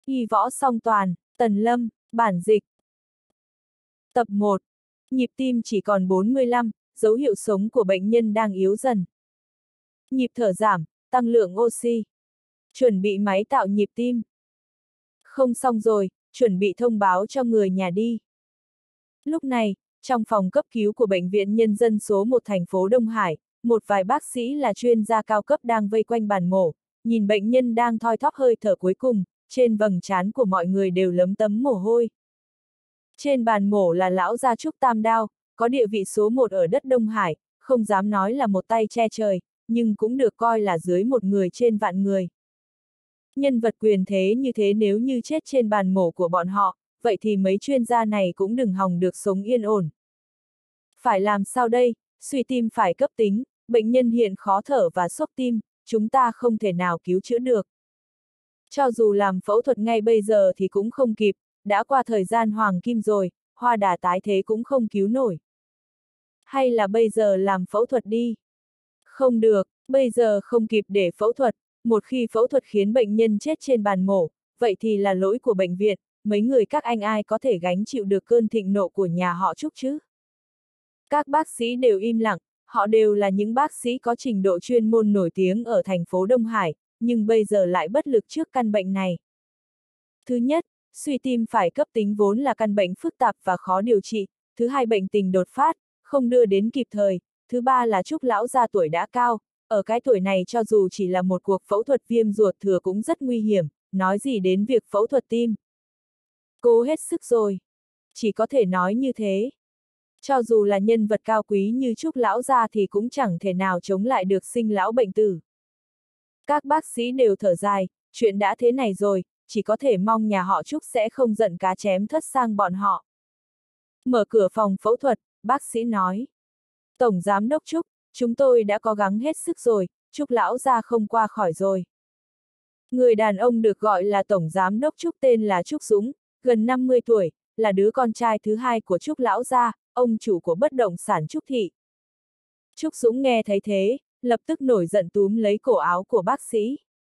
Y võ song toàn, Tần Lâm, bản dịch. Tập 1. Nhịp tim chỉ còn 45, dấu hiệu sống của bệnh nhân đang yếu dần. Nhịp thở giảm, tăng lượng oxy. Chuẩn bị máy tạo nhịp tim. Không xong rồi, chuẩn bị thông báo cho người nhà đi. Lúc này, trong phòng cấp cứu của Bệnh viện Nhân dân số 1 thành phố Đông Hải, một vài bác sĩ là chuyên gia cao cấp đang vây quanh bàn mổ, nhìn bệnh nhân đang thoi thóp hơi thở cuối cùng, trên vầng trán của mọi người đều lấm tấm mồ hôi. Trên bàn mổ là lão gia Trúc Tam Đao, có địa vị số 1 ở đất Đông Hải, không dám nói là một tay che trời, nhưng cũng được coi là dưới một người trên vạn người. Nhân vật quyền thế như thế nếu như chết trên bàn mổ của bọn họ, vậy thì mấy chuyên gia này cũng đừng hòng được sống yên ổn. Phải làm sao đây, suy tim phải cấp tính, bệnh nhân hiện khó thở và sốc tim, chúng ta không thể nào cứu chữa được. Cho dù làm phẫu thuật ngay bây giờ thì cũng không kịp, đã qua thời gian hoàng kim rồi, hoa đà tái thế cũng không cứu nổi. Hay là bây giờ làm phẫu thuật đi? Không được, bây giờ không kịp để phẫu thuật, một khi phẫu thuật khiến bệnh nhân chết trên bàn mổ, vậy thì là lỗi của bệnh viện, mấy người các anh ai có thể gánh chịu được cơn thịnh nộ của nhà họ Trúc chứ? Các bác sĩ đều im lặng, họ đều là những bác sĩ có trình độ chuyên môn nổi tiếng ở thành phố Đông Hải, nhưng bây giờ lại bất lực trước căn bệnh này. Thứ nhất, suy tim phải cấp tính vốn là căn bệnh phức tạp và khó điều trị, thứ hai bệnh tình đột phát, không đưa đến kịp thời, thứ ba là Trúc lão gia tuổi đã cao, ở cái tuổi này cho dù chỉ là một cuộc phẫu thuật viêm ruột thừa cũng rất nguy hiểm, nói gì đến việc phẫu thuật tim. Cố hết sức rồi. Chỉ có thể nói như thế. Cho dù là nhân vật cao quý như Trúc lão gia thì cũng chẳng thể nào chống lại được sinh lão bệnh tử. Các bác sĩ đều thở dài, chuyện đã thế này rồi, chỉ có thể mong nhà họ Trúc sẽ không giận cá chém thất sang bọn họ. Mở cửa phòng phẫu thuật, bác sĩ nói. Tổng giám đốc Trúc, chúng tôi đã cố gắng hết sức rồi, Trúc lão gia không qua khỏi rồi. Người đàn ông được gọi là tổng giám đốc Trúc tên là Trúc Dũng, gần 50 tuổi, là đứa con trai thứ hai của Trúc lão gia, ông chủ của bất động sản Trúc Thị. Trúc Dũng nghe thấy thế, lập tức nổi giận túm lấy cổ áo của bác sĩ.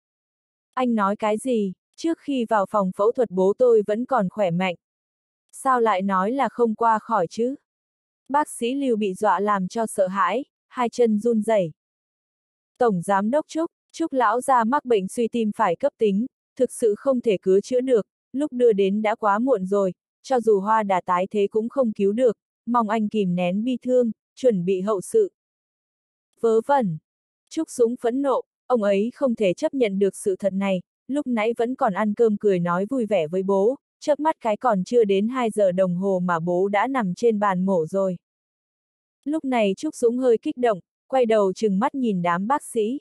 Anh nói cái gì, trước khi vào phòng phẫu thuật bố tôi vẫn còn khỏe mạnh. Sao lại nói là không qua khỏi chứ? Bác sĩ Lưu bị dọa làm cho sợ hãi, hai chân run rẩy. Tổng giám đốc Trúc lão gia mắc bệnh suy tim phải cấp tính, thực sự không thể cứu chữa được, lúc đưa đến đã quá muộn rồi, cho dù hoa đà tái thế cũng không cứu được, mong anh kìm nén bi thương, chuẩn bị hậu sự. Vớ vẩn. Trúc Dũng phẫn nộ, ông ấy không thể chấp nhận được sự thật này, lúc nãy vẫn còn ăn cơm cười nói vui vẻ với bố, chớp mắt cái còn chưa đến 2 giờ đồng hồ mà bố đã nằm trên bàn mổ rồi. Lúc này Trúc Dũng hơi kích động, quay đầu trừng mắt nhìn đám bác sĩ.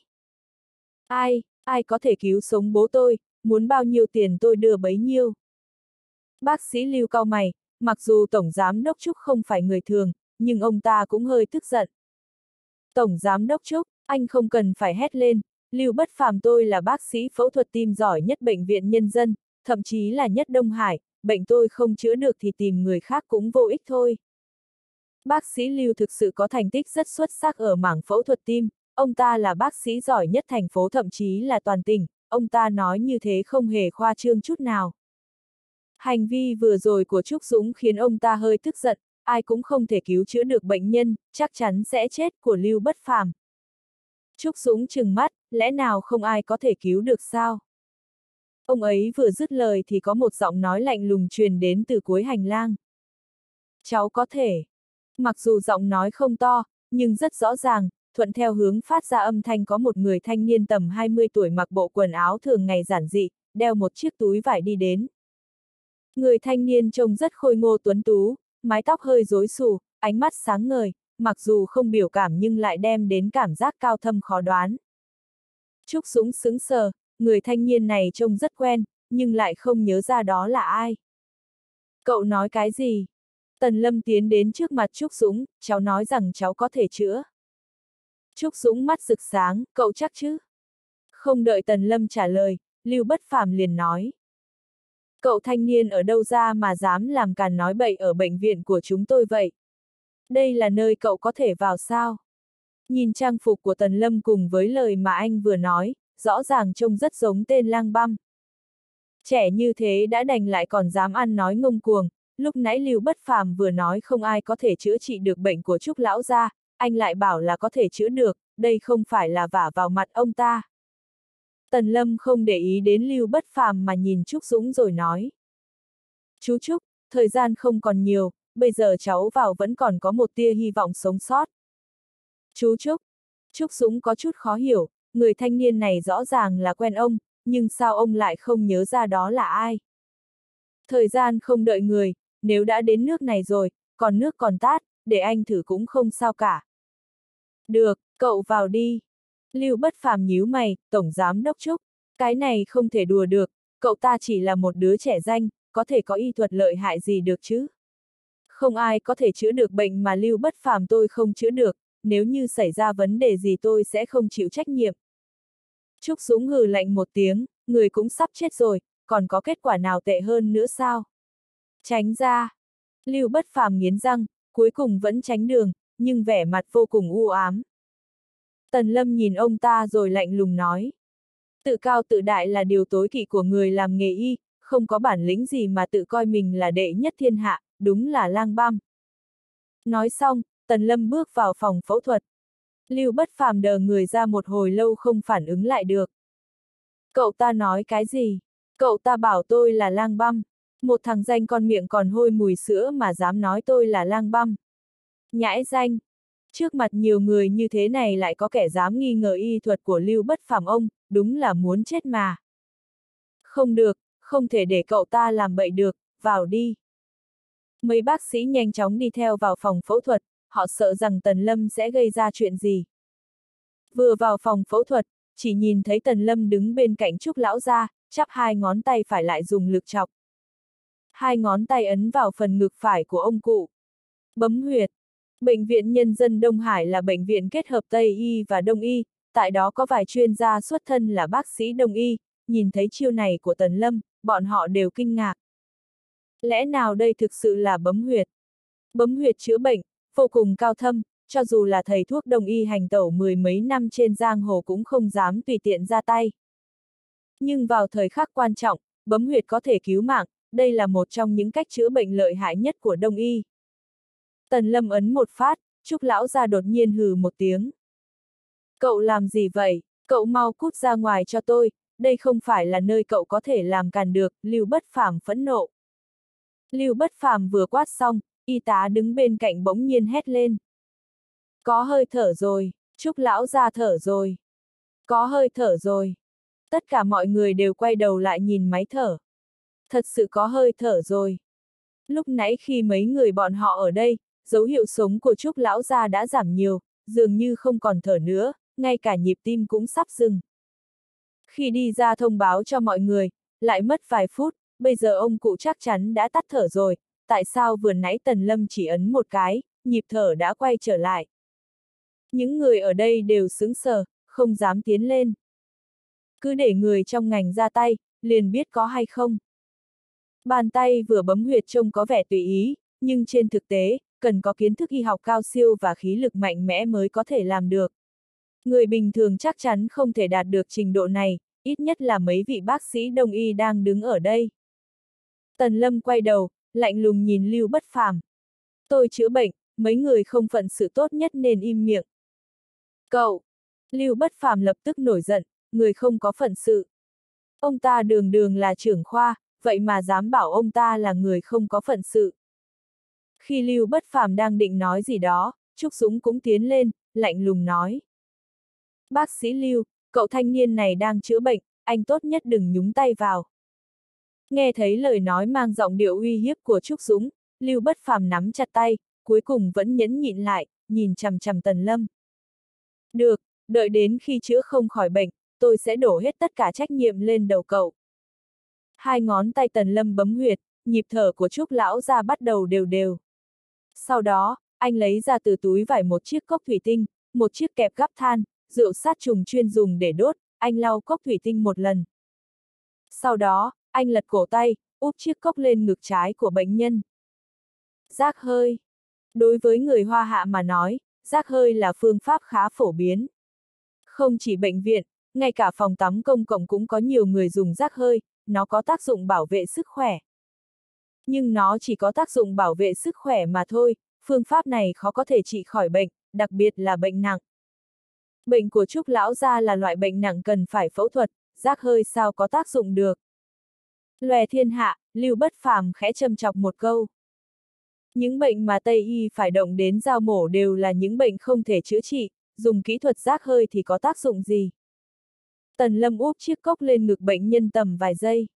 Ai có thể cứu sống bố tôi, muốn bao nhiêu tiền tôi đưa bấy nhiêu. Bác sĩ Lưu cau mày, mặc dù Tổng Giám đốc Trúc không phải người thường, nhưng ông ta cũng hơi tức giận. Tổng Giám đốc Trúc, anh không cần phải hét lên, Lưu Bất Phàm tôi là bác sĩ phẫu thuật tim giỏi nhất Bệnh viện Nhân dân, thậm chí là nhất Đông Hải, bệnh tôi không chữa được thì tìm người khác cũng vô ích thôi. Bác sĩ Lưu thực sự có thành tích rất xuất sắc ở mảng phẫu thuật tim, ông ta là bác sĩ giỏi nhất thành phố thậm chí là toàn tỉnh, ông ta nói như thế không hề khoa trương chút nào. Hành vi vừa rồi của Trúc Dũng khiến ông ta hơi tức giận, ai cũng không thể cứu chữa được bệnh nhân, chắc chắn sẽ chết của Lưu Bất Phàm. Trúc Dũng trừng mắt, lẽ nào không ai có thể cứu được sao? Ông ấy vừa dứt lời thì có một giọng nói lạnh lùng truyền đến từ cuối hành lang. Cháu có thể. Mặc dù giọng nói không to, nhưng rất rõ ràng, thuận theo hướng phát ra âm thanh có một người thanh niên tầm 20 tuổi mặc bộ quần áo thường ngày giản dị, đeo một chiếc túi vải đi đến. Người thanh niên trông rất khôi ngô tuấn tú, mái tóc hơi rối xù, ánh mắt sáng ngời, mặc dù không biểu cảm nhưng lại đem đến cảm giác cao thâm khó đoán. Trúc Dũng sững sờ, người thanh niên này trông rất quen, nhưng lại không nhớ ra đó là ai. Cậu nói cái gì? Tần Lâm tiến đến trước mặt Trúc Dũng, cháu nói rằng cháu có thể chữa. Trúc Dũng mắt rực sáng, cậu chắc chứ? Không đợi Tần Lâm trả lời, Lưu Bất Phàm liền nói. Cậu thanh niên ở đâu ra mà dám làm càn nói bậy ở bệnh viện của chúng tôi vậy? Đây là nơi cậu có thể vào sao? Nhìn trang phục của Tần Lâm cùng với lời mà anh vừa nói, rõ ràng trông rất giống tên lang băm. Trẻ như thế đã đành lại còn dám ăn nói ngông cuồng, lúc nãy Lưu Bất Phàm vừa nói không ai có thể chữa trị được bệnh của Trúc lão gia, anh lại bảo là có thể chữa được, đây không phải là vả vào mặt ông ta. Tần Lâm không để ý đến Lưu Bất Phàm mà nhìn Trúc Dũng rồi nói. Chú Trúc, thời gian không còn nhiều, bây giờ cháu vào vẫn còn có một tia hy vọng sống sót. Chú Trúc. Trúc Dũng có chút khó hiểu, người thanh niên này rõ ràng là quen ông, nhưng sao ông lại không nhớ ra đó là ai? Thời gian không đợi người, nếu đã đến nước này rồi, còn nước còn tát, để anh thử cũng không sao cả. Được, cậu vào đi. Lưu Bất Phàm nhíu mày, Tổng Giám Đốc Trúc, cái này không thể đùa được, cậu ta chỉ là một đứa trẻ danh, có thể có y thuật lợi hại gì được chứ? Không ai có thể chữa được bệnh mà Lưu Bất Phàm tôi không chữa được, nếu như xảy ra vấn đề gì tôi sẽ không chịu trách nhiệm. Trúc Dũng hừ lạnh một tiếng, người cũng sắp chết rồi, còn có kết quả nào tệ hơn nữa sao? Tránh ra. Lưu Bất Phàm nghiến răng, cuối cùng vẫn tránh đường, nhưng vẻ mặt vô cùng u ám. Tần Lâm nhìn ông ta rồi lạnh lùng nói. Tự cao tự đại là điều tối kỵ của người làm nghề y, không có bản lĩnh gì mà tự coi mình là đệ nhất thiên hạ, đúng là lang băm. Nói xong, Tần Lâm bước vào phòng phẫu thuật. Lưu Bất Phàm đờ người ra một hồi lâu không phản ứng lại được. Cậu ta nói cái gì? Cậu ta bảo tôi là lang băm. Một thằng danh con miệng còn hôi mùi sữa mà dám nói tôi là lang băm. Nhãi danh. Trước mặt nhiều người như thế này lại có kẻ dám nghi ngờ y thuật của Lưu Bất Phàm ông, đúng là muốn chết mà. Không được, không thể để cậu ta làm bậy được, vào đi. Mấy bác sĩ nhanh chóng đi theo vào phòng phẫu thuật, họ sợ rằng Tần Lâm sẽ gây ra chuyện gì. Vừa vào phòng phẫu thuật, chỉ nhìn thấy Tần Lâm đứng bên cạnh Trúc lão gia, chắp hai ngón tay phải lại dùng lực chọc. Hai ngón tay ấn vào phần ngực phải của ông cụ. Bấm huyệt. Bệnh viện Nhân dân Đông Hải là bệnh viện kết hợp Tây y và Đông y, tại đó có vài chuyên gia xuất thân là bác sĩ Đông y, nhìn thấy chiêu này của Tần Lâm, bọn họ đều kinh ngạc. Lẽ nào đây thực sự là bấm huyệt? Bấm huyệt chữa bệnh, vô cùng cao thâm, cho dù là thầy thuốc Đông y hành tẩu mười mấy năm trên giang hồ cũng không dám tùy tiện ra tay. Nhưng vào thời khắc quan trọng, bấm huyệt có thể cứu mạng, đây là một trong những cách chữa bệnh lợi hại nhất của Đông y. Tần Lâm ấn một phát, Trúc lão gia đột nhiên hừ một tiếng. Cậu làm gì vậy? Cậu mau cút ra ngoài cho tôi, đây không phải là nơi cậu có thể làm càn được, Lưu Bất Phàm phẫn nộ. Lưu Bất Phàm vừa quát xong, y tá đứng bên cạnh bỗng nhiên hét lên. Có hơi thở rồi, Trúc lão gia thở rồi. Có hơi thở rồi. Tất cả mọi người đều quay đầu lại nhìn máy thở. Thật sự có hơi thở rồi. Lúc nãy khi mấy người bọn họ ở đây, dấu hiệu sống của Trúc lão gia đã giảm nhiều, dường như không còn thở nữa, ngay cả nhịp tim cũng sắp dừng. Khi đi ra thông báo cho mọi người, lại mất vài phút, bây giờ ông cụ chắc chắn đã tắt thở rồi, tại sao vừa nãy Tần Lâm chỉ ấn một cái, nhịp thở đã quay trở lại. Những người ở đây đều sững sờ, không dám tiến lên. Cứ để người trong ngành ra tay, liền biết có hay không. Bàn tay vừa bấm huyệt trông có vẻ tùy ý, nhưng trên thực tế, cần có kiến thức y học cao siêu và khí lực mạnh mẽ mới có thể làm được. Người bình thường chắc chắn không thể đạt được trình độ này, ít nhất là mấy vị bác sĩ Đông y đang đứng ở đây. Tần Lâm quay đầu, lạnh lùng nhìn Lưu Bất Phàm. Tôi chữa bệnh, mấy người không phận sự tốt nhất nên im miệng. Cậu! Lưu Bất Phàm lập tức nổi giận, người không có phận sự. Ông ta đường đường là trưởng khoa, vậy mà dám bảo ông ta là người không có phận sự. Khi Lưu Bất Phàm đang định nói gì đó, Trúc Dũng cũng tiến lên, lạnh lùng nói. Bác sĩ Lưu, cậu thanh niên này đang chữa bệnh, anh tốt nhất đừng nhúng tay vào. Nghe thấy lời nói mang giọng điệu uy hiếp của Trúc Dũng, Lưu Bất Phàm nắm chặt tay, cuối cùng vẫn nhẫn nhịn lại, nhìn chằm chằm Tần Lâm. Được, đợi đến khi chữa không khỏi bệnh, tôi sẽ đổ hết tất cả trách nhiệm lên đầu cậu. Hai ngón tay Tần Lâm bấm huyệt, nhịp thở của Trúc lão gia bắt đầu đều đều. Sau đó, anh lấy ra từ túi vải một chiếc cốc thủy tinh, một chiếc kẹp gắp than, rượu sát trùng chuyên dùng để đốt, anh lau cốc thủy tinh một lần. Sau đó, anh lật cổ tay, úp chiếc cốc lên ngực trái của bệnh nhân. Rác hơi. Đối với người Hoa Hạ mà nói, rác hơi là phương pháp khá phổ biến. Không chỉ bệnh viện, ngay cả phòng tắm công cộng cũng có nhiều người dùng rác hơi, nó có tác dụng bảo vệ sức khỏe. Nhưng nó chỉ có tác dụng bảo vệ sức khỏe mà thôi, phương pháp này khó có thể trị khỏi bệnh, đặc biệt là bệnh nặng. Bệnh của Trúc lão gia là loại bệnh nặng cần phải phẫu thuật, rác hơi sao có tác dụng được. Lòe thiên hạ, Lưu Bất Phàm khẽ châm chọc một câu. Những bệnh mà Tây y phải động đến dao mổ đều là những bệnh không thể chữa trị, dùng kỹ thuật rác hơi thì có tác dụng gì? Tần Lâm úp chiếc cốc lên ngực bệnh nhân tầm vài giây.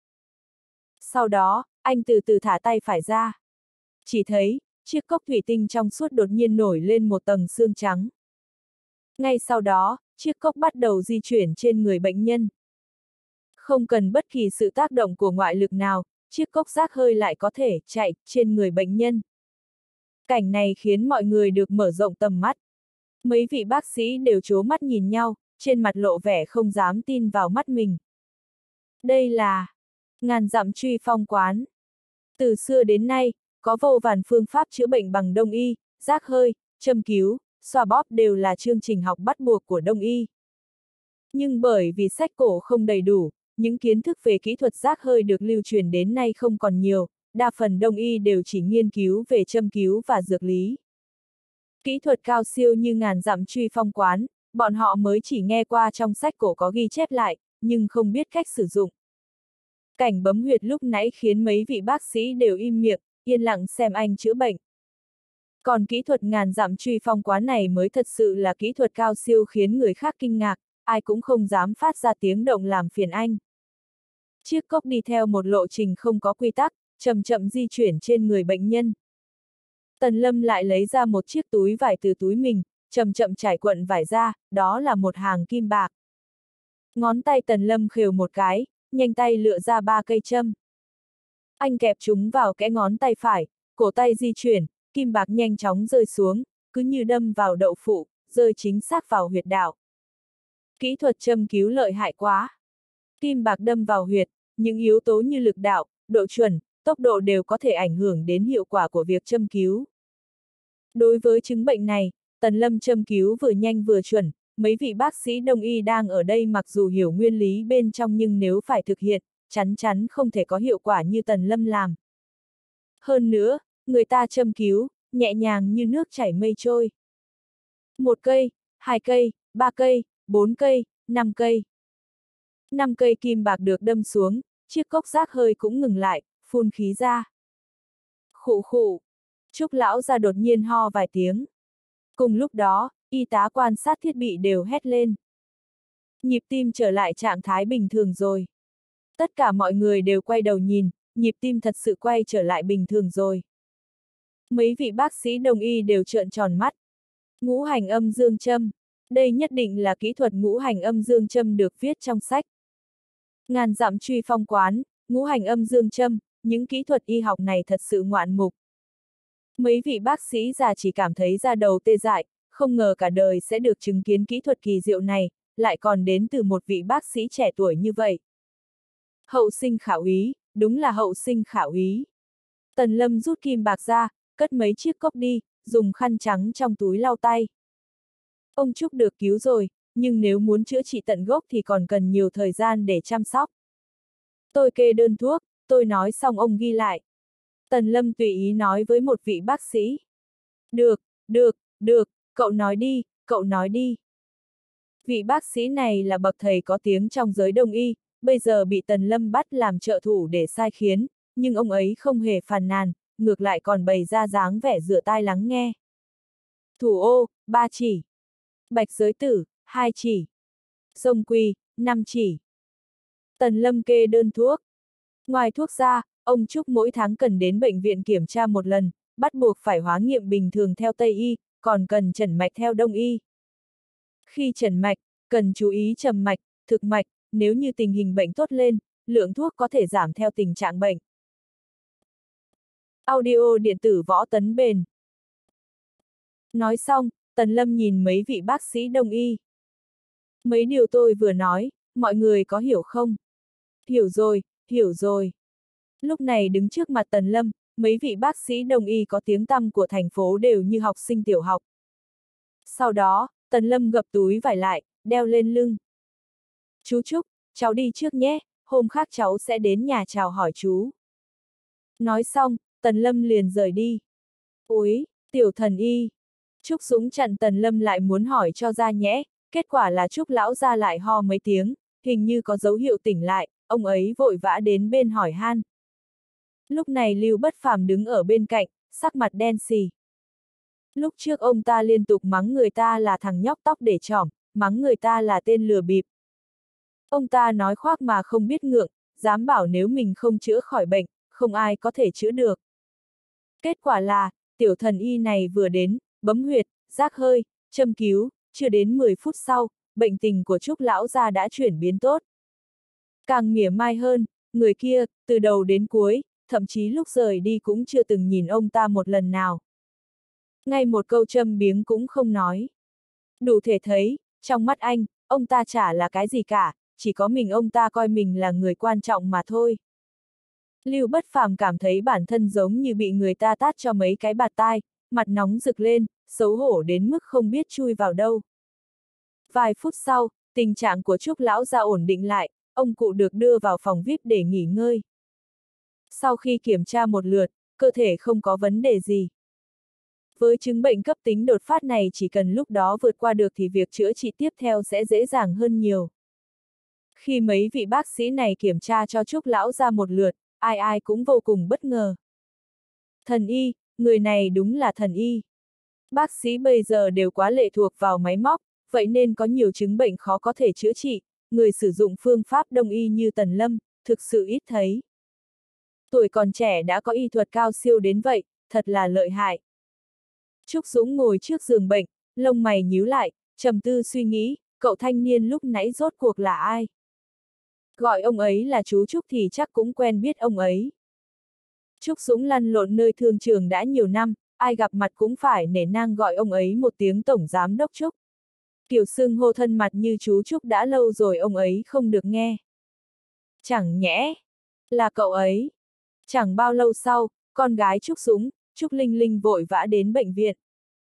Sau đó, anh từ từ thả tay phải ra. Chỉ thấy, chiếc cốc thủy tinh trong suốt đột nhiên nổi lên một tầng xương trắng. Ngay sau đó, chiếc cốc bắt đầu di chuyển trên người bệnh nhân. Không cần bất kỳ sự tác động của ngoại lực nào, chiếc cốc rác hơi lại có thể chạy trên người bệnh nhân. Cảnh này khiến mọi người được mở rộng tầm mắt. Mấy vị bác sĩ đều trố mắt nhìn nhau, trên mặt lộ vẻ không dám tin vào mắt mình. Đây là ngàn dặm truy phong quán. Từ xưa đến nay, có vô vàn phương pháp chữa bệnh bằng Đông y, rác hơi, châm cứu, xoa bóp đều là chương trình học bắt buộc của Đông y. Nhưng bởi vì sách cổ không đầy đủ, những kiến thức về kỹ thuật rác hơi được lưu truyền đến nay không còn nhiều, đa phần Đông y đều chỉ nghiên cứu về châm cứu và dược lý. Kỹ thuật cao siêu như ngàn dặm truy phong quán, bọn họ mới chỉ nghe qua trong sách cổ có ghi chép lại, nhưng không biết cách sử dụng. Cảnh bấm huyệt lúc nãy khiến mấy vị bác sĩ đều im miệng, yên lặng xem anh chữa bệnh. Còn kỹ thuật ngàn dặm truy phong quán này mới thật sự là kỹ thuật cao siêu khiến người khác kinh ngạc, ai cũng không dám phát ra tiếng động làm phiền anh. Chiếc cốc đi theo một lộ trình không có quy tắc, chậm chậm di chuyển trên người bệnh nhân. Tần Lâm lại lấy ra một chiếc túi vải từ túi mình, chậm chậm trải cuộn vải ra, đó là một hàng kim bạc. Ngón tay Tần Lâm khều một cái, nhanh tay lựa ra 3 cây châm. Anh kẹp chúng vào kẽ ngón tay phải, cổ tay di chuyển, kim bạc nhanh chóng rơi xuống, cứ như đâm vào đậu phụ, rơi chính xác vào huyệt đạo. Kỹ thuật châm cứu lợi hại quá. Kim bạc đâm vào huyệt, những yếu tố như lực đạo, độ chuẩn, tốc độ đều có thể ảnh hưởng đến hiệu quả của việc châm cứu. Đối với chứng bệnh này, Tần Lâm châm cứu vừa nhanh vừa chuẩn, mấy vị bác sĩ Đông y đang ở đây mặc dù hiểu nguyên lý bên trong nhưng nếu phải thực hiện, chắn chắn không thể có hiệu quả như Tần Lâm làm. Hơn nữa, người ta châm cứu, nhẹ nhàng như nước chảy mây trôi. 1 cây, 2 cây, 3 cây, 4 cây, 5 cây. 5 cây kim bạc được đâm xuống, chiếc cốc rác hơi cũng ngừng lại, phun khí ra. Khụ khụ. Trúc lão gia đột nhiên ho vài tiếng. Cùng lúc đó, y tá quan sát thiết bị đều hét lên. Nhịp tim trở lại trạng thái bình thường rồi. Tất cả mọi người đều quay đầu nhìn, nhịp tim thật sự quay trở lại bình thường rồi. Mấy vị bác sĩ Đông y đều trợn tròn mắt. Ngũ hành âm dương châm. Đây nhất định là kỹ thuật ngũ hành âm dương châm được viết trong sách. Ngàn dặm truy phong quán, ngũ hành âm dương châm, những kỹ thuật y học này thật sự ngoạn mục. Mấy vị bác sĩ già chỉ cảm thấy da đầu tê dại, không ngờ cả đời sẽ được chứng kiến kỹ thuật kỳ diệu này, lại còn đến từ một vị bác sĩ trẻ tuổi như vậy. Hậu sinh khả úy, đúng là hậu sinh khả úy. Tần Lâm rút kim bạc ra, cất mấy chiếc cốc đi, dùng khăn trắng trong túi lau tay. Ông Trúc được cứu rồi, nhưng nếu muốn chữa trị tận gốc thì còn cần nhiều thời gian để chăm sóc. Tôi kê đơn thuốc, tôi nói xong ông ghi lại. Tần Lâm tùy ý nói với một vị bác sĩ. Được, cậu nói đi, cậu nói đi. Vị bác sĩ này là bậc thầy có tiếng trong giới Đông y, bây giờ bị Tần Lâm bắt làm trợ thủ để sai khiến, nhưng ông ấy không hề phàn nàn, ngược lại còn bày ra dáng vẻ dựa tai lắng nghe. Thủ ô, 3 chỉ. Bạch giới tử, 2 chỉ. Sông Quỳ, 5 chỉ. Tần Lâm kê đơn thuốc. Ngoài thuốc ra, ông Trúc mỗi tháng cần đến bệnh viện kiểm tra một lần, bắt buộc phải hóa nghiệm bình thường theo Tây y, còn cần chẩn mạch theo Đông y. Khi chẩn mạch, cần chú ý trầm mạch, thực mạch, nếu như tình hình bệnh tốt lên, lượng thuốc có thể giảm theo tình trạng bệnh. Audio điện tử Võ Tấn Bền. Nói xong, Tần Lâm nhìn mấy vị bác sĩ Đông y. Mấy điều tôi vừa nói, mọi người có hiểu không? Hiểu rồi, hiểu rồi. Lúc này đứng trước mặt Tần Lâm, mấy vị bác sĩ Đông y có tiếng tăm của thành phố đều như học sinh tiểu học. Sau đó, Tần Lâm gập túi vải lại, đeo lên lưng. Chú Trúc, cháu đi trước nhé, hôm khác cháu sẽ đến nhà chào hỏi chú. Nói xong, Tần Lâm liền rời đi. Úi, tiểu thần y. Trúc Dũng chặn Tần Lâm lại muốn hỏi cho ra nhẽ, kết quả là Trúc lão ra lại ho mấy tiếng, hình như có dấu hiệu tỉnh lại, ông ấy vội vã đến bên hỏi han. Lúc này Lưu Bất Phàm đứng ở bên cạnh, sắc mặt đen xì. Lúc trước ông ta liên tục mắng người ta là thằng nhóc tóc để trỏm, mắng người ta là tên lừa bịp. Ông ta nói khoác mà không biết ngượng, dám bảo nếu mình không chữa khỏi bệnh, không ai có thể chữa được. Kết quả là, tiểu thần y này vừa đến, bấm huyệt, rác hơi, châm cứu, chưa đến 10 phút sau, bệnh tình của Trúc lão gia đã chuyển biến tốt. Càng mỉa mai hơn, người kia, từ đầu đến cuối, thậm chí lúc rời đi cũng chưa từng nhìn ông ta một lần nào. Ngay một câu châm biếm cũng không nói. Đủ thể thấy, trong mắt anh, ông ta chả là cái gì cả, chỉ có mình ông ta coi mình là người quan trọng mà thôi. Lưu Bất Phàm cảm thấy bản thân giống như bị người ta tát cho mấy cái bạt tai, mặt nóng rực lên, xấu hổ đến mức không biết chui vào đâu. Vài phút sau, tình trạng của Trúc lão gia ổn định lại, ông cụ được đưa vào phòng VIP để nghỉ ngơi. Sau khi kiểm tra một lượt, cơ thể không có vấn đề gì. Với chứng bệnh cấp tính đột phát này chỉ cần lúc đó vượt qua được thì việc chữa trị tiếp theo sẽ dễ dàng hơn nhiều. Khi mấy vị bác sĩ này kiểm tra cho Trúc lão gia một lượt, ai ai cũng vô cùng bất ngờ. Thần y, người này đúng là thần y. Bác sĩ bây giờ đều quá lệ thuộc vào máy móc, vậy nên có nhiều chứng bệnh khó có thể chữa trị, người sử dụng phương pháp đông y như Tần Lâm, thực sự ít thấy. Tuổi còn trẻ đã có y thuật cao siêu đến vậy, thật là lợi hại. Trúc Dũng ngồi trước giường bệnh, lông mày nhíu lại, trầm tư suy nghĩ, cậu thanh niên lúc nãy rốt cuộc là ai? Gọi ông ấy là chú Trúc thì chắc cũng quen biết ông ấy. Trúc Dũng lăn lộn nơi thương trường đã nhiều năm, ai gặp mặt cũng phải nể nang gọi ông ấy một tiếng tổng giám đốc Trúc. Kiểu xưng hô thân mặt như chú Trúc đã lâu rồi ông ấy không được nghe. Chẳng nhẽ là cậu ấy. Chẳng bao lâu sau, con gái Trúc Dũng, Trúc Linh Linh vội vã đến bệnh viện.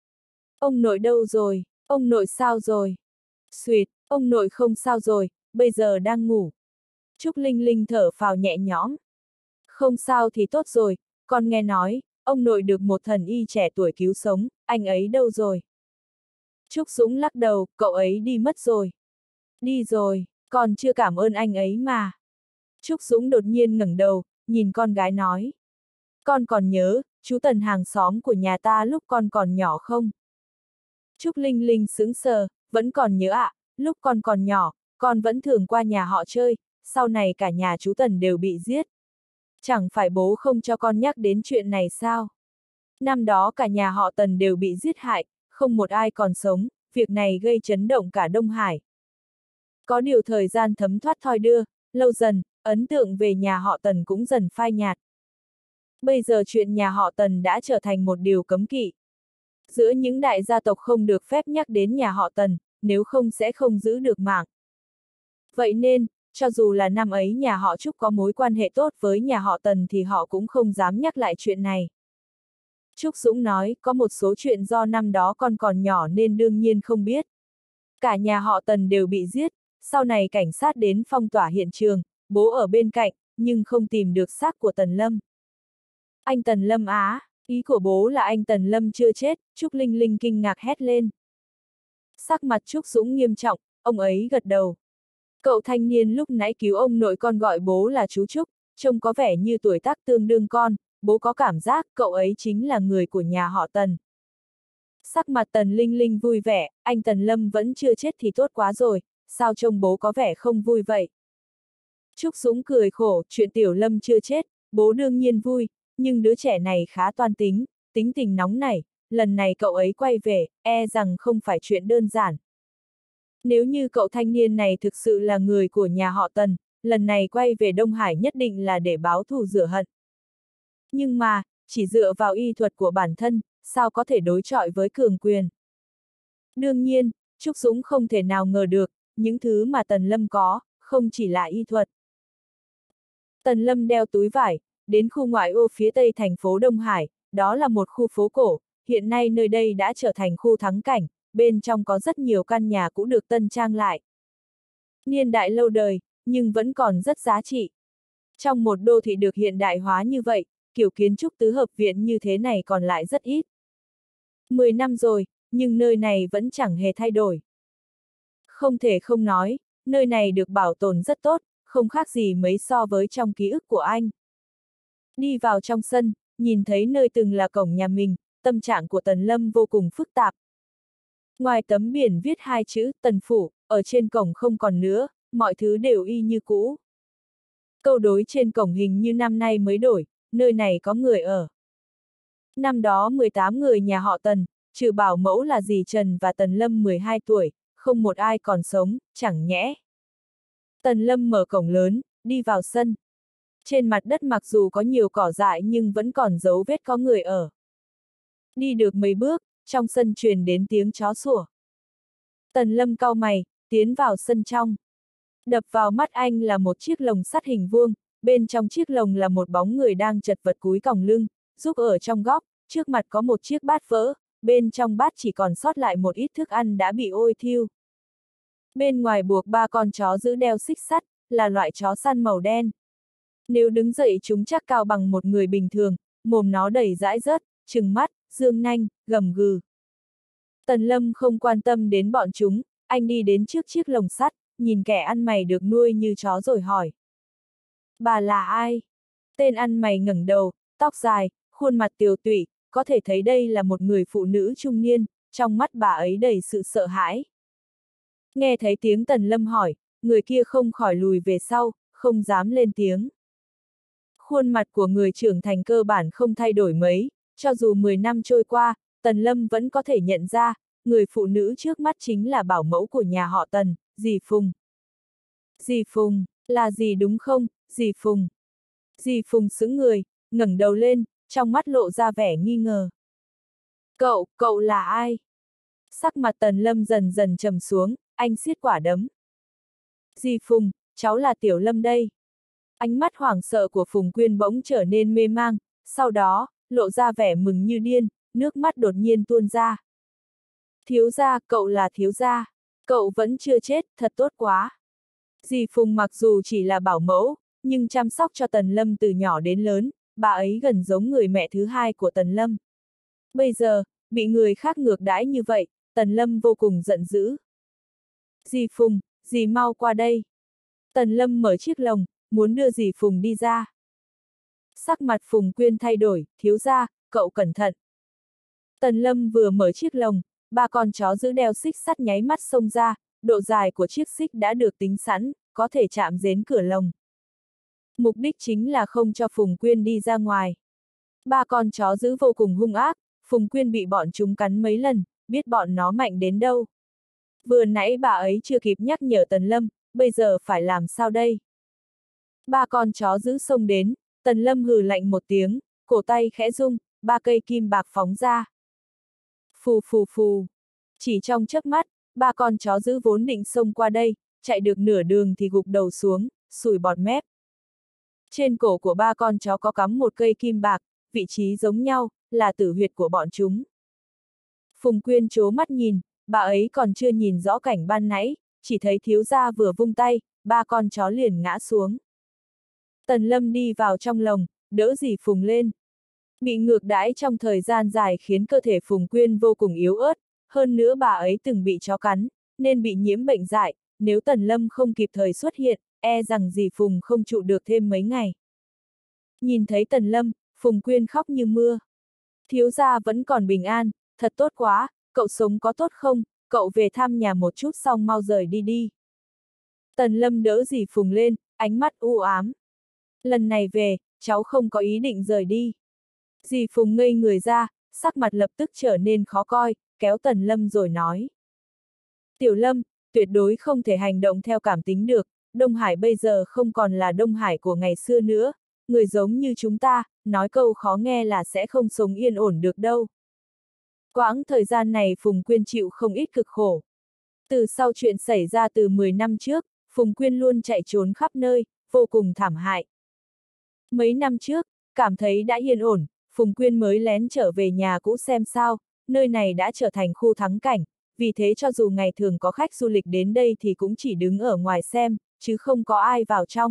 Ông nội đâu rồi? Ông nội sao rồi? Xuyệt, ông nội không sao rồi, bây giờ đang ngủ. Trúc Linh Linh thở phào nhẹ nhõm. Không sao thì tốt rồi, con nghe nói, ông nội được một thần y trẻ tuổi cứu sống, anh ấy đâu rồi? Trúc Dũng lắc đầu, cậu ấy đi mất rồi. Đi rồi, còn chưa cảm ơn anh ấy mà. Trúc Dũng đột nhiên ngẩng đầu, nhìn con gái nói. Con còn nhớ, chú Tần hàng xóm của nhà ta lúc con còn nhỏ không? Trúc Linh Linh sững sờ, vẫn còn nhớ ạ, lúc con còn nhỏ, con vẫn thường qua nhà họ chơi, sau này cả nhà chú Tần đều bị giết. Chẳng phải bố không cho con nhắc đến chuyện này sao? Năm đó cả nhà họ Tần đều bị giết hại, không một ai còn sống, việc này gây chấn động cả Đông Hải. Có điều thời gian thấm thoát thoi đưa, lâu dần, ấn tượng về nhà họ Tần cũng dần phai nhạt. Bây giờ chuyện nhà họ Tần đã trở thành một điều cấm kỵ. Giữa những đại gia tộc không được phép nhắc đến nhà họ Tần, nếu không sẽ không giữ được mạng. Vậy nên, cho dù là năm ấy nhà họ Trúc có mối quan hệ tốt với nhà họ Tần thì họ cũng không dám nhắc lại chuyện này. Trúc Dũng nói, có một số chuyện do năm đó con còn nhỏ nên đương nhiên không biết. Cả nhà họ Tần đều bị giết, sau này cảnh sát đến phong tỏa hiện trường, bố ở bên cạnh, nhưng không tìm được xác của Tần Lâm. Anh Tần Lâm á, ý của bố là anh Tần Lâm chưa chết, Trúc Linh Linh kinh ngạc hét lên. Sắc mặt Trúc Dũng nghiêm trọng, ông ấy gật đầu. Cậu thanh niên lúc nãy cứu ông nội con gọi bố là chú Trúc, trông có vẻ như tuổi tác tương đương con, bố có cảm giác cậu ấy chính là người của nhà họ Tần. Sắc mặt Tần Linh Linh vui vẻ, anh Tần Lâm vẫn chưa chết thì tốt quá rồi, sao trông bố có vẻ không vui vậy? Trúc Dũng cười khổ, chuyện Tiểu Lâm chưa chết, bố đương nhiên vui, nhưng đứa trẻ này khá toan tính, tính tình nóng nảy, lần này cậu ấy quay về, e rằng không phải chuyện đơn giản. Nếu như cậu thanh niên này thực sự là người của nhà họ Tần, lần này quay về Đông Hải nhất định là để báo thù rửa hận. Nhưng mà, chỉ dựa vào y thuật của bản thân, sao có thể đối chọi với cường quyền? Đương nhiên, Trúc Dũng không thể nào ngờ được, những thứ mà Tần Lâm có, không chỉ là y thuật. Tần Lâm đeo túi vải, đến khu ngoại ô phía tây thành phố Đông Hải, đó là một khu phố cổ, hiện nay nơi đây đã trở thành khu thắng cảnh, bên trong có rất nhiều căn nhà cũ được tân trang lại. Niên đại lâu đời, nhưng vẫn còn rất giá trị. Trong một đô thị được hiện đại hóa như vậy, kiểu kiến trúc tứ hợp viện như thế này còn lại rất ít. 10 năm rồi, nhưng nơi này vẫn chẳng hề thay đổi. Không thể không nói, nơi này được bảo tồn rất tốt, không khác gì mấy so với trong ký ức của anh. Đi vào trong sân, nhìn thấy nơi từng là cổng nhà mình, tâm trạng của Tần Lâm vô cùng phức tạp. Ngoài tấm biển viết hai chữ Tần Phủ, ở trên cổng không còn nữa, mọi thứ đều y như cũ. Câu đối trên cổng hình như năm nay mới đổi, nơi này có người ở. Năm đó 18 người nhà họ Tần, trừ bảo mẫu là dì Trần và Tần Lâm 12 tuổi, không một ai còn sống, chẳng nhẽ. Tần Lâm mở cổng lớn, đi vào sân. Trên mặt đất mặc dù có nhiều cỏ dại nhưng vẫn còn dấu vết có người ở. Đi được mấy bước, trong sân truyền đến tiếng chó sủa. Tần Lâm cau mày, tiến vào sân trong. Đập vào mắt anh là một chiếc lồng sắt hình vuông, bên trong chiếc lồng là một bóng người đang chật vật cúi còng lưng, giúp ở trong góc, trước mặt có một chiếc bát vỡ, bên trong bát chỉ còn sót lại một ít thức ăn đã bị ôi thiêu. Bên ngoài buộc 3 con chó giữ đeo xích sắt, là loại chó săn màu đen. Nếu đứng dậy chúng chắc cao bằng một người bình thường, mồm nó đầy dãi rớt, trừng mắt, dương nanh, gầm gừ. Tần Lâm không quan tâm đến bọn chúng, anh đi đến trước chiếc lồng sắt, nhìn kẻ ăn mày được nuôi như chó rồi hỏi. Bà là ai? Tên ăn mày ngẩng đầu, tóc dài, khuôn mặt tiều tụy, có thể thấy đây là một người phụ nữ trung niên, trong mắt bà ấy đầy sự sợ hãi. Nghe thấy tiếng Tần Lâm hỏi, người kia không khỏi lùi về sau, không dám lên tiếng. Khuôn mặt của người trưởng thành cơ bản không thay đổi mấy, cho dù 10 năm trôi qua, Tần Lâm vẫn có thể nhận ra, người phụ nữ trước mắt chính là bảo mẫu của nhà họ Tần, dì Phùng. Dì Phùng, là dì đúng không, dì Phùng? Dì Phùng sững người, ngẩng đầu lên, trong mắt lộ ra vẻ nghi ngờ. Cậu là ai? Sắc mặt Tần Lâm dần dần trầm xuống, anh siết quả đấm. Dì Phùng, cháu là Tiểu Lâm đây. Ánh mắt hoảng sợ của Phùng Quyên bỗng trở nên mê mang, sau đó, lộ ra vẻ mừng như điên, nước mắt đột nhiên tuôn ra. Thiếu gia, cậu là thiếu gia. Cậu vẫn chưa chết, thật tốt quá. Dì Phùng mặc dù chỉ là bảo mẫu, nhưng chăm sóc cho Tần Lâm từ nhỏ đến lớn, bà ấy gần giống người mẹ thứ hai của Tần Lâm. Bây giờ, bị người khác ngược đãi như vậy, Tần Lâm vô cùng giận dữ. Dì Phùng, dì mau qua đây. Tần Lâm mở chiếc lồng, muốn đưa dì Phùng đi ra. Sắc mặt Phùng Quyên thay đổi, thiếu gia, cậu cẩn thận. Tần Lâm vừa mở chiếc lồng, 3 con chó giữ đeo xích sắt nháy mắt xông ra, độ dài của chiếc xích đã được tính sẵn, có thể chạm đến cửa lồng. Mục đích chính là không cho Phùng Quyên đi ra ngoài. 3 con chó giữ vô cùng hung ác, Phùng Quyên bị bọn chúng cắn mấy lần, biết bọn nó mạnh đến đâu. Vừa nãy bà ấy chưa kịp nhắc nhở Tần Lâm, bây giờ phải làm sao đây? 3 con chó giữ xông đến, Tần Lâm hừ lạnh một tiếng, cổ tay khẽ rung, 3 cây kim bạc phóng ra. Phù phù phù. Chỉ trong chớp mắt, 3 con chó giữ vốn định xông qua đây, chạy được nửa đường thì gục đầu xuống, sùi bọt mép. Trên cổ của 3 con chó có cắm một cây kim bạc, vị trí giống nhau, là tử huyệt của bọn chúng. Phùng Quyên trố mắt nhìn, bà ấy còn chưa nhìn rõ cảnh ban nãy, chỉ thấy thiếu gia vừa vung tay, 3 con chó liền ngã xuống. Tần Lâm đi vào trong lồng, đỡ dì Phùng lên. Bị ngược đãi trong thời gian dài khiến cơ thể Phùng Quyên vô cùng yếu ớt, hơn nữa bà ấy từng bị chó cắn, nên bị nhiễm bệnh dại, nếu Tần Lâm không kịp thời xuất hiện, e rằng dì Phùng không trụ được thêm mấy ngày. Nhìn thấy Tần Lâm, Phùng Quyên khóc như mưa. Thiếu gia vẫn còn bình an, thật tốt quá, cậu sống có tốt không, cậu về thăm nhà một chút xong mau rời đi đi. Tần Lâm đỡ dì Phùng lên, ánh mắt u ám. Lần này về, cháu không có ý định rời đi. Dì Phùng ngây người ra, sắc mặt lập tức trở nên khó coi, kéo Tần Lâm rồi nói. Tiểu Lâm, tuyệt đối không thể hành động theo cảm tính được, Đông Hải bây giờ không còn là Đông Hải của ngày xưa nữa, người giống như chúng ta, nói câu khó nghe là sẽ không sống yên ổn được đâu. Quãng thời gian này Phùng Quyên chịu không ít cực khổ. Từ sau chuyện xảy ra từ 10 năm trước, Phùng Quyên luôn chạy trốn khắp nơi, vô cùng thảm hại. Mấy năm trước, cảm thấy đã yên ổn, Phùng Quyên mới lén trở về nhà cũ xem sao, nơi này đã trở thành khu thắng cảnh, vì thế cho dù ngày thường có khách du lịch đến đây thì cũng chỉ đứng ở ngoài xem, chứ không có ai vào trong.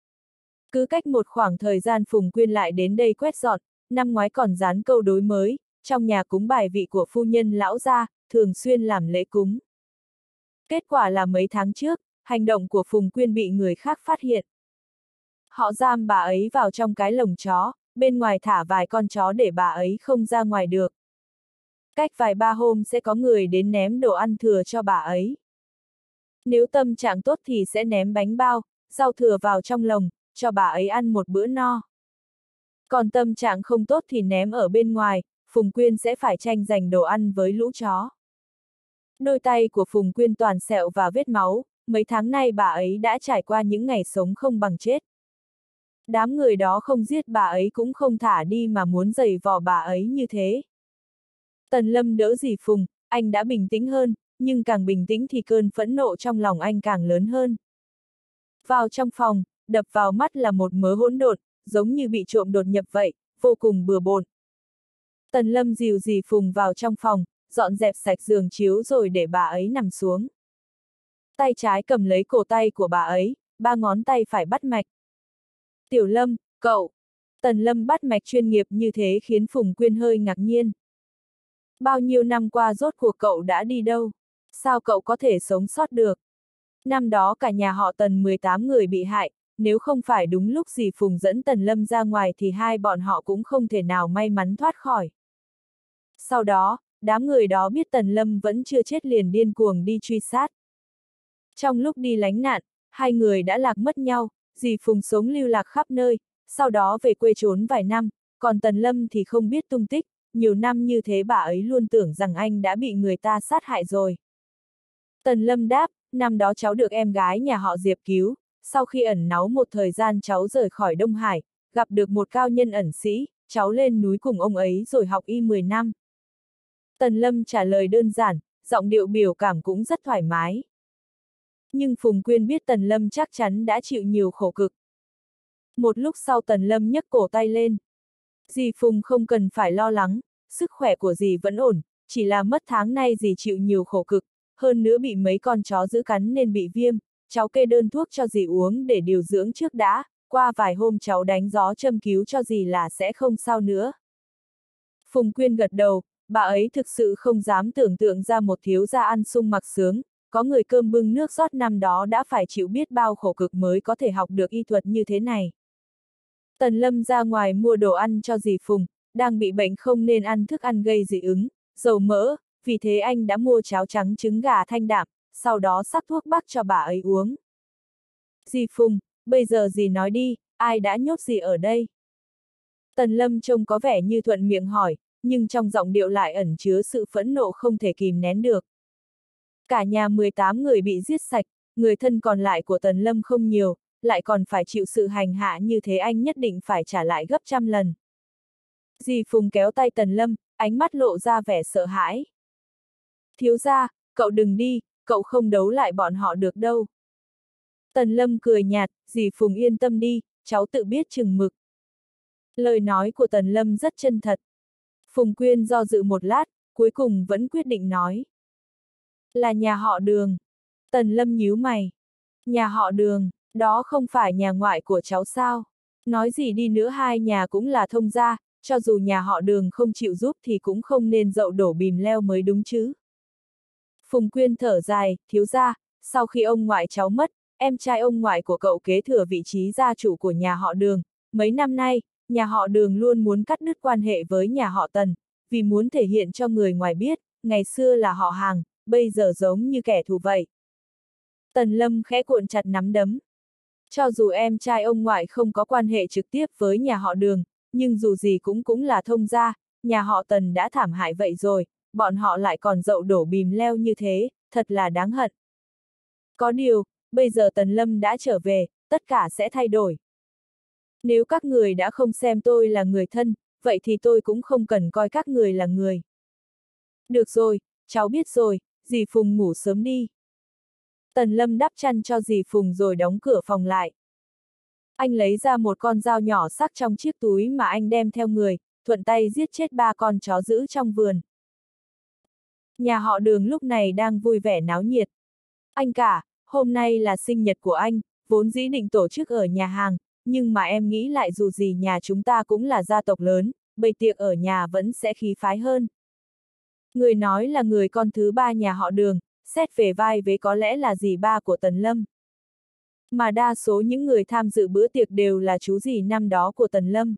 Cứ cách một khoảng thời gian Phùng Quyên lại đến đây quét dọn, năm ngoái còn dán câu đối mới, trong nhà cúng bài vị của phu nhân lão gia, thường xuyên làm lễ cúng. Kết quả là mấy tháng trước, hành động của Phùng Quyên bị người khác phát hiện. Họ giam bà ấy vào trong cái lồng chó, bên ngoài thả vài con chó để bà ấy không ra ngoài được. Cách vài ba hôm sẽ có người đến ném đồ ăn thừa cho bà ấy. Nếu tâm trạng tốt thì sẽ ném bánh bao, rau thừa vào trong lồng, cho bà ấy ăn một bữa no. Còn tâm trạng không tốt thì ném ở bên ngoài, Phùng Quyên sẽ phải tranh giành đồ ăn với lũ chó. Đôi tay của Phùng Quyên toàn sẹo và vết máu, mấy tháng nay bà ấy đã trải qua những ngày sống không bằng chết. Đám người đó không giết bà ấy cũng không thả đi mà muốn giày vò bà ấy như thế. Tần Lâm đỡ dì Phùng, anh đã bình tĩnh hơn, nhưng càng bình tĩnh thì cơn phẫn nộ trong lòng anh càng lớn hơn. Vào trong phòng, đập vào mắt là một mớ hỗn độn, giống như bị trộm đột nhập vậy, vô cùng bừa bộn. Tần Lâm dìu dì Phùng vào trong phòng, dọn dẹp sạch giường chiếu rồi để bà ấy nằm xuống. Tay trái cầm lấy cổ tay của bà ấy, ba ngón tay phải bắt mạch. Tiểu Lâm, cậu! Tần Lâm bắt mạch chuyên nghiệp như thế khiến Phùng Quyên hơi ngạc nhiên. Bao nhiêu năm qua rốt cuộc cậu đã đi đâu? Sao cậu có thể sống sót được? Năm đó cả nhà họ Tần 18 người bị hại, nếu không phải đúng lúc dì Phùng dẫn Tần Lâm ra ngoài thì hai bọn họ cũng không thể nào may mắn thoát khỏi. Sau đó, đám người đó biết Tần Lâm vẫn chưa chết liền điên cuồng đi truy sát. Trong lúc đi lánh nạn, hai người đã lạc mất nhau, dì Phùng sống lưu lạc khắp nơi, sau đó về quê trốn vài năm, còn Tần Lâm thì không biết tung tích, nhiều năm như thế bà ấy luôn tưởng rằng anh đã bị người ta sát hại rồi. Tần Lâm đáp, năm đó cháu được em gái nhà họ Diệp cứu, sau khi ẩn náu một thời gian cháu rời khỏi Đông Hải, gặp được một cao nhân ẩn sĩ, cháu lên núi cùng ông ấy rồi học y 10 năm. Tần Lâm trả lời đơn giản, giọng điệu biểu cảm cũng rất thoải mái. Nhưng Phùng Quyên biết Tần Lâm chắc chắn đã chịu nhiều khổ cực. Một lúc sau Tần Lâm nhấc cổ tay lên. Dì Phùng không cần phải lo lắng, sức khỏe của dì vẫn ổn, chỉ là mất tháng nay dì chịu nhiều khổ cực, hơn nữa bị mấy con chó giữ cắn nên bị viêm, cháu kê đơn thuốc cho dì uống để điều dưỡng trước đã, qua vài hôm cháu đánh gió châm cứu cho dì là sẽ không sao nữa. Phùng Quyên gật đầu, bà ấy thực sự không dám tưởng tượng ra một thiếu gia ăn sung mặc sướng, có người cơm bưng nước rót năm đó đã phải chịu biết bao khổ cực mới có thể học được y thuật như thế này. Tần Lâm ra ngoài mua đồ ăn cho dì Phùng, đang bị bệnh không nên ăn thức ăn gây dị ứng, dầu mỡ, vì thế anh đã mua cháo trắng trứng gà thanh đạm, sau đó sắc thuốc bắc cho bà ấy uống. Dì Phùng, bây giờ dì nói đi, ai đã nhốt dì ở đây? Tần Lâm trông có vẻ như thuận miệng hỏi, nhưng trong giọng điệu lại ẩn chứa sự phẫn nộ không thể kìm nén được. Cả nhà 18 người bị giết sạch, người thân còn lại của Tần Lâm không nhiều, lại còn phải chịu sự hành hạ như thế anh nhất định phải trả lại gấp trăm lần. Dì Phùng kéo tay Tần Lâm, ánh mắt lộ ra vẻ sợ hãi. Thiếu gia, cậu đừng đi, cậu không đấu lại bọn họ được đâu. Tần Lâm cười nhạt, dì Phùng yên tâm đi, cháu tự biết chừng mực. Lời nói của Tần Lâm rất chân thật. Phùng Quyên do dự một lát, cuối cùng vẫn quyết định nói. Là nhà họ Đường. Tần Lâm nhíu mày. Nhà họ Đường, đó không phải nhà ngoại của cháu sao? Nói gì đi nữa hai nhà cũng là thông gia, cho dù nhà họ Đường không chịu giúp thì cũng không nên dậu đổ bìm leo mới đúng chứ. Phùng Quyên thở dài, thiếu gia, sau khi ông ngoại cháu mất, em trai ông ngoại của cậu kế thừa vị trí gia chủ của nhà họ Đường. Mấy năm nay, nhà họ Đường luôn muốn cắt đứt quan hệ với nhà họ Tần, vì muốn thể hiện cho người ngoài biết, ngày xưa là họ hàng, bây giờ giống như kẻ thù vậy. Tần Lâm khẽ cuộn chặt nắm đấm. Cho dù em trai ông ngoại không có quan hệ trực tiếp với nhà họ Đường, nhưng dù gì cũng là thông gia, nhà họ Tần đã thảm hại vậy rồi, bọn họ lại còn dậu đổ bìm leo như thế, thật là đáng hận. Có điều, bây giờ Tần Lâm đã trở về, tất cả sẽ thay đổi. Nếu các người đã không xem tôi là người thân, vậy thì tôi cũng không cần coi các người là người. Được rồi, cháu biết rồi, dì Phùng ngủ sớm đi. Tần Lâm đắp chăn cho dì Phùng rồi đóng cửa phòng lại. Anh lấy ra một con dao nhỏ sắc trong chiếc túi mà anh đem theo người, thuận tay giết chết 3 con chó dữ trong vườn. Nhà họ Đường lúc này đang vui vẻ náo nhiệt. Anh cả, hôm nay là sinh nhật của anh, vốn dĩ định tổ chức ở nhà hàng, nhưng mà em nghĩ lại dù gì nhà chúng ta cũng là gia tộc lớn, bày tiệc ở nhà vẫn sẽ khí phái hơn. Người nói là người con thứ ba nhà họ Đường, xét về vai vế có lẽ là dì ba của Tần Lâm. Mà đa số những người tham dự bữa tiệc đều là chú dì năm đó của Tần Lâm.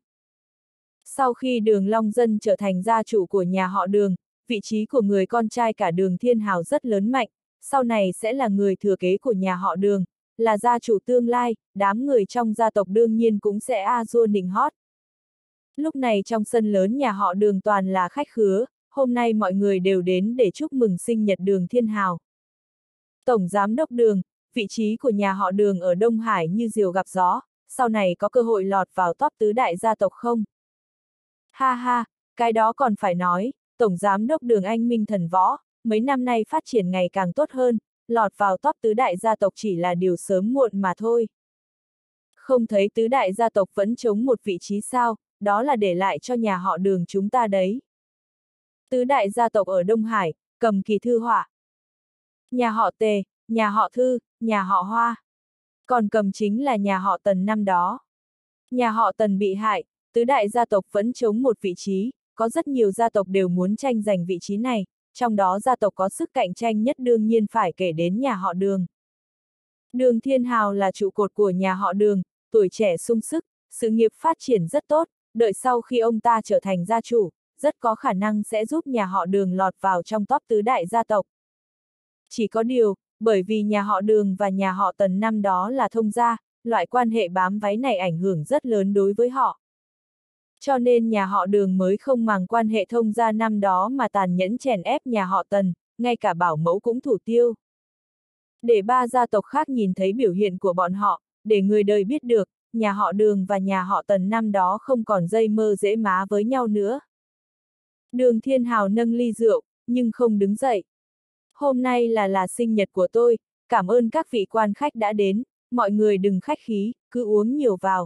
Sau khi Đường Long Dân trở thành gia chủ của nhà họ Đường, vị trí của người con trai cả Đường Thiên Hào rất lớn mạnh, sau này sẽ là người thừa kế của nhà họ Đường, là gia chủ tương lai, đám người trong gia tộc đương nhiên cũng sẽ a dua nịnh hót. Lúc này trong sân lớn nhà họ Đường toàn là khách khứa, hôm nay mọi người đều đến để chúc mừng sinh nhật Đường Thiên Hào. Tổng giám đốc Đường, vị trí của nhà họ Đường ở Đông Hải như diều gặp gió, sau này có cơ hội lọt vào top tứ đại gia tộc không? Ha ha, cái đó còn phải nói, Tổng giám đốc Đường anh minh thần võ, mấy năm nay phát triển ngày càng tốt hơn, lọt vào top tứ đại gia tộc chỉ là điều sớm muộn mà thôi. Không thấy tứ đại gia tộc vẫn chống một vị trí sao, đó là để lại cho nhà họ Đường chúng ta đấy. Tứ đại gia tộc ở Đông Hải, Cầm Kỳ Thư Họa. Nhà họ Tề, nhà họ Thư, nhà họ Hoa. Còn Cầm chính là nhà họ Tần năm đó. Nhà họ Tần bị hại, tứ đại gia tộc vẫn chống một vị trí, có rất nhiều gia tộc đều muốn tranh giành vị trí này, trong đó gia tộc có sức cạnh tranh nhất đương nhiên phải kể đến nhà họ Đường. Đường Thiên Hào là trụ cột của nhà họ Đường, tuổi trẻ sung sức, sự nghiệp phát triển rất tốt, đợi sau khi ông ta trở thành gia chủ, rất có khả năng sẽ giúp nhà họ Đường lọt vào trong top tứ đại gia tộc. Chỉ có điều, bởi vì nhà họ Đường và nhà họ Tần năm đó là thông gia, loại quan hệ bám váy này ảnh hưởng rất lớn đối với họ. Cho nên nhà họ Đường mới không màng quan hệ thông gia năm đó mà tàn nhẫn chèn ép nhà họ Tần, ngay cả bảo mẫu cũng thủ tiêu. Để ba gia tộc khác nhìn thấy biểu hiện của bọn họ, để người đời biết được, nhà họ Đường và nhà họ Tần năm đó không còn dây mơ dễ má với nhau nữa. Đường Thiên Hào nâng ly rượu, nhưng không đứng dậy. Hôm nay là sinh nhật của tôi, cảm ơn các vị quan khách đã đến, mọi người đừng khách khí, cứ uống nhiều vào.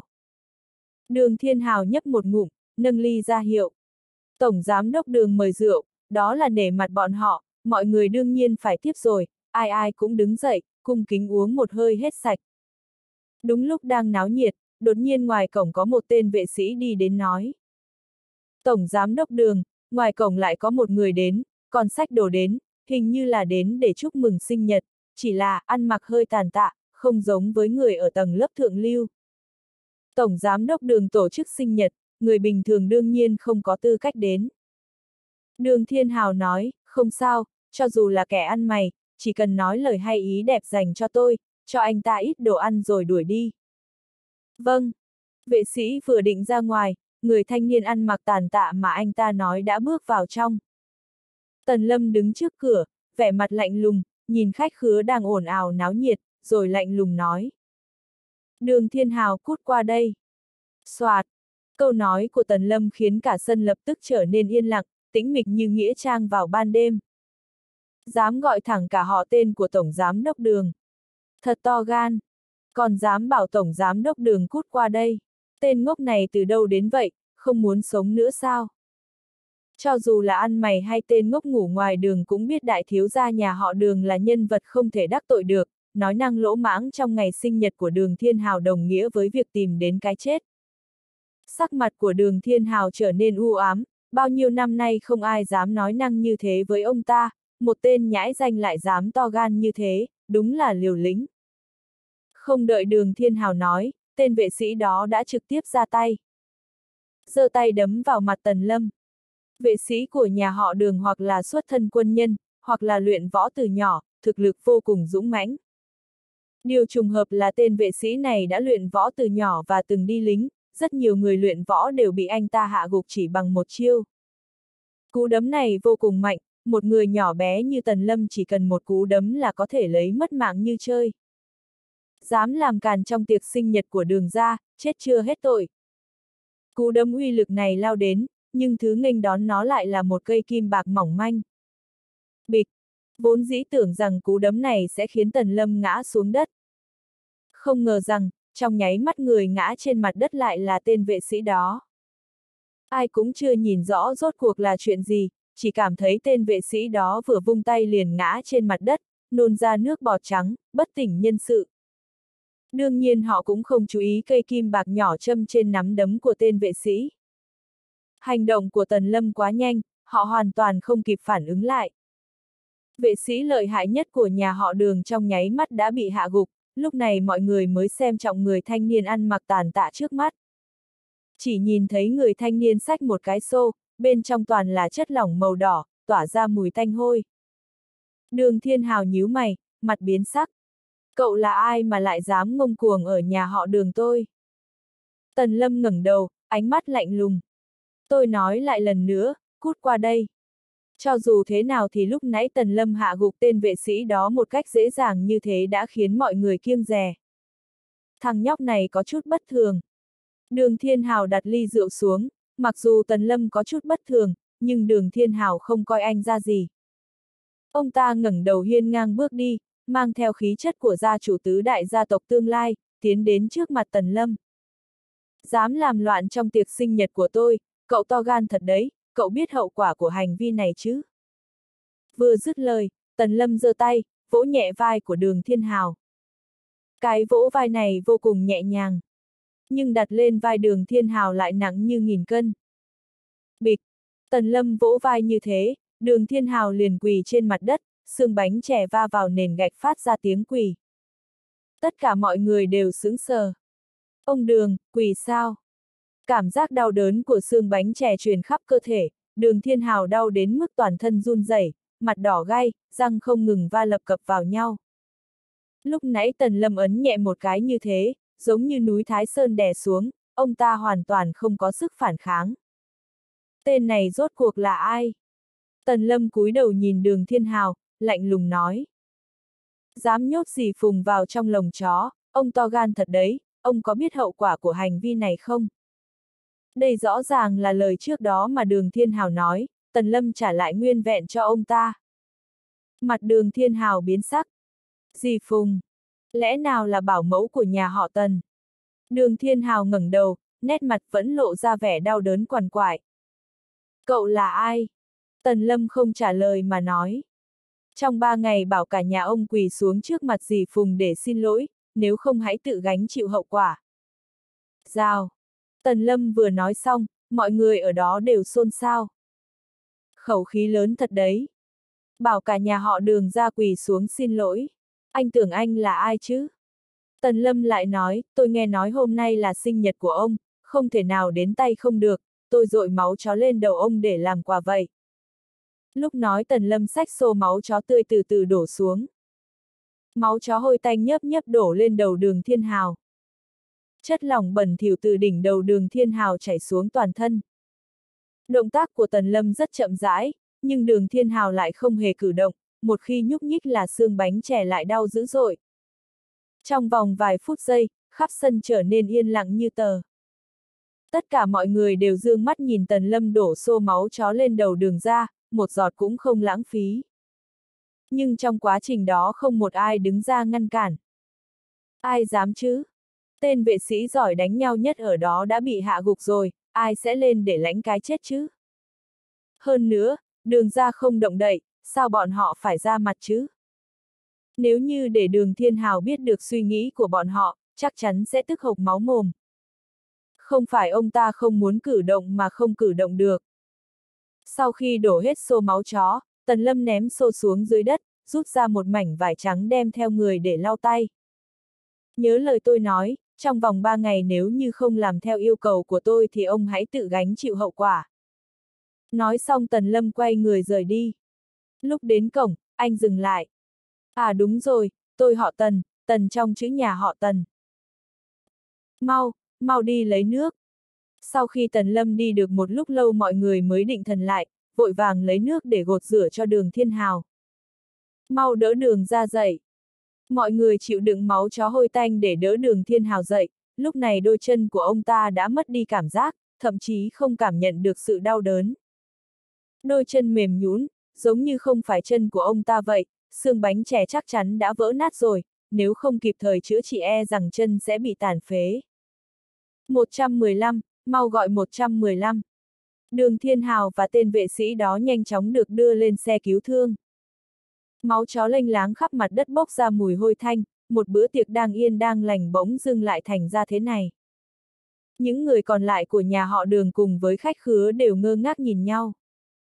Đường Thiên Hào nhấp một ngụm, nâng ly ra hiệu. Tổng giám đốc Đường mời rượu, đó là nể mặt bọn họ, mọi người đương nhiên phải tiếp rồi, ai ai cũng đứng dậy, cung kính uống một hơi hết sạch. Đúng lúc đang náo nhiệt, đột nhiên ngoài cổng có một tên vệ sĩ đi đến nói. Tổng giám đốc Đường, ngoài cổng lại có một người đến, còn xách đồ đến, hình như là đến để chúc mừng sinh nhật, chỉ là ăn mặc hơi tàn tạ, không giống với người ở tầng lớp thượng lưu. Tổng giám đốc Đường tổ chức sinh nhật, người bình thường đương nhiên không có tư cách đến. Đường Thiên Hào nói, không sao, cho dù là kẻ ăn mày, chỉ cần nói lời hay ý đẹp dành cho tôi, cho anh ta ít đồ ăn rồi đuổi đi. Vâng. Vệ sĩ vừa định ra ngoài, người thanh niên ăn mặc tàn tạ mà anh ta nói đã bước vào trong. Tần Lâm đứng trước cửa, vẻ mặt lạnh lùng, nhìn khách khứa đang ồn ào náo nhiệt, rồi lạnh lùng nói. Đường Thiên Hào cút qua đây. Soạt. Câu nói của Tần Lâm khiến cả sân lập tức trở nên yên lặng, tĩnh mịch như nghĩa trang vào ban đêm. Dám gọi thẳng cả họ tên của Tổng Giám đốc Đường. Thật to gan. Còn dám bảo Tổng Giám đốc Đường cút qua đây. Tên ngốc này từ đâu đến vậy, không muốn sống nữa sao? Cho dù là ăn mày hay tên ngốc ngủ ngoài đường cũng biết đại thiếu gia nhà họ Đường là nhân vật không thể đắc tội được, nói năng lỗ mãng trong ngày sinh nhật của Đường Thiên Hào đồng nghĩa với việc tìm đến cái chết. Sắc mặt của Đường Thiên Hào trở nên u ám, bao nhiêu năm nay không ai dám nói năng như thế với ông ta, một tên nhãi danh lại dám to gan như thế, đúng là liều lĩnh. Không đợi Đường Thiên Hào nói, tên vệ sĩ đó đã trực tiếp ra tay. Giơ tay đấm vào mặt Tần Lâm. Vệ sĩ của nhà họ Đường hoặc là xuất thân quân nhân, hoặc là luyện võ từ nhỏ, thực lực vô cùng dũng mãnh. Điều trùng hợp là tên vệ sĩ này đã luyện võ từ nhỏ và từng đi lính, rất nhiều người luyện võ đều bị anh ta hạ gục chỉ bằng một chiêu. Cú đấm này vô cùng mạnh, một người nhỏ bé như Tần Lâm chỉ cần một cú đấm là có thể lấy mất mạng như chơi. Dám làm càn trong tiệc sinh nhật của Đường gia, chết chưa hết tội. Cú đấm uy lực này lao đến, nhưng thứ nghênh đón nó lại là một cây kim bạc mỏng manh. Bịch! Vốn dĩ tưởng rằng cú đấm này sẽ khiến Tần Lâm ngã xuống đất. Không ngờ rằng, trong nháy mắt người ngã trên mặt đất lại là tên vệ sĩ đó. Ai cũng chưa nhìn rõ rốt cuộc là chuyện gì, chỉ cảm thấy tên vệ sĩ đó vừa vung tay liền ngã trên mặt đất, nôn ra nước bọt trắng, bất tỉnh nhân sự. Đương nhiên họ cũng không chú ý cây kim bạc nhỏ châm trên nắm đấm của tên vệ sĩ. Hành động của Tần Lâm quá nhanh, họ hoàn toàn không kịp phản ứng lại. Vệ sĩ lợi hại nhất của nhà họ Đường trong nháy mắt đã bị hạ gục, lúc này mọi người mới xem trọng người thanh niên ăn mặc tàn tạ trước mắt. Chỉ nhìn thấy người thanh niên xách một cái xô, bên trong toàn là chất lỏng màu đỏ, tỏa ra mùi tanh hôi. Đường Thiên Hào nhíu mày, mặt biến sắc. Cậu là ai mà lại dám ngông cuồng ở nhà họ Đường tôi? Tần Lâm ngẩng đầu, ánh mắt lạnh lùng. Tôi nói lại lần nữa, cút qua đây. Cho dù thế nào thì lúc nãy Tần Lâm hạ gục tên vệ sĩ đó một cách dễ dàng như thế đã khiến mọi người kiêng dè. Thằng nhóc này có chút bất thường. Đường Thiên Hào đặt ly rượu xuống, mặc dù Tần Lâm có chút bất thường, nhưng Đường Thiên Hào không coi anh ra gì. Ông ta ngẩng đầu hiên ngang bước đi, mang theo khí chất của gia chủ tứ đại gia tộc tương lai, tiến đến trước mặt Tần Lâm. Dám làm loạn trong tiệc sinh nhật của tôi, cậu to gan thật đấy, cậu biết hậu quả của hành vi này chứ? Vừa dứt lời, Tần Lâm giơ tay, vỗ nhẹ vai của Đường Thiên Hào. Cái vỗ vai này vô cùng nhẹ nhàng. Nhưng đặt lên vai Đường Thiên Hào lại nặng như nghìn cân. Bịch! Tần Lâm vỗ vai như thế, Đường Thiên Hào liền quỳ trên mặt đất, xương bánh chè va vào nền gạch phát ra tiếng quỳ. Tất cả mọi người đều sững sờ. Ông Đường, quỳ sao? Cảm giác đau đớn của xương bánh chè truyền khắp cơ thể, Đường Thiên Hào đau đến mức toàn thân run rẩy, mặt đỏ gay, răng không ngừng va lập cập vào nhau. Lúc nãy Tần Lâm ấn nhẹ một cái như thế, giống như núi Thái Sơn đè xuống, ông ta hoàn toàn không có sức phản kháng. Tên này rốt cuộc là ai? Tần Lâm cúi đầu nhìn Đường Thiên Hào, lạnh lùng nói. Dám nhốt dì Phùng vào trong lồng chó, ông to gan thật đấy, ông có biết hậu quả của hành vi này không? Đây rõ ràng là lời trước đó mà Đường Thiên Hào nói, Tần Lâm trả lại nguyên vẹn cho ông ta. Mặt Đường Thiên Hào biến sắc. Dì Phùng, lẽ nào là bảo mẫu của nhà họ Tần? Đường Thiên Hào ngẩng đầu, nét mặt vẫn lộ ra vẻ đau đớn quằn quại. Cậu là ai? Tần Lâm không trả lời mà nói. Trong 3 ngày bảo cả nhà ông quỳ xuống trước mặt dì Phùng để xin lỗi, nếu không hãy tự gánh chịu hậu quả. Rào! Tần Lâm vừa nói xong, mọi người ở đó đều xôn xao. Khẩu khí lớn thật đấy. Bảo cả nhà họ Đường ra quỳ xuống xin lỗi. Anh tưởng anh là ai chứ? Tần Lâm lại nói, tôi nghe nói hôm nay là sinh nhật của ông, không thể nào đến tay không được, tôi dội máu chó lên đầu ông để làm quà vậy. Lúc nói Tần Lâm xách xô máu chó tươi từ từ đổ xuống. Máu chó hôi tanh nhấp nhấp đổ lên đầu Đường Thiên Hào. Chất lỏng bẩn thỉu từ đỉnh đầu Đường Thiên Hào chảy xuống toàn thân. Động tác của Tần Lâm rất chậm rãi, nhưng Đường Thiên Hào lại không hề cử động, một khi nhúc nhích là xương bánh chè lại đau dữ dội. Trong vòng vài phút giây, khắp sân trở nên yên lặng như tờ. Tất cả mọi người đều dương mắt nhìn Tần Lâm đổ xô máu chó lên đầu Đường ra, một giọt cũng không lãng phí. Nhưng trong quá trình đó không một ai đứng ra ngăn cản. Ai dám chứ? Tên vệ sĩ giỏi đánh nhau nhất ở đó đã bị hạ gục rồi, ai sẽ lên để lãnh cái chết chứ? Hơn nữa, Đường ra không động đậy, sao bọn họ phải ra mặt chứ? Nếu như để Đường Thiên Hào biết được suy nghĩ của bọn họ, chắc chắn sẽ tức hộc máu mồm. Không phải ông ta không muốn cử động mà không cử động được. Sau khi đổ hết xô máu chó, Tần Lâm ném xô xuống dưới đất, rút ra một mảnh vải trắng đem theo người để lau tay. Nhớ lời tôi nói, trong vòng 3 ngày nếu như không làm theo yêu cầu của tôi thì ông hãy tự gánh chịu hậu quả. Nói xong Tần Lâm quay người rời đi. Lúc đến cổng, anh dừng lại. À đúng rồi, tôi họ Tần, Tần trong chữ nhà họ Tần. Mau đi lấy nước. Sau khi Tần Lâm đi được một lúc lâu mọi người mới định thần lại, vội vàng lấy nước để gột rửa cho Đường Thiên Hào. Mau đỡ Đường ra dậy. Mọi người chịu đựng máu chó hôi tanh để đỡ Đường Thiên Hào dậy, lúc này đôi chân của ông ta đã mất đi cảm giác, thậm chí không cảm nhận được sự đau đớn. Đôi chân mềm nhũn, giống như không phải chân của ông ta vậy, xương bánh chè chắc chắn đã vỡ nát rồi, nếu không kịp thời chữa trị e rằng chân sẽ bị tàn phế. 115, mau gọi 115. Đường Thiên Hào và tên vệ sĩ đó nhanh chóng được đưa lên xe cứu thương. Máu chó lênh láng khắp mặt đất bốc ra mùi hôi thanh, một bữa tiệc đang yên đang lành bỗng dưng lại thành ra thế này. Những người còn lại của nhà họ Đường cùng với khách khứa đều ngơ ngác nhìn nhau.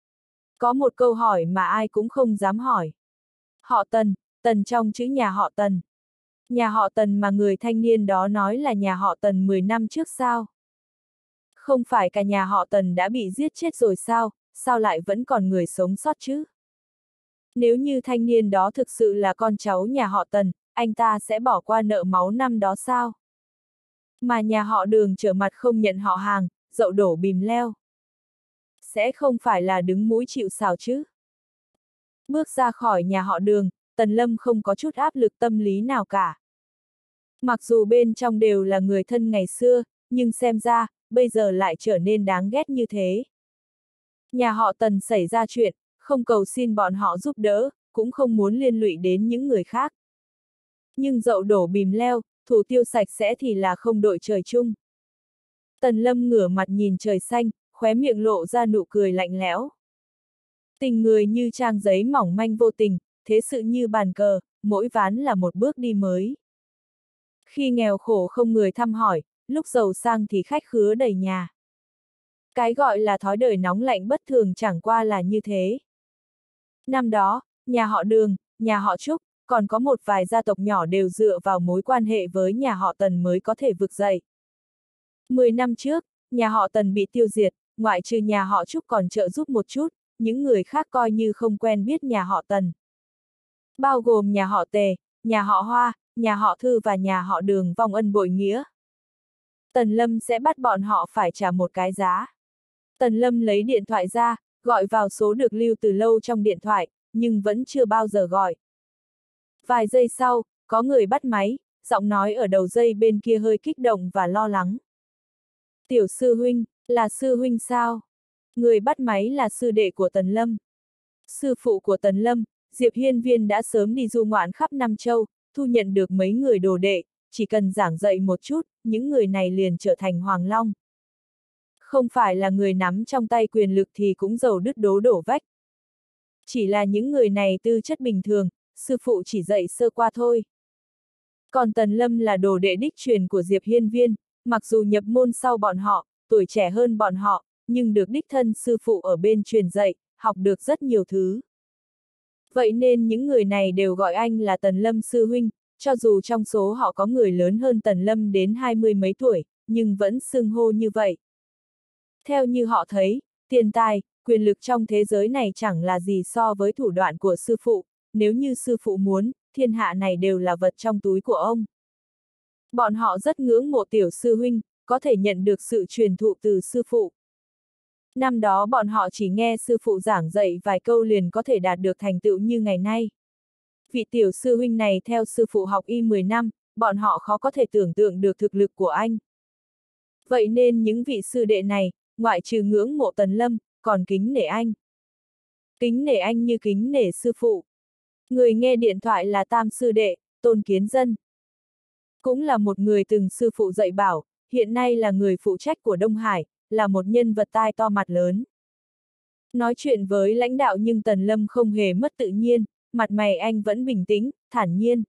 Có một câu hỏi mà ai cũng không dám hỏi. Họ Tần, Tần trong chữ nhà họ Tần. Nhà họ Tần mà người thanh niên đó nói là nhà họ Tần 10 năm trước sao? Không phải cả nhà họ Tần đã bị giết chết rồi sao, sao lại vẫn còn người sống sót chứ? Nếu như thanh niên đó thực sự là con cháu nhà họ Tần, anh ta sẽ bỏ qua nợ máu năm đó sao? Mà nhà họ Đường trở mặt không nhận họ hàng, dậu đổ bìm leo. Sẽ không phải là đứng mũi chịu sào chứ? Bước ra khỏi nhà họ Đường, Tần Lâm không có chút áp lực tâm lý nào cả. Mặc dù bên trong đều là người thân ngày xưa, nhưng xem ra, bây giờ lại trở nên đáng ghét như thế. Nhà họ Tần xảy ra chuyện, không cầu xin bọn họ giúp đỡ, cũng không muốn liên lụy đến những người khác. Nhưng dậu đổ bìm leo, thủ tiêu sạch sẽ thì là không đội trời chung. Tần Lâm ngửa mặt nhìn trời xanh, khóe miệng lộ ra nụ cười lạnh lẽo. Tình người như trang giấy mỏng manh vô tình, thế sự như bàn cờ, mỗi ván là một bước đi mới. Khi nghèo khổ không người thăm hỏi, lúc giàu sang thì khách khứa đầy nhà. Cái gọi là thói đời nóng lạnh bất thường chẳng qua là như thế. Năm đó, nhà họ Đường, nhà họ Trúc, còn có một vài gia tộc nhỏ đều dựa vào mối quan hệ với nhà họ Tần mới có thể vực dậy. 10 năm trước, nhà họ Tần bị tiêu diệt, ngoại trừ nhà họ Trúc còn trợ giúp một chút, những người khác coi như không quen biết nhà họ Tần. Bao gồm nhà họ Tề, nhà họ Hoa, nhà họ Thư và nhà họ Đường vong ân bội nghĩa. Tần Lâm sẽ bắt bọn họ phải trả một cái giá. Tần Lâm lấy điện thoại ra, gọi vào số được lưu từ lâu trong điện thoại, nhưng vẫn chưa bao giờ gọi. Vài giây sau, có người bắt máy, giọng nói ở đầu dây bên kia hơi kích động và lo lắng. Tiểu sư huynh, là sư huynh sao? Người bắt máy là sư đệ của Tần Lâm. Sư phụ của Tần Lâm, Diệp Hiên Viên đã sớm đi du ngoạn khắp Nam Châu, thu nhận được mấy người đồ đệ, chỉ cần giảng dạy một chút, những người này liền trở thành Hoàng Long. Không phải là người nắm trong tay quyền lực thì cũng giàu đứt đố đổ vách. Chỉ là những người này tư chất bình thường, sư phụ chỉ dạy sơ qua thôi. Còn Tần Lâm là đồ đệ đích truyền của Diệp Hiên Viên, mặc dù nhập môn sau bọn họ, tuổi trẻ hơn bọn họ, nhưng được đích thân sư phụ ở bên truyền dạy, học được rất nhiều thứ. Vậy nên những người này đều gọi anh là Tần Lâm sư huynh, cho dù trong số họ có người lớn hơn Tần Lâm đến 20 mấy tuổi, nhưng vẫn xưng hô như vậy. Theo như họ thấy, tiền tài, quyền lực trong thế giới này chẳng là gì so với thủ đoạn của sư phụ, nếu như sư phụ muốn, thiên hạ này đều là vật trong túi của ông. Bọn họ rất ngưỡng mộ tiểu sư huynh, có thể nhận được sự truyền thụ từ sư phụ. Năm đó bọn họ chỉ nghe sư phụ giảng dạy vài câu liền có thể đạt được thành tựu như ngày nay. Vị tiểu sư huynh này theo sư phụ học y 10 năm, bọn họ khó có thể tưởng tượng được thực lực của anh. Vậy nên những vị sư đệ này, ngoại trừ ngưỡng mộ Tần Lâm, còn kính nể anh. Kính nể anh như kính nể sư phụ. Người nghe điện thoại là tam sư đệ, Tôn Kiến Dân. Cũng là một người từng sư phụ dạy bảo, hiện nay là người phụ trách của Đông Hải, là một nhân vật tai to mặt lớn. Nói chuyện với lãnh đạo nhưng Tần Lâm không hề mất tự nhiên, mặt mày anh vẫn bình tĩnh, thản nhiên.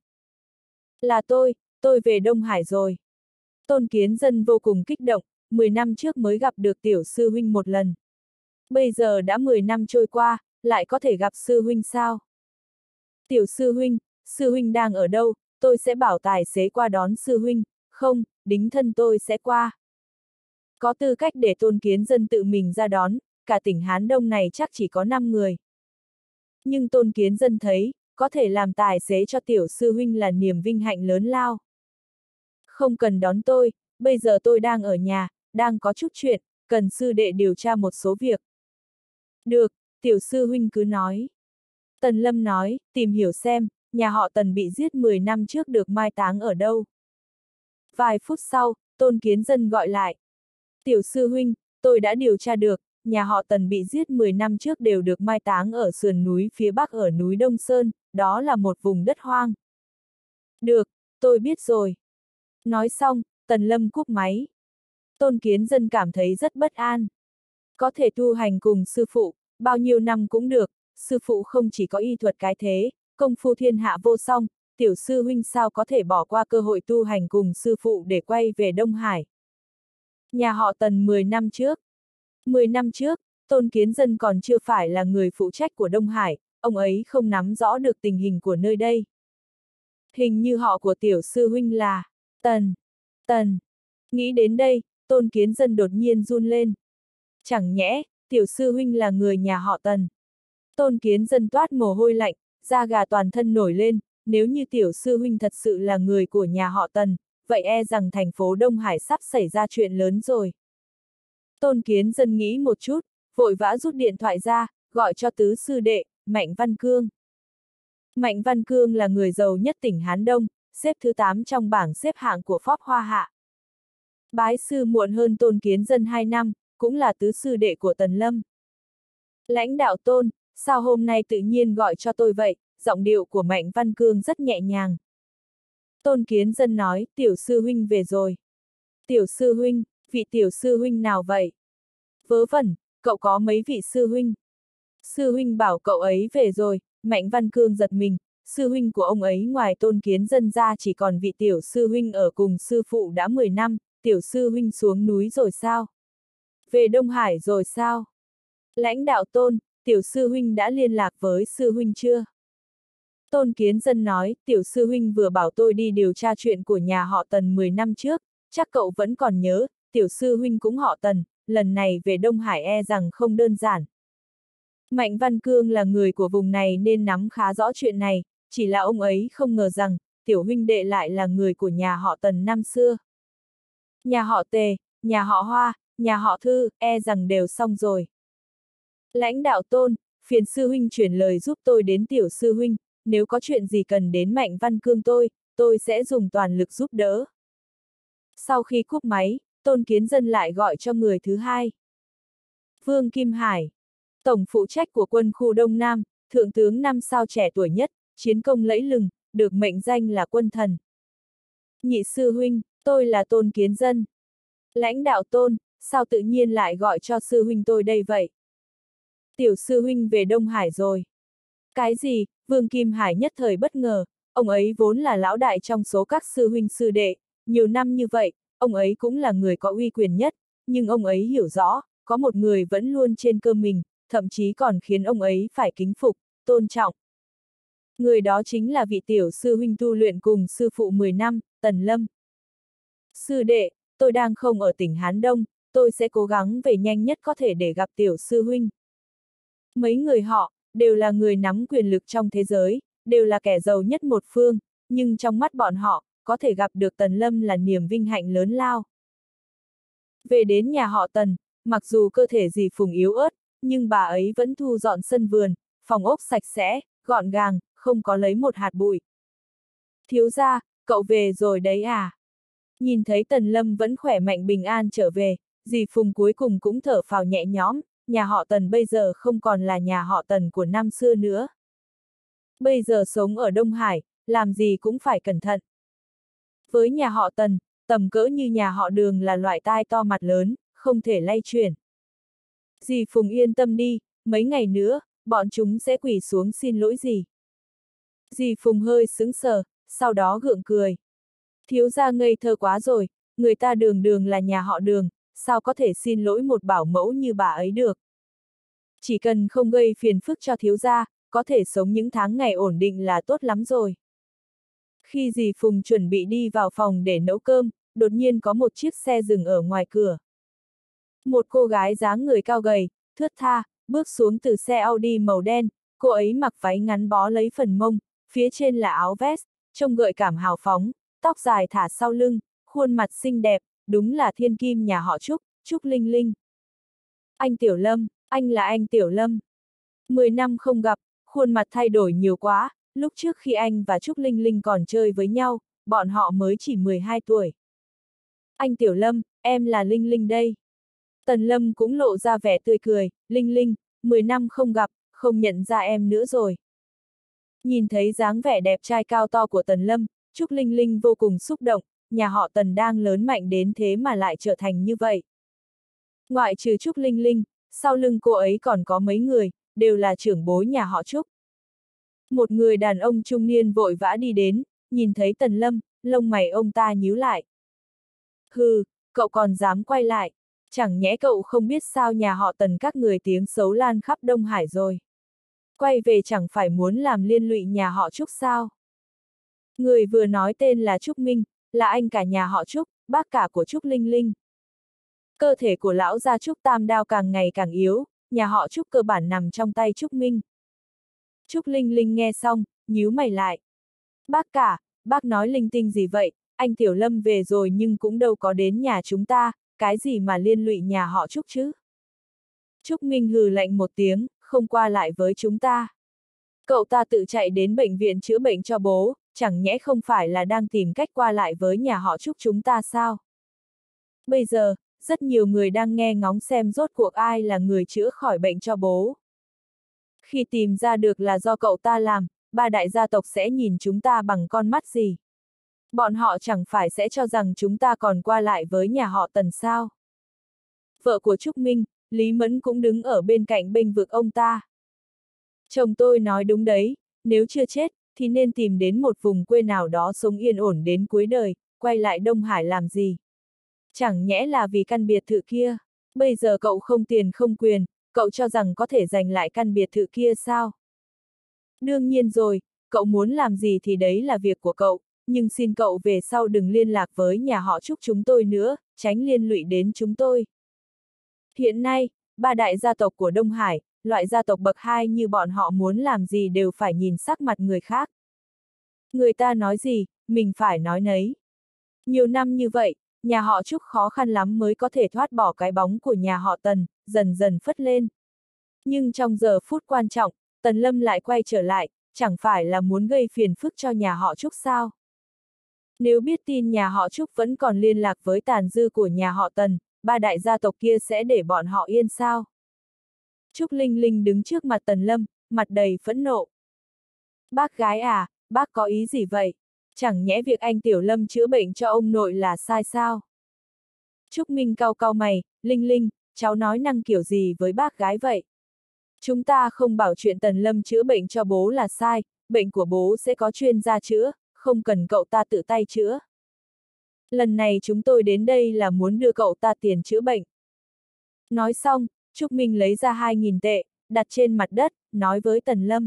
Là tôi về Đông Hải rồi. Tôn Kiến Dân vô cùng kích động, 10 năm trước mới gặp được tiểu sư huynh một lần. Bây giờ đã 10 năm trôi qua, lại có thể gặp sư huynh sao? Tiểu sư huynh đang ở đâu, tôi sẽ bảo tài xế qua đón sư huynh, không, đính thân tôi sẽ qua. Có tư cách để Tôn Kiến Dân tự mình ra đón, cả tỉnh Hán Đông này chắc chỉ có 5 người. Nhưng Tôn Kiến Dân thấy, có thể làm tài xế cho tiểu sư huynh là niềm vinh hạnh lớn lao. Không cần đón tôi, bây giờ tôi đang ở nhà, đang có chút chuyện, cần sư đệ điều tra một số việc. Được, tiểu sư huynh cứ nói. Tần Lâm nói, tìm hiểu xem, nhà họ Tần bị giết 10 năm trước được mai táng ở đâu. Vài phút sau, Tôn Kiến Dân gọi lại. Tiểu sư huynh, tôi đã điều tra được, nhà họ Tần bị giết 10 năm trước đều được mai táng ở sườn núi phía bắc ở núi Đông Sơn, đó là một vùng đất hoang. Được, tôi biết rồi. Nói xong, Tần Lâm cúp máy. Tôn Kiến Dân cảm thấy rất bất an. Có thể tu hành cùng sư phụ, bao nhiêu năm cũng được, sư phụ không chỉ có y thuật cái thế, công phu thiên hạ vô song, tiểu sư huynh sao có thể bỏ qua cơ hội tu hành cùng sư phụ để quay về Đông Hải. Nhà họ Tần 10 năm trước. 10 năm trước, Tôn Kiến Dân còn chưa phải là người phụ trách của Đông Hải, ông ấy không nắm rõ được tình hình của nơi đây. Hình như họ của tiểu sư huynh là Tần. Tần. Nghĩ đến đây, Tôn Kiến Dân đột nhiên run lên. Chẳng nhẽ, tiểu sư huynh là người nhà họ Tần. Tôn Kiến Dân toát mồ hôi lạnh, da gà toàn thân nổi lên, nếu như tiểu sư huynh thật sự là người của nhà họ Tần, vậy e rằng thành phố Đông Hải sắp xảy ra chuyện lớn rồi. Tôn Kiến Dân nghĩ một chút, vội vã rút điện thoại ra, gọi cho tứ sư đệ, Mạnh Văn Cương. Mạnh Văn Cương là người giàu nhất tỉnh Hán Đông, xếp thứ 8 trong bảng xếp hạng của Forbes Hoa Hạ. Bái sư muộn hơn Tôn Kiến Dân 2 năm, cũng là tứ sư đệ của Tần Lâm. Lãnh đạo Tôn, sao hôm nay tự nhiên gọi cho tôi vậy? Giọng điệu của Mạnh Văn Cương rất nhẹ nhàng. Tôn Kiến Dân nói, tiểu sư huynh về rồi. Tiểu sư huynh, vị tiểu sư huynh nào vậy? Vớ vẩn, cậu có mấy vị sư huynh? Sư huynh bảo cậu ấy về rồi. Mạnh Văn Cương giật mình, sư huynh của ông ấy ngoài Tôn Kiến Dân ra chỉ còn vị tiểu sư huynh ở cùng sư phụ đã 10 năm, tiểu sư huynh xuống núi rồi sao? Về Đông Hải rồi sao? Lãnh đạo Tôn, tiểu sư huynh đã liên lạc với sư huynh chưa? Tôn Kiến Dân nói, tiểu sư huynh vừa bảo tôi đi điều tra chuyện của nhà họ Tần 10 năm trước, chắc cậu vẫn còn nhớ, tiểu sư huynh cũng họ Tần, lần này về Đông Hải e rằng không đơn giản. Mạnh Văn Cương là người của vùng này nên nắm khá rõ chuyện này, chỉ là ông ấy không ngờ rằng, tiểu huynh đệ lại là người của nhà họ Tần năm xưa. Nhà họ Tề, nhà họ Hoa, nhà họ Thư, e rằng đều xong rồi. Lãnh đạo Tôn, phiền sư huynh chuyển lời giúp tôi đến tiểu sư huynh, nếu có chuyện gì cần đến Mạnh Văn Cương tôi sẽ dùng toàn lực giúp đỡ. Sau khi cúp máy, Tôn Kiến Dân lại gọi cho người thứ hai. Vương Kim Hải, tổng phụ trách của quân khu Đông Nam, thượng tướng 5 sao trẻ tuổi nhất, chiến công lẫy lừng, được mệnh danh là quân thần. Nhị sư huynh, tôi là Tôn Kiến Dân. Lãnh đạo Tôn, sao tự nhiên lại gọi cho sư huynh tôi đây vậy? Tiểu sư huynh về Đông Hải rồi. Cái gì? Vương Kim Hải nhất thời bất ngờ, ông ấy vốn là lão đại trong số các sư huynh sư đệ, nhiều năm như vậy, ông ấy cũng là người có uy quyền nhất, nhưng ông ấy hiểu rõ, có một người vẫn luôn trên cơ mình, thậm chí còn khiến ông ấy phải kính phục, tôn trọng. Người đó chính là vị tiểu sư huynh tu luyện cùng sư phụ 10 năm, Tần Lâm. Sư đệ, tôi đang không ở tỉnh Hán Đông, tôi sẽ cố gắng về nhanh nhất có thể để gặp tiểu sư huynh. Mấy người họ, đều là người nắm quyền lực trong thế giới, đều là kẻ giàu nhất một phương, nhưng trong mắt bọn họ, có thể gặp được Tần Lâm là niềm vinh hạnh lớn lao. Về đến nhà họ Tần, mặc dù cơ thể dì Phùng yếu ớt, nhưng bà ấy vẫn thu dọn sân vườn, phòng ốc sạch sẽ, gọn gàng, không có lấy một hạt bụi. Thiếu gia, cậu về rồi đấy à? Nhìn thấy Tần Lâm vẫn khỏe mạnh bình an trở về, dì Phùng cuối cùng cũng thở phào nhẹ nhõm, nhà họ Tần bây giờ không còn là nhà họ Tần của năm xưa nữa. Bây giờ sống ở Đông Hải, làm gì cũng phải cẩn thận. Với nhà họ Tần, tầm cỡ như nhà họ Đường là loại tai to mặt lớn, không thể lay chuyển. Dì Phùng yên tâm đi, mấy ngày nữa, bọn chúng sẽ quỳ xuống xin lỗi dì. Dì Phùng hơi sững sờ, sau đó gượng cười. Thiếu gia ngây thơ quá rồi, người ta Đường là nhà họ Đường, sao có thể xin lỗi một bảo mẫu như bà ấy được. Chỉ cần không gây phiền phức cho thiếu gia, có thể sống những tháng ngày ổn định là tốt lắm rồi. Khi dì Phùng chuẩn bị đi vào phòng để nấu cơm, đột nhiên có một chiếc xe dừng ở ngoài cửa. Một cô gái dáng người cao gầy, thướt tha, bước xuống từ xe Audi màu đen, cô ấy mặc váy ngắn bó lấy phần mông, phía trên là áo vest, trông gợi cảm hào phóng, tóc dài thả sau lưng, khuôn mặt xinh đẹp, đúng là thiên kim nhà họ Trúc, Trúc Linh Linh. Anh Tiểu Lâm, anh là anh Tiểu Lâm. 10 năm không gặp, khuôn mặt thay đổi nhiều quá, lúc trước khi anh và Trúc Linh Linh còn chơi với nhau, bọn họ mới chỉ 12 tuổi. Anh Tiểu Lâm, em là Linh Linh đây. Tần Lâm cũng lộ ra vẻ tươi cười, Linh Linh, 10 năm không gặp, không nhận ra em nữa rồi. Nhìn thấy dáng vẻ đẹp trai cao to của Tần Lâm, Trúc Linh Linh vô cùng xúc động, nhà họ Tần đang lớn mạnh đến thế mà lại trở thành như vậy. Ngoại trừ Trúc Linh Linh, sau lưng cô ấy còn có mấy người, đều là trưởng bối nhà họ Trúc. Một người đàn ông trung niên vội vã đi đến, nhìn thấy Tần Lâm, lông mày ông ta nhíu lại. Hừ, cậu còn dám quay lại, chẳng nhẽ cậu không biết sao nhà họ Tần các người tiếng xấu lan khắp Đông Hải rồi. Quay về chẳng phải muốn làm liên lụy nhà họ Trúc sao? Người vừa nói tên là Trúc Minh, là anh cả nhà họ Trúc, bác cả của Trúc Linh Linh. Cơ thể của lão gia Trúc Tam Đao càng ngày càng yếu, nhà họ Trúc cơ bản nằm trong tay Trúc Minh. Trúc Linh Linh nghe xong, nhíu mày lại. Bác cả, bác nói linh tinh gì vậy, anh Tiểu Lâm về rồi nhưng cũng đâu có đến nhà chúng ta, cái gì mà liên lụy nhà họ Trúc chứ? Trúc Minh hừ lạnh một tiếng, không qua lại với chúng ta. Cậu ta tự chạy đến bệnh viện chữa bệnh cho bố, chẳng nhẽ không phải là đang tìm cách qua lại với nhà họ Trúc chúng ta sao? Bây giờ, rất nhiều người đang nghe ngóng xem rốt cuộc ai là người chữa khỏi bệnh cho bố. Khi tìm ra được là do cậu ta làm, ba đại gia tộc sẽ nhìn chúng ta bằng con mắt gì? Bọn họ chẳng phải sẽ cho rằng chúng ta còn qua lại với nhà họ Tần sao? Vợ của Trúc Minh, Lý Mẫn cũng đứng ở bên cạnh bênh vực ông ta. Chồng tôi nói đúng đấy, nếu chưa chết, thì nên tìm đến một vùng quê nào đó sống yên ổn đến cuối đời, quay lại Đông Hải làm gì? Chẳng nhẽ là vì căn biệt thự kia, bây giờ cậu không tiền không quyền, cậu cho rằng có thể giành lại căn biệt thự kia sao? Đương nhiên rồi, cậu muốn làm gì thì đấy là việc của cậu, nhưng xin cậu về sau đừng liên lạc với nhà họ Trúc chúng tôi nữa, tránh liên lụy đến chúng tôi. Hiện nay, ba đại gia tộc của Đông Hải, loại gia tộc bậc 2 như bọn họ muốn làm gì đều phải nhìn sắc mặt người khác. Người ta nói gì, mình phải nói nấy. Nhiều năm như vậy, nhà họ Trúc khó khăn lắm mới có thể thoát bỏ cái bóng của nhà họ Tần, dần dần phất lên. Nhưng trong giờ phút quan trọng, Tần Lâm lại quay trở lại, chẳng phải là muốn gây phiền phức cho nhà họ Trúc sao? Nếu biết tin nhà họ Trúc vẫn còn liên lạc với tàn dư của nhà họ Tần, ba đại gia tộc kia sẽ để bọn họ yên sao? Trúc Linh Linh đứng trước mặt Tần Lâm, mặt đầy phẫn nộ. Bác gái à, bác có ý gì vậy? Chẳng nhẽ việc anh Tiểu Lâm chữa bệnh cho ông nội là sai sao? Trúc Minh cau cau mày, Linh Linh, cháu nói năng kiểu gì với bác gái vậy? Chúng ta không bảo chuyện Tần Lâm chữa bệnh cho bố là sai, bệnh của bố sẽ có chuyên gia chữa, không cần cậu ta tự tay chữa. Lần này chúng tôi đến đây là muốn đưa cậu ta tiền chữa bệnh. Nói xong, Trúc Minh lấy ra 2.000 tệ, đặt trên mặt đất, nói với Tần Lâm.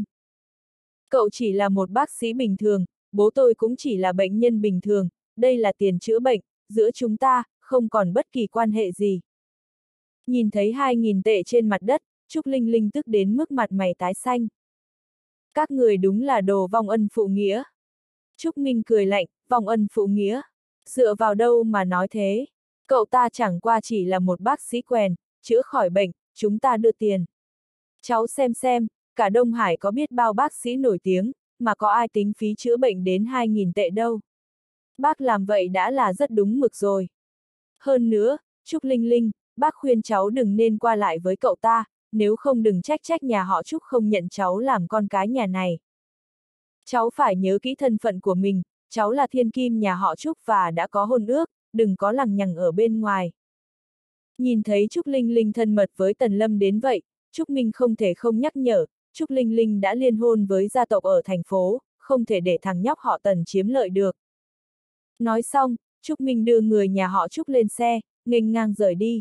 Cậu chỉ là một bác sĩ bình thường, bố tôi cũng chỉ là bệnh nhân bình thường, đây là tiền chữa bệnh, giữa chúng ta, không còn bất kỳ quan hệ gì. Nhìn thấy 2.000 tệ trên mặt đất, Trúc Linh Linh tức đến mức mặt mày tái xanh. Các người đúng là đồ vong ân phụ nghĩa. Trúc Minh cười lạnh, vong ân phụ nghĩa. Dựa vào đâu mà nói thế? Cậu ta chẳng qua chỉ là một bác sĩ quèn, chữa khỏi bệnh, chúng ta đưa tiền. Cháu xem, cả Đông Hải có biết bao bác sĩ nổi tiếng, mà có ai tính phí chữa bệnh đến 2.000 tệ đâu. Bác làm vậy đã là rất đúng mực rồi. Hơn nữa, Trúc Linh Linh, bác khuyên cháu đừng nên qua lại với cậu ta, nếu không đừng trách nhà họ Trúc không nhận cháu làm con cái nhà này. Cháu phải nhớ kỹ thân phận của mình, cháu là thiên kim nhà họ Trúc và đã có hôn ước, đừng có lằng nhằng ở bên ngoài. Nhìn thấy Trúc Linh Linh thân mật với Tần Lâm đến vậy, Trúc Minh không thể không nhắc nhở, Trúc Linh Linh đã liên hôn với gia tộc ở thành phố, không thể để thằng nhóc họ Tần chiếm lợi được. Nói xong, Trúc Minh đưa người nhà họ Trúc lên xe, nghênh ngang rời đi.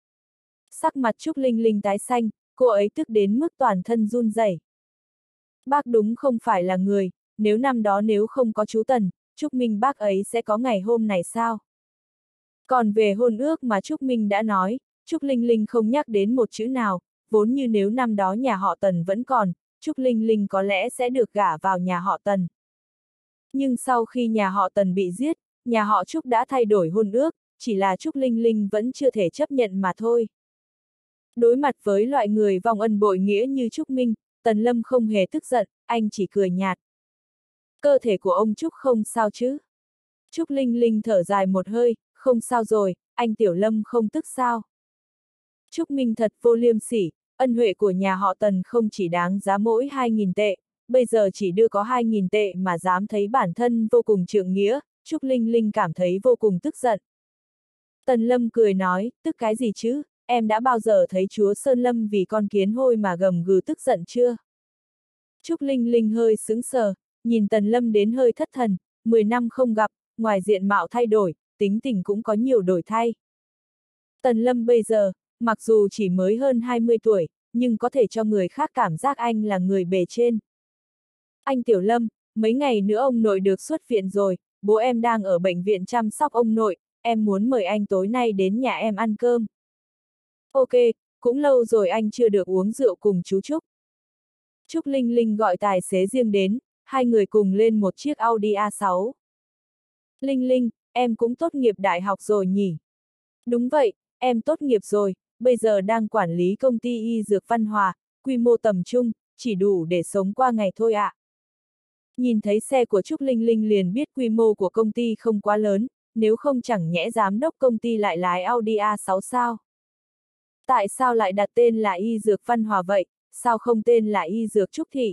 Sắc mặt Trúc Linh Linh tái xanh, cô ấy tức đến mức toàn thân run rẩy. Bác đúng không phải là người, nếu năm đó nếu không có chú Tần, Trúc Minh bác ấy sẽ có ngày hôm này sao? Còn về hôn ước mà Trúc Minh đã nói, Trúc Linh Linh không nhắc đến một chữ nào, vốn như nếu năm đó nhà họ Tần vẫn còn, Trúc Linh Linh có lẽ sẽ được gả vào nhà họ Tần. Nhưng sau khi nhà họ Tần bị giết, nhà họ Trúc đã thay đổi hôn ước, chỉ là Trúc Linh Linh vẫn chưa thể chấp nhận mà thôi. Đối mặt với loại người vong ân bội nghĩa như Trúc Minh, Tần Lâm không hề tức giận, anh chỉ cười nhạt. Cơ thể của ông Trúc không sao chứ? Trúc Linh Linh thở dài một hơi, không sao rồi, anh Tiểu Lâm không tức sao? Trúc Minh thật vô liêm sỉ, ân huệ của nhà họ Tần không chỉ đáng giá mỗi 2.000 tệ, bây giờ chỉ đưa có 2.000 tệ mà dám thấy bản thân vô cùng trượng nghĩa, Trúc Linh Linh cảm thấy vô cùng tức giận. Tần Lâm cười nói, tức cái gì chứ, em đã bao giờ thấy chúa Sơn Lâm vì con kiến hôi mà gầm gừ tức giận chưa? Trúc Linh Linh hơi sững sờ, nhìn Tần Lâm đến hơi thất thần, 10 năm không gặp, ngoài diện mạo thay đổi, tính tình cũng có nhiều đổi thay. Tần Lâm bây giờ, mặc dù chỉ mới hơn 20 tuổi, nhưng có thể cho người khác cảm giác anh là người bề trên. Anh Tiểu Lâm, mấy ngày nữa ông nội được xuất viện rồi, bố em đang ở bệnh viện chăm sóc ông nội, em muốn mời anh tối nay đến nhà em ăn cơm. Ok, cũng lâu rồi anh chưa được uống rượu cùng chú Trúc. Trúc Linh Linh gọi tài xế riêng đến, hai người cùng lên một chiếc Audi A6. Linh Linh, em cũng tốt nghiệp đại học rồi nhỉ? Đúng vậy, em tốt nghiệp rồi, bây giờ đang quản lý công ty y dược Văn Hòa, quy mô tầm trung, chỉ đủ để sống qua ngày thôi ạ. Nhìn thấy xe của Trúc Linh Linh liền biết quy mô của công ty không quá lớn, nếu không chẳng nhẽ giám đốc công ty lại lái Audi A6 sao? Tại sao lại đặt tên là y dược Văn Hòa vậy, sao không tên là y dược Trúc Thị?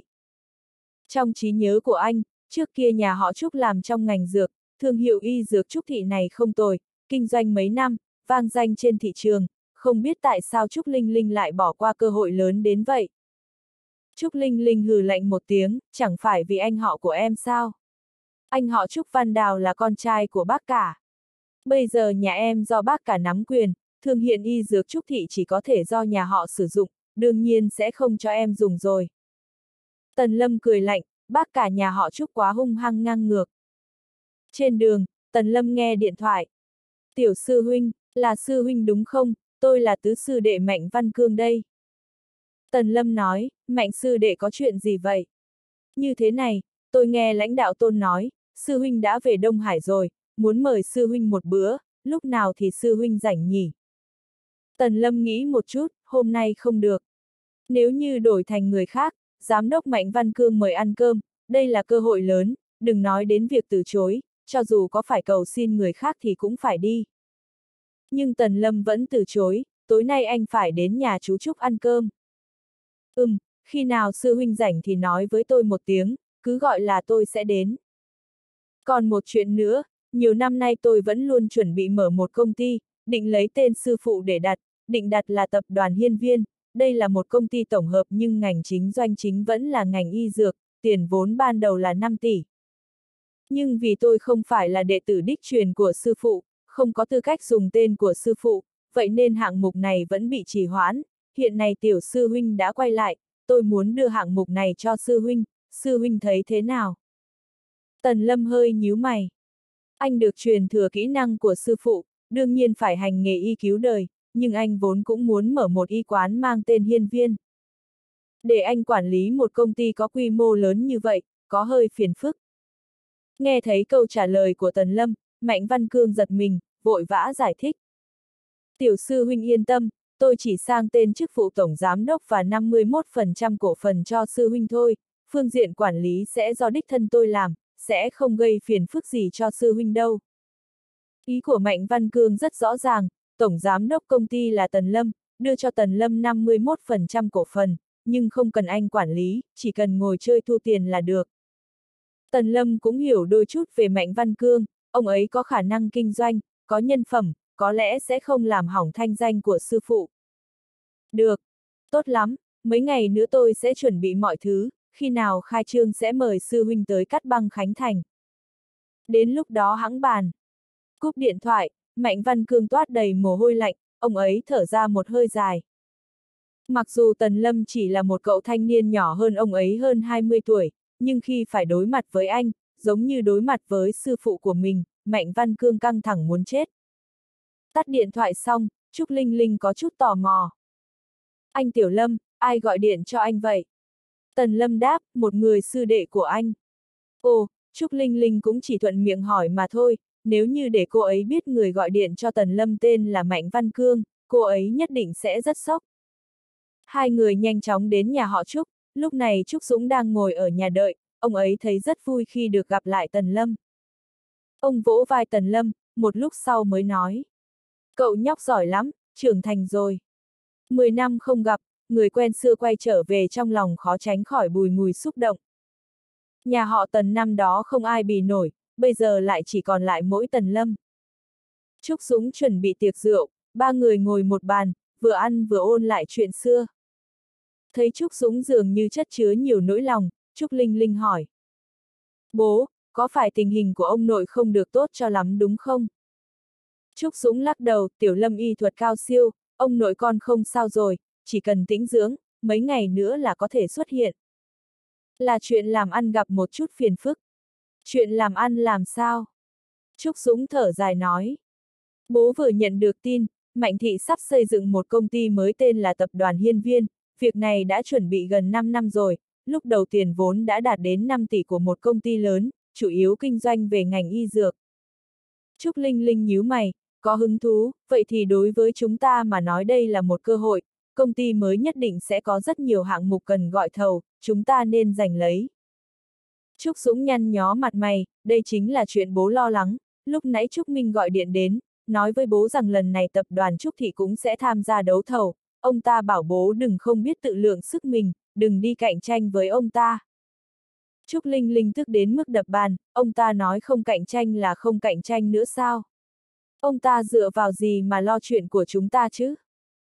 Trong trí nhớ của anh, trước kia nhà họ Trúc làm trong ngành dược, thương hiệu y dược Trúc Thị này không tồi, kinh doanh mấy năm, vang danh trên thị trường, không biết tại sao Trúc Linh Linh lại bỏ qua cơ hội lớn đến vậy. Trúc Linh Linh hừ lạnh một tiếng, chẳng phải vì anh họ của em sao? Anh họ Trúc Văn Đào là con trai của bác cả. Bây giờ nhà em do bác cả nắm quyền, thương hiệu y dược Trúc Thị chỉ có thể do nhà họ sử dụng, đương nhiên sẽ không cho em dùng rồi. Tần Lâm cười lạnh, bác cả nhà họ Trúc quá hung hăng ngang ngược. Trên đường, Tần Lâm nghe điện thoại. Tiểu sư huynh, là sư huynh đúng không? Tôi là tứ sư đệ Mạnh Văn Cương đây. Tần Lâm nói, Mạnh sư đệ có chuyện gì vậy? Như thế này, tôi nghe lãnh đạo Tôn nói, sư huynh đã về Đông Hải rồi, muốn mời sư huynh một bữa, lúc nào thì sư huynh rảnh nhỉ? Tần Lâm nghĩ một chút, hôm nay không được. Nếu như đổi thành người khác, giám đốc Mạnh Văn Cương mời ăn cơm, đây là cơ hội lớn, đừng nói đến việc từ chối, cho dù có phải cầu xin người khác thì cũng phải đi. Nhưng Tần Lâm vẫn từ chối, tối nay anh phải đến nhà chú Trúc ăn cơm. Khi nào sư huynh rảnh thì nói với tôi một tiếng, cứ gọi là tôi sẽ đến. Còn một chuyện nữa, nhiều năm nay tôi vẫn luôn chuẩn bị mở một công ty, định lấy tên sư phụ để đặt, định đặt là tập đoàn Hiên Viên, đây là một công ty tổng hợp nhưng ngành chính doanh chính vẫn là ngành y dược, tiền vốn ban đầu là 5 tỷ. Nhưng vì tôi không phải là đệ tử đích truyền của sư phụ, không có tư cách dùng tên của sư phụ, vậy nên hạng mục này vẫn bị trì hoãn, hiện nay tiểu sư huynh đã quay lại, tôi muốn đưa hạng mục này cho sư huynh thấy thế nào? Tần Lâm hơi nhíu mày. Anh được truyền thừa kỹ năng của sư phụ, đương nhiên phải hành nghề y cứu đời, nhưng anh vốn cũng muốn mở một y quán mang tên Hiên Viên. Để anh quản lý một công ty có quy mô lớn như vậy, có hơi phiền phức. Nghe thấy câu trả lời của Tần Lâm, Mạnh Văn Cương giật mình, vội vã giải thích. Tiểu sư huynh yên tâm, tôi chỉ sang tên chức vụ tổng giám đốc và 51% cổ phần cho sư huynh thôi, phương diện quản lý sẽ do đích thân tôi làm, sẽ không gây phiền phức gì cho sư huynh đâu. Ý của Mạnh Văn Cương rất rõ ràng, tổng giám đốc công ty là Tần Lâm, đưa cho Tần Lâm 51% cổ phần, nhưng không cần anh quản lý, chỉ cần ngồi chơi thu tiền là được. Tần Lâm cũng hiểu đôi chút về Mạnh Văn Cương, ông ấy có khả năng kinh doanh, có nhân phẩm, có lẽ sẽ không làm hỏng thanh danh của sư phụ. Được, tốt lắm, mấy ngày nữa tôi sẽ chuẩn bị mọi thứ, khi nào khai trương sẽ mời sư huynh tới cắt băng khánh thành. Đến lúc đó hẵng bàn. Cúp điện thoại, Mạnh Văn Cương toát đầy mồ hôi lạnh, ông ấy thở ra một hơi dài. Mặc dù Tần Lâm chỉ là một cậu thanh niên nhỏ hơn ông ấy hơn 20 tuổi, nhưng khi phải đối mặt với anh, giống như đối mặt với sư phụ của mình, Mạnh Văn Cương căng thẳng muốn chết. Tắt điện thoại xong, Trúc Linh Linh có chút tò mò. Anh Tiểu Lâm, ai gọi điện cho anh vậy? Tần Lâm đáp, một người sư đệ của anh. Ồ, Trúc Linh Linh cũng chỉ thuận miệng hỏi mà thôi, nếu như để cô ấy biết người gọi điện cho Tần Lâm tên là Mạnh Văn Cương, cô ấy nhất định sẽ rất sốc. Hai người nhanh chóng đến nhà họ Trúc, lúc này Trúc Dũng đang ngồi ở nhà đợi, ông ấy thấy rất vui khi được gặp lại Tần Lâm. Ông vỗ vai Tần Lâm, một lúc sau mới nói. Cậu nhóc giỏi lắm, trưởng thành rồi. 10 năm không gặp, người quen xưa quay trở về trong lòng khó tránh khỏi bùi ngùi xúc động. Nhà họ Tần năm đó không ai bì nổi, bây giờ lại chỉ còn lại mỗi Tần Lâm. Trúc Dũng chuẩn bị tiệc rượu, ba người ngồi một bàn, vừa ăn vừa ôn lại chuyện xưa. Thấy Trúc Dũng dường như chất chứa nhiều nỗi lòng, Trúc Linh Linh hỏi. Bố, có phải tình hình của ông nội không được tốt cho lắm đúng không? Trúc Dũng lắc đầu, Tiểu Lâm y thuật cao siêu, ông nội con không sao rồi, chỉ cần tĩnh dưỡng, mấy ngày nữa là có thể xuất hiện. Là chuyện làm ăn gặp một chút phiền phức. Chuyện làm ăn làm sao? Trúc Dũng thở dài nói. Bố vừa nhận được tin, Mạnh Thị sắp xây dựng một công ty mới tên là Tập đoàn Hiên Viên, việc này đã chuẩn bị gần 5 năm rồi, lúc đầu tiền vốn đã đạt đến 5 tỷ của một công ty lớn, chủ yếu kinh doanh về ngành y dược. Trúc Linh Linh nhíu mày, có hứng thú, vậy thì đối với chúng ta mà nói đây là một cơ hội, công ty mới nhất định sẽ có rất nhiều hạng mục cần gọi thầu, chúng ta nên giành lấy. Trúc Dũng nhăn nhó mặt mày, đây chính là chuyện bố lo lắng, lúc nãy Trúc Minh gọi điện đến, nói với bố rằng lần này tập đoàn Trúc Thị cũng sẽ tham gia đấu thầu, ông ta bảo bố đừng không biết tự lượng sức mình, đừng đi cạnh tranh với ông ta. Trúc Linh Linh tức đến mức đập bàn, ông ta nói không cạnh tranh là không cạnh tranh nữa sao? Ông ta dựa vào gì mà lo chuyện của chúng ta chứ?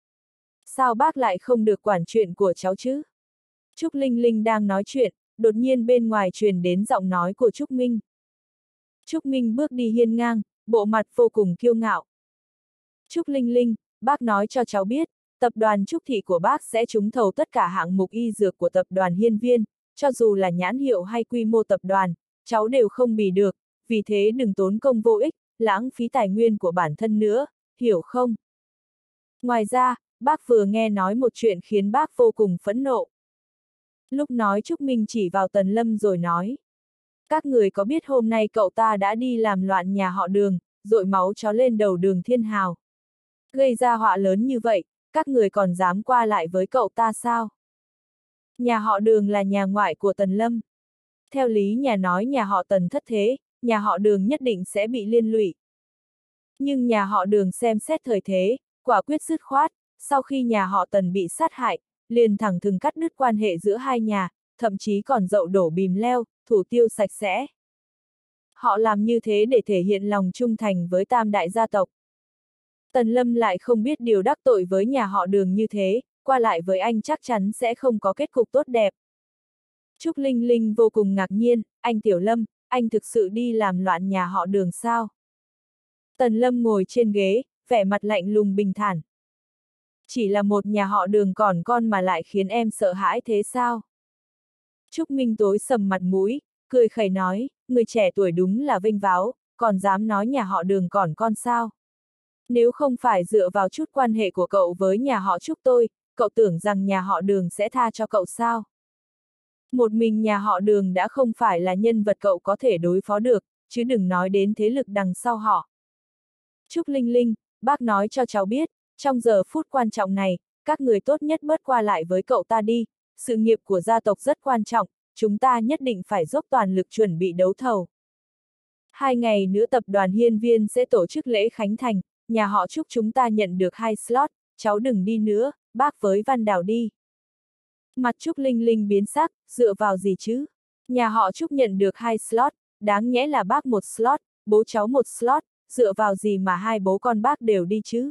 Sao bác lại không được quản chuyện của cháu chứ? Trúc Linh Linh đang nói chuyện, đột nhiên bên ngoài truyền đến giọng nói của Trúc Minh. Trúc Minh bước đi hiên ngang, bộ mặt vô cùng kiêu ngạo. Trúc Linh Linh, bác nói cho cháu biết, tập đoàn Trúc Thị của bác sẽ trúng thầu tất cả hạng mục y dược của tập đoàn Hiên Viên, cho dù là nhãn hiệu hay quy mô tập đoàn, cháu đều không bì được, vì thế đừng tốn công vô ích, lãng phí tài nguyên của bản thân nữa, hiểu không? Ngoài ra, bác vừa nghe nói một chuyện khiến bác vô cùng phẫn nộ. Lúc nói Trúc Minh chỉ vào Tần Lâm rồi nói. Các người có biết hôm nay cậu ta đã đi làm loạn nhà họ Đường, dội máu chó lên đầu Đường Thiên Hào. Gây ra họa lớn như vậy, các người còn dám qua lại với cậu ta sao? Nhà họ Đường là nhà ngoại của Tần Lâm. Theo lý nhà nói nhà họ Tần thất thế, nhà họ Đường nhất định sẽ bị liên lụy. Nhưng nhà họ Đường xem xét thời thế, quả quyết dứt khoát, sau khi nhà họ Tần bị sát hại, liền thẳng thừng cắt đứt quan hệ giữa hai nhà, thậm chí còn dậu đổ bìm leo, thủ tiêu sạch sẽ. Họ làm như thế để thể hiện lòng trung thành với tam đại gia tộc. Tần Lâm lại không biết điều đắc tội với nhà họ Đường như thế, qua lại với anh chắc chắn sẽ không có kết cục tốt đẹp. Trúc Linh Linh vô cùng ngạc nhiên, anh Tiểu Lâm, anh thực sự đi làm loạn nhà họ Đường sao? Tần Lâm ngồi trên ghế, vẻ mặt lạnh lùng bình thản. Chỉ là một nhà họ Đường còn con mà lại khiến em sợ hãi thế sao? Trúc Minh tối sầm mặt mũi, cười khẩy nói, người trẻ tuổi đúng là vênh váo, còn dám nói nhà họ Đường còn con sao? Nếu không phải dựa vào chút quan hệ của cậu với nhà họ Trúc tôi, cậu tưởng rằng nhà họ Đường sẽ tha cho cậu sao? Một mình nhà họ Đường đã không phải là nhân vật cậu có thể đối phó được, chứ đừng nói đến thế lực đằng sau họ. Trúc Linh Linh, bác nói cho cháu biết, trong giờ phút quan trọng này, các người tốt nhất bớt qua lại với cậu ta đi, sự nghiệp của gia tộc rất quan trọng, chúng ta nhất định phải dốc toàn lực chuẩn bị đấu thầu. 2 ngày nữa tập đoàn Hiên Viên sẽ tổ chức lễ khánh thành, nhà họ Trúc chúng ta nhận được 2 slot, cháu đừng đi nữa, bác với Văn Đào đi. Mặt Trúc Linh Linh biến sắc, dựa vào gì chứ? Nhà họ Trúc nhận được 2 slot, đáng nhẽ là bác một slot, bố cháu một slot, dựa vào gì mà hai bố con bác đều đi chứ?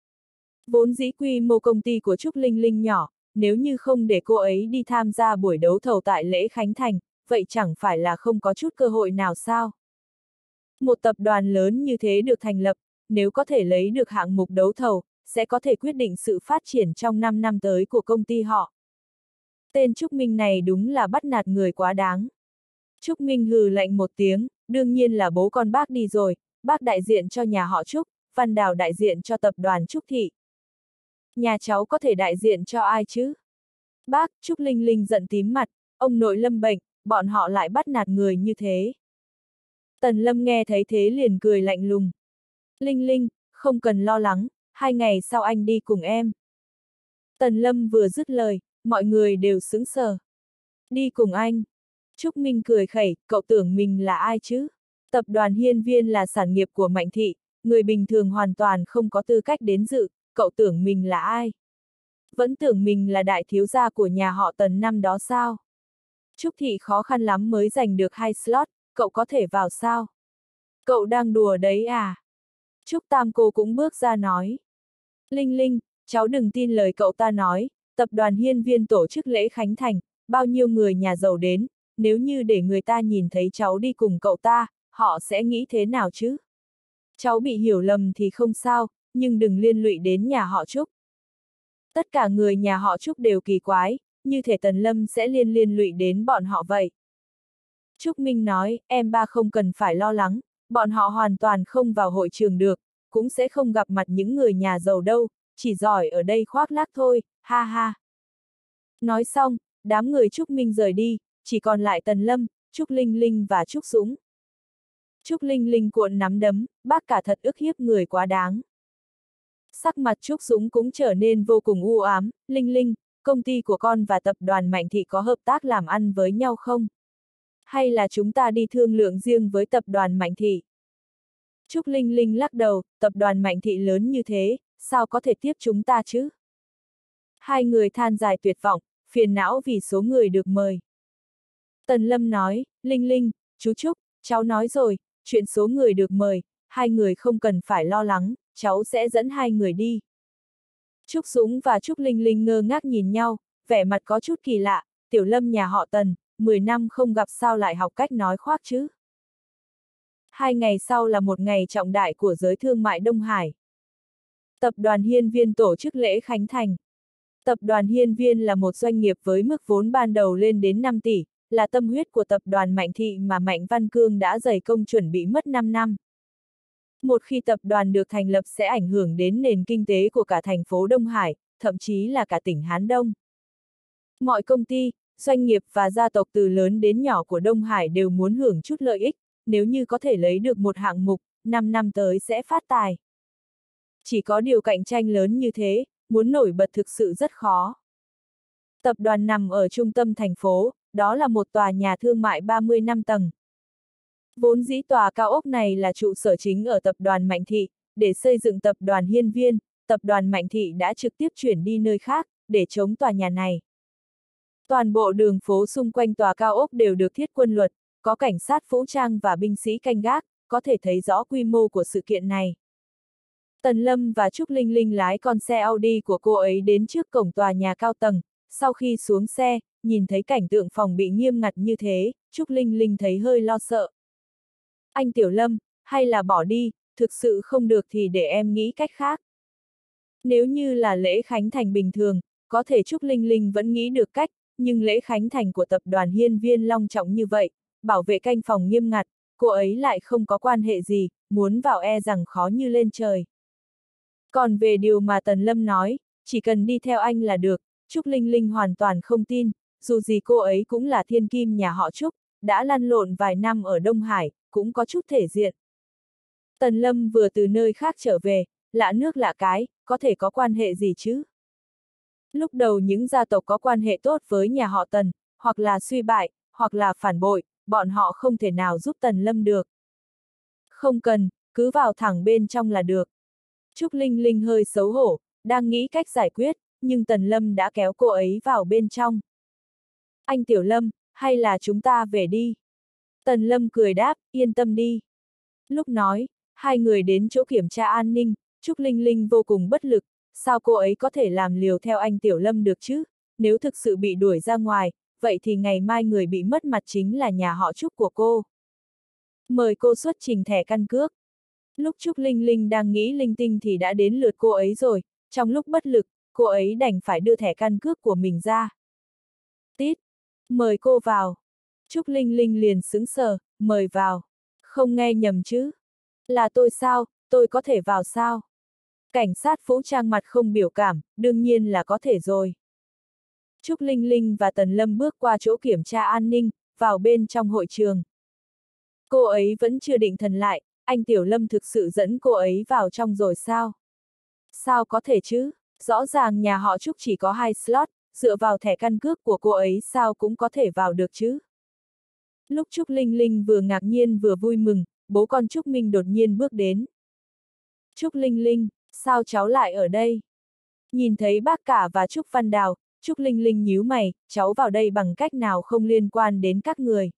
Vốn dĩ quy mô công ty của Trúc Linh Linh nhỏ, nếu như không để cô ấy đi tham gia buổi đấu thầu tại lễ khánh thành, vậy chẳng phải là không có chút cơ hội nào sao? Một tập đoàn lớn như thế được thành lập, nếu có thể lấy được hạng mục đấu thầu, sẽ có thể quyết định sự phát triển trong 5 năm tới của công ty họ. Tên Trúc Minh này đúng là bắt nạt người quá đáng. Trúc Minh hừ lạnh một tiếng, đương nhiên là bố con bác đi rồi, bác đại diện cho nhà họ Trúc, Văn Đào đại diện cho tập đoàn Trúc Thị. Nhà cháu có thể đại diện cho ai chứ? Bác, Trúc Linh Linh giận tím mặt, ông nội Lâm bệnh, bọn họ lại bắt nạt người như thế. Tần Lâm nghe thấy thế liền cười lạnh lùng. Linh Linh, không cần lo lắng, 2 ngày sau anh đi cùng em. Tần Lâm vừa dứt lời, mọi người đều sững sờ. Đi cùng anh. Trúc Minh cười khẩy, cậu tưởng mình là ai chứ? Tập đoàn Hiên Viên là sản nghiệp của Mạnh Thị, người bình thường hoàn toàn không có tư cách đến dự, cậu tưởng mình là ai? Vẫn tưởng mình là đại thiếu gia của nhà họ Tần năm đó sao? Trúc Thị khó khăn lắm mới giành được 2 slot, cậu có thể vào sao? Cậu đang đùa đấy à? Trúc Tam cô cũng bước ra nói. Linh Linh, cháu đừng tin lời cậu ta nói, tập đoàn Hiên Viên tổ chức lễ khánh thành, bao nhiêu người nhà giàu đến, nếu như để người ta nhìn thấy cháu đi cùng cậu ta, họ sẽ nghĩ thế nào chứ? Cháu bị hiểu lầm thì không sao, nhưng đừng liên lụy đến nhà họ Trúc. Tất cả người nhà họ Trúc đều kỳ quái, như thể Tần Lâm sẽ liên lụy đến bọn họ vậy. Trúc Minh nói, em ba không cần phải lo lắng, bọn họ hoàn toàn không vào hội trường được, cũng sẽ không gặp mặt những người nhà giàu đâu, chỉ giỏi ở đây khoác lác thôi, ha ha. Nói xong, đám người Trúc Minh rời đi, chỉ còn lại Tần Lâm, Trúc Linh Linh và Trúc Dũng. Trúc Linh Linh cuộn nắm đấm, bác cả thật ức hiếp người quá đáng. Sắc mặt Trúc Dũng cũng trở nên vô cùng u ám, Linh Linh, công ty của con và tập đoàn Mạnh Thị có hợp tác làm ăn với nhau không? Hay là chúng ta đi thương lượng riêng với tập đoàn Mạnh Thị? Trúc Linh Linh lắc đầu, tập đoàn Mạnh Thị lớn như thế, sao có thể tiếp chúng ta chứ? Hai người than dài tuyệt vọng, phiền não vì số người được mời. Tần Lâm nói, Linh Linh, chú Trúc, cháu nói rồi, chuyện số người được mời, hai người không cần phải lo lắng, cháu sẽ dẫn hai người đi. Trúc Dũng và Trúc Linh Linh ngơ ngác nhìn nhau, vẻ mặt có chút kỳ lạ, Tiểu Lâm nhà họ Tần, 10 năm không gặp sao lại học cách nói khoác chứ. 2 ngày sau là một ngày trọng đại của giới thương mại Đông Hải. Tập đoàn Hiên Viên tổ chức lễ khánh thành. Tập đoàn Hiên Viên là một doanh nghiệp với mức vốn ban đầu lên đến 5 tỷ, là tâm huyết của tập đoàn Mạnh Thị mà Mạnh Văn Cương đã dày công chuẩn bị mất 5 năm. Một khi tập đoàn được thành lập sẽ ảnh hưởng đến nền kinh tế của cả thành phố Đông Hải, thậm chí là cả tỉnh Hán Đông. Mọi công ty, doanh nghiệp và gia tộc từ lớn đến nhỏ của Đông Hải đều muốn hưởng chút lợi ích, nếu như có thể lấy được một hạng mục, 5 năm tới sẽ phát tài. Chỉ có điều cạnh tranh lớn như thế, muốn nổi bật thực sự rất khó. Tập đoàn nằm ở trung tâm thành phố, đó là một tòa nhà thương mại 35 tầng. Vốn dĩ tòa cao ốc này là trụ sở chính ở tập đoàn Mạnh Thị, để xây dựng tập đoàn Hiên Viên, tập đoàn Mạnh Thị đã trực tiếp chuyển đi nơi khác, để chống tòa nhà này. Toàn bộ đường phố xung quanh tòa cao ốc đều được thiết quân luật, có cảnh sát vũ trang và binh sĩ canh gác, có thể thấy rõ quy mô của sự kiện này. Tần Lâm và Trúc Linh Linh lái con xe Audi của cô ấy đến trước cổng tòa nhà cao tầng, sau khi xuống xe, nhìn thấy cảnh tượng phòng bị nghiêm ngặt như thế, Trúc Linh Linh thấy hơi lo sợ. Anh Tiểu Lâm, hay là bỏ đi, thực sự không được thì để em nghĩ cách khác. Nếu như là lễ khánh thành bình thường, có thể Trúc Linh Linh vẫn nghĩ được cách, nhưng lễ khánh thành của tập đoàn Hiên Viên long trọng như vậy, bảo vệ canh phòng nghiêm ngặt, cô ấy lại không có quan hệ gì, muốn vào e rằng khó như lên trời. Còn về điều mà Tần Lâm nói, chỉ cần đi theo anh là được, Trúc Linh Linh hoàn toàn không tin, dù gì cô ấy cũng là thiên kim nhà họ Trúc, đã lăn lộn vài năm ở Đông Hải, cũng có chút thể diện. Tần Lâm vừa từ nơi khác trở về, lạ nước lạ cái, có thể có quan hệ gì chứ? Lúc đầu những gia tộc có quan hệ tốt với nhà họ Tần, hoặc là suy bại, hoặc là phản bội, bọn họ không thể nào giúp Tần Lâm được. Không cần, cứ vào thẳng bên trong là được. Trúc Linh Linh hơi xấu hổ, đang nghĩ cách giải quyết, nhưng Tần Lâm đã kéo cô ấy vào bên trong. Anh Tiểu Lâm, hay là chúng ta về đi? Tần Lâm cười đáp, yên tâm đi. Lúc nói, hai người đến chỗ kiểm tra an ninh, Trúc Linh Linh vô cùng bất lực, sao cô ấy có thể làm liều theo anh Tiểu Lâm được chứ? Nếu thực sự bị đuổi ra ngoài, vậy thì ngày mai người bị mất mặt chính là nhà họ Trúc của cô. Mời cô xuất trình thẻ căn cước. Lúc Trúc Linh Linh đang nghĩ linh tinh thì đã đến lượt cô ấy rồi, trong lúc bất lực, cô ấy đành phải đưa thẻ căn cước của mình ra. Tít, mời cô vào. Trúc Linh Linh liền sững sờ, mời vào. Không nghe nhầm chứ? Là tôi sao, tôi có thể vào sao? Cảnh sát vũ trang mặt không biểu cảm, đương nhiên là có thể rồi. Trúc Linh Linh và Tần Lâm bước qua chỗ kiểm tra an ninh, vào bên trong hội trường. Cô ấy vẫn chưa định thần lại, anh Tiểu Lâm thực sự dẫn cô ấy vào trong rồi sao? Sao có thể chứ? Rõ ràng nhà họ Trúc chỉ có 2 slot, dựa vào thẻ căn cước của cô ấy sao cũng có thể vào được chứ? Lúc Trúc Linh Linh vừa ngạc nhiên vừa vui mừng, bố con Trúc Minh đột nhiên bước đến. Trúc Linh Linh, sao cháu lại ở đây? Nhìn thấy bác cả và Trúc Văn Đào, Trúc Linh Linh nhíu mày, cháu vào đây bằng cách nào không liên quan đến các người.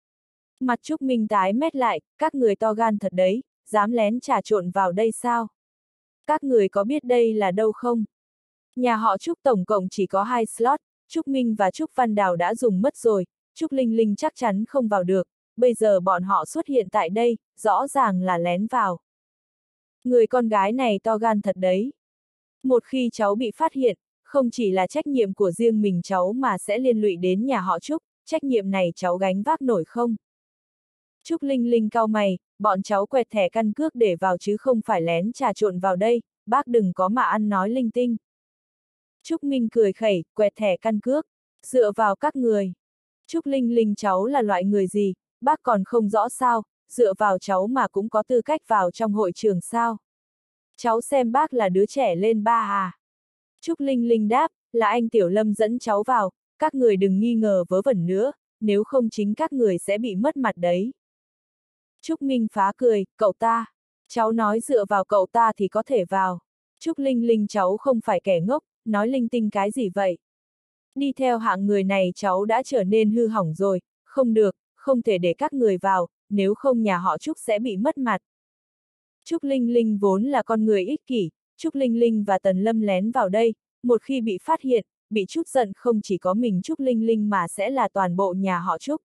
Mặt Trúc Minh tái mét lại, các người to gan thật đấy, dám lén trà trộn vào đây sao? Các người có biết đây là đâu không? Nhà họ Trúc tổng cộng chỉ có 2 slot, Trúc Minh và Trúc Văn Đào đã dùng mất rồi, Trúc Linh Linh chắc chắn không vào được, bây giờ bọn họ xuất hiện tại đây, rõ ràng là lén vào. Người con gái này to gan thật đấy. Một khi cháu bị phát hiện, không chỉ là trách nhiệm của riêng mình cháu mà sẽ liên lụy đến nhà họ Trúc, trách nhiệm này cháu gánh vác nổi không? Trúc Linh Linh cau mày, bọn cháu quẹt thẻ căn cước để vào chứ không phải lén trà trộn vào đây, bác đừng có mà ăn nói linh tinh. Trúc Minh cười khẩy, quẹt thẻ căn cước, dựa vào các người. Trúc Linh Linh cháu là loại người gì, bác còn không rõ sao, dựa vào cháu mà cũng có tư cách vào trong hội trường sao? Cháu xem bác là đứa trẻ lên ba à? Trúc Linh Linh đáp, là anh Tiểu Lâm dẫn cháu vào, các người đừng nghi ngờ vớ vẩn nữa, nếu không chính các người sẽ bị mất mặt đấy. Trúc Minh phá cười, cậu ta. Cháu nói dựa vào cậu ta thì có thể vào. Trúc Linh Linh cháu không phải kẻ ngốc, nói linh tinh cái gì vậy? Đi theo hạng người này cháu đã trở nên hư hỏng rồi, không được, không thể để các người vào, nếu không nhà họ Trúc sẽ bị mất mặt. Trúc Linh Linh vốn là con người ích kỷ, Trúc Linh Linh và Tần Lâm lén vào đây, một khi bị phát hiện, bị trút giận không chỉ có mình Trúc Linh Linh mà sẽ là toàn bộ nhà họ Trúc.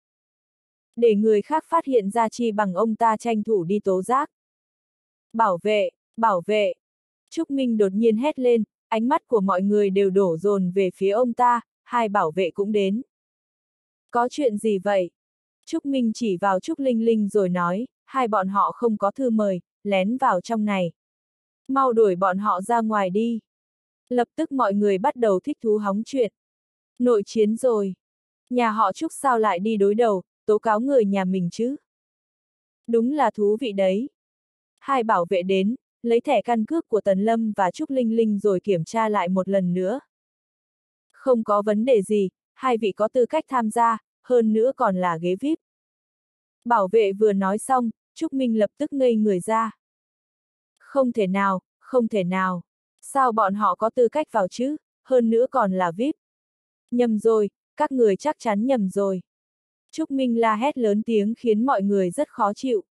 Để người khác phát hiện ra chi bằng ông ta tranh thủ đi tố giác. Bảo vệ, bảo vệ. Trúc Minh đột nhiên hét lên, ánh mắt của mọi người đều đổ dồn về phía ông ta, hai bảo vệ cũng đến. Có chuyện gì vậy? Trúc Minh chỉ vào Trúc Linh Linh rồi nói, hai bọn họ không có thư mời, lén vào trong này. Mau đuổi bọn họ ra ngoài đi. Lập tức mọi người bắt đầu thích thú hóng chuyện. Nội chiến rồi. Nhà họ Trúc sao lại đi đối đầu, tố cáo người nhà mình chứ? Đúng là thú vị đấy. Hai bảo vệ đến, lấy thẻ căn cước của Tần Lâm và Trúc Linh Linh rồi kiểm tra lại một lần nữa. Không có vấn đề gì, hai vị có tư cách tham gia, hơn nữa còn là ghế VIP. Bảo vệ vừa nói xong, Trúc Minh lập tức ngây người ra. Không thể nào, không thể nào. Sao bọn họ có tư cách vào chứ, hơn nữa còn là VIP. Nhầm rồi, các người chắc chắn nhầm rồi. Trúc Minh la hét lớn tiếng khiến mọi người rất khó chịu.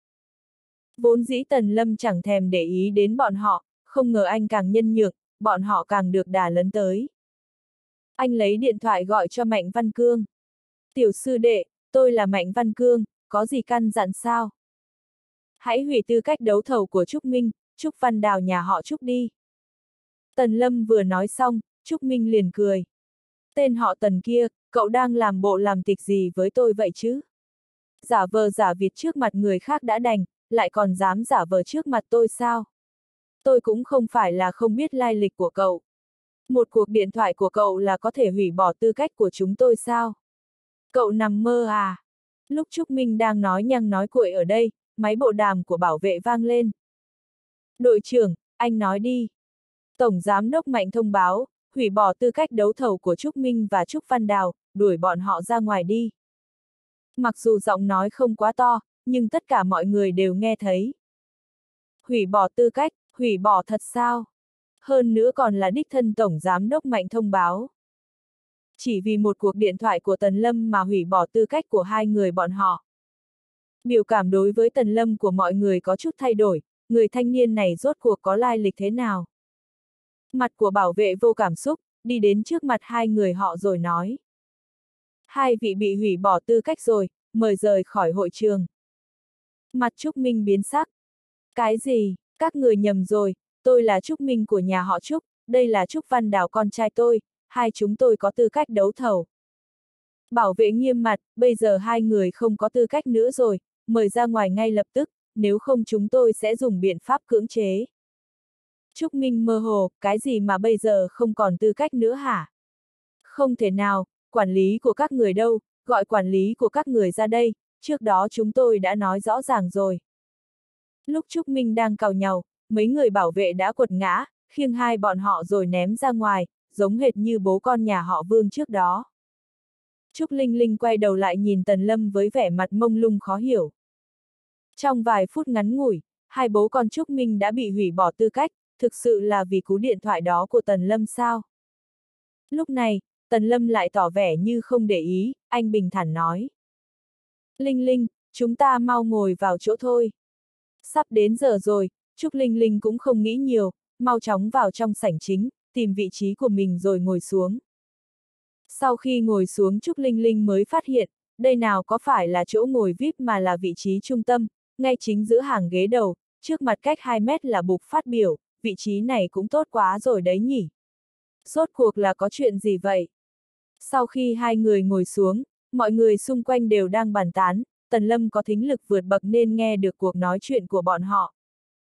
Vốn dĩ Tần Lâm chẳng thèm để ý đến bọn họ, không ngờ anh càng nhân nhượng, bọn họ càng được đà lấn tới. Anh lấy điện thoại gọi cho Mạnh Văn Cương. Tiểu sư đệ, tôi là Mạnh Văn Cương, có gì căn dặn sao? Hãy hủy tư cách đấu thầu của Trúc Minh, Trúc Văn Đào nhà họ Trúc đi. Tần Lâm vừa nói xong, Trúc Minh liền cười. Tên họ Tần kia, cậu đang làm bộ làm tịch gì với tôi vậy chứ? Giả vờ giả vịt trước mặt người khác đã đành, lại còn dám giả vờ trước mặt tôi sao? Tôi cũng không phải là không biết lai lịch của cậu. Một cuộc điện thoại của cậu là có thể hủy bỏ tư cách của chúng tôi sao? Cậu nằm mơ à? Lúc Trúc Minh đang nói nhăng nói cuội ở đây, máy bộ đàm của bảo vệ vang lên. Đội trưởng, anh nói đi. Tổng Giám đốc Mạnh thông báo, hủy bỏ tư cách đấu thầu của Trúc Minh và Trúc Văn Đào, đuổi bọn họ ra ngoài đi. Mặc dù giọng nói không quá to, nhưng tất cả mọi người đều nghe thấy. Hủy bỏ tư cách, hủy bỏ thật sao? Hơn nữa còn là đích thân Tổng Giám đốc Mạnh thông báo. Chỉ vì một cuộc điện thoại của Tần Lâm mà hủy bỏ tư cách của hai người bọn họ. Biểu cảm đối với Tần Lâm của mọi người có chút thay đổi, người thanh niên này rốt cuộc có lai lịch thế nào? Mặt của bảo vệ vô cảm xúc, đi đến trước mặt hai người họ rồi nói. Hai vị bị hủy bỏ tư cách rồi, mời rời khỏi hội trường. Mặt Trúc Minh biến sắc. Cái gì, các người nhầm rồi, tôi là Trúc Minh của nhà họ Trúc, đây là Trúc Văn Đào con trai tôi, hai chúng tôi có tư cách đấu thầu. Bảo vệ nghiêm mặt, bây giờ hai người không có tư cách nữa rồi, mời ra ngoài ngay lập tức, nếu không chúng tôi sẽ dùng biện pháp cưỡng chế. Trúc Minh mơ hồ, cái gì mà bây giờ không còn tư cách nữa hả? Không thể nào, quản lý của các người đâu, gọi quản lý của các người ra đây, trước đó chúng tôi đã nói rõ ràng rồi. Lúc Trúc Minh đang càu nhàu, mấy người bảo vệ đã quật ngã, khiêng hai bọn họ rồi ném ra ngoài, giống hệt như bố con nhà họ Vương trước đó. Trúc Linh Linh quay đầu lại nhìn Tần Lâm với vẻ mặt mông lung khó hiểu. Trong vài phút ngắn ngủi, hai bố con Trúc Minh đã bị hủy bỏ tư cách, thực sự là vì cú điện thoại đó của Tần Lâm sao? Lúc này, Tần Lâm lại tỏ vẻ như không để ý, anh bình thản nói. Linh Linh, chúng ta mau ngồi vào chỗ thôi. Sắp đến giờ rồi, Trúc Linh Linh cũng không nghĩ nhiều, mau chóng vào trong sảnh chính, tìm vị trí của mình rồi ngồi xuống. Sau khi ngồi xuống Trúc Linh Linh mới phát hiện, đây nào có phải là chỗ ngồi VIP mà là vị trí trung tâm, ngay chính giữa hàng ghế đầu, trước mặt cách 2 mét là bục phát biểu, vị trí này cũng tốt quá rồi đấy nhỉ. Rốt cuộc là có chuyện gì vậy? Sau khi hai người ngồi xuống, mọi người xung quanh đều đang bàn tán, Tần Lâm có thính lực vượt bậc nên nghe được cuộc nói chuyện của bọn họ.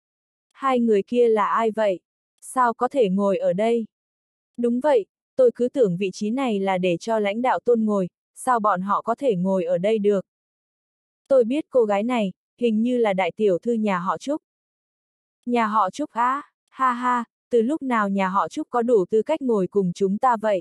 Hai người kia là ai vậy? Sao có thể ngồi ở đây? Đúng vậy, tôi cứ tưởng vị trí này là để cho lãnh đạo Tôn ngồi, sao bọn họ có thể ngồi ở đây được? Tôi biết cô gái này, hình như là đại tiểu thư nhà họ Trúc. Nhà họ Trúc á, ha ha, từ lúc nào nhà họ Trúc có đủ tư cách ngồi cùng chúng ta vậy?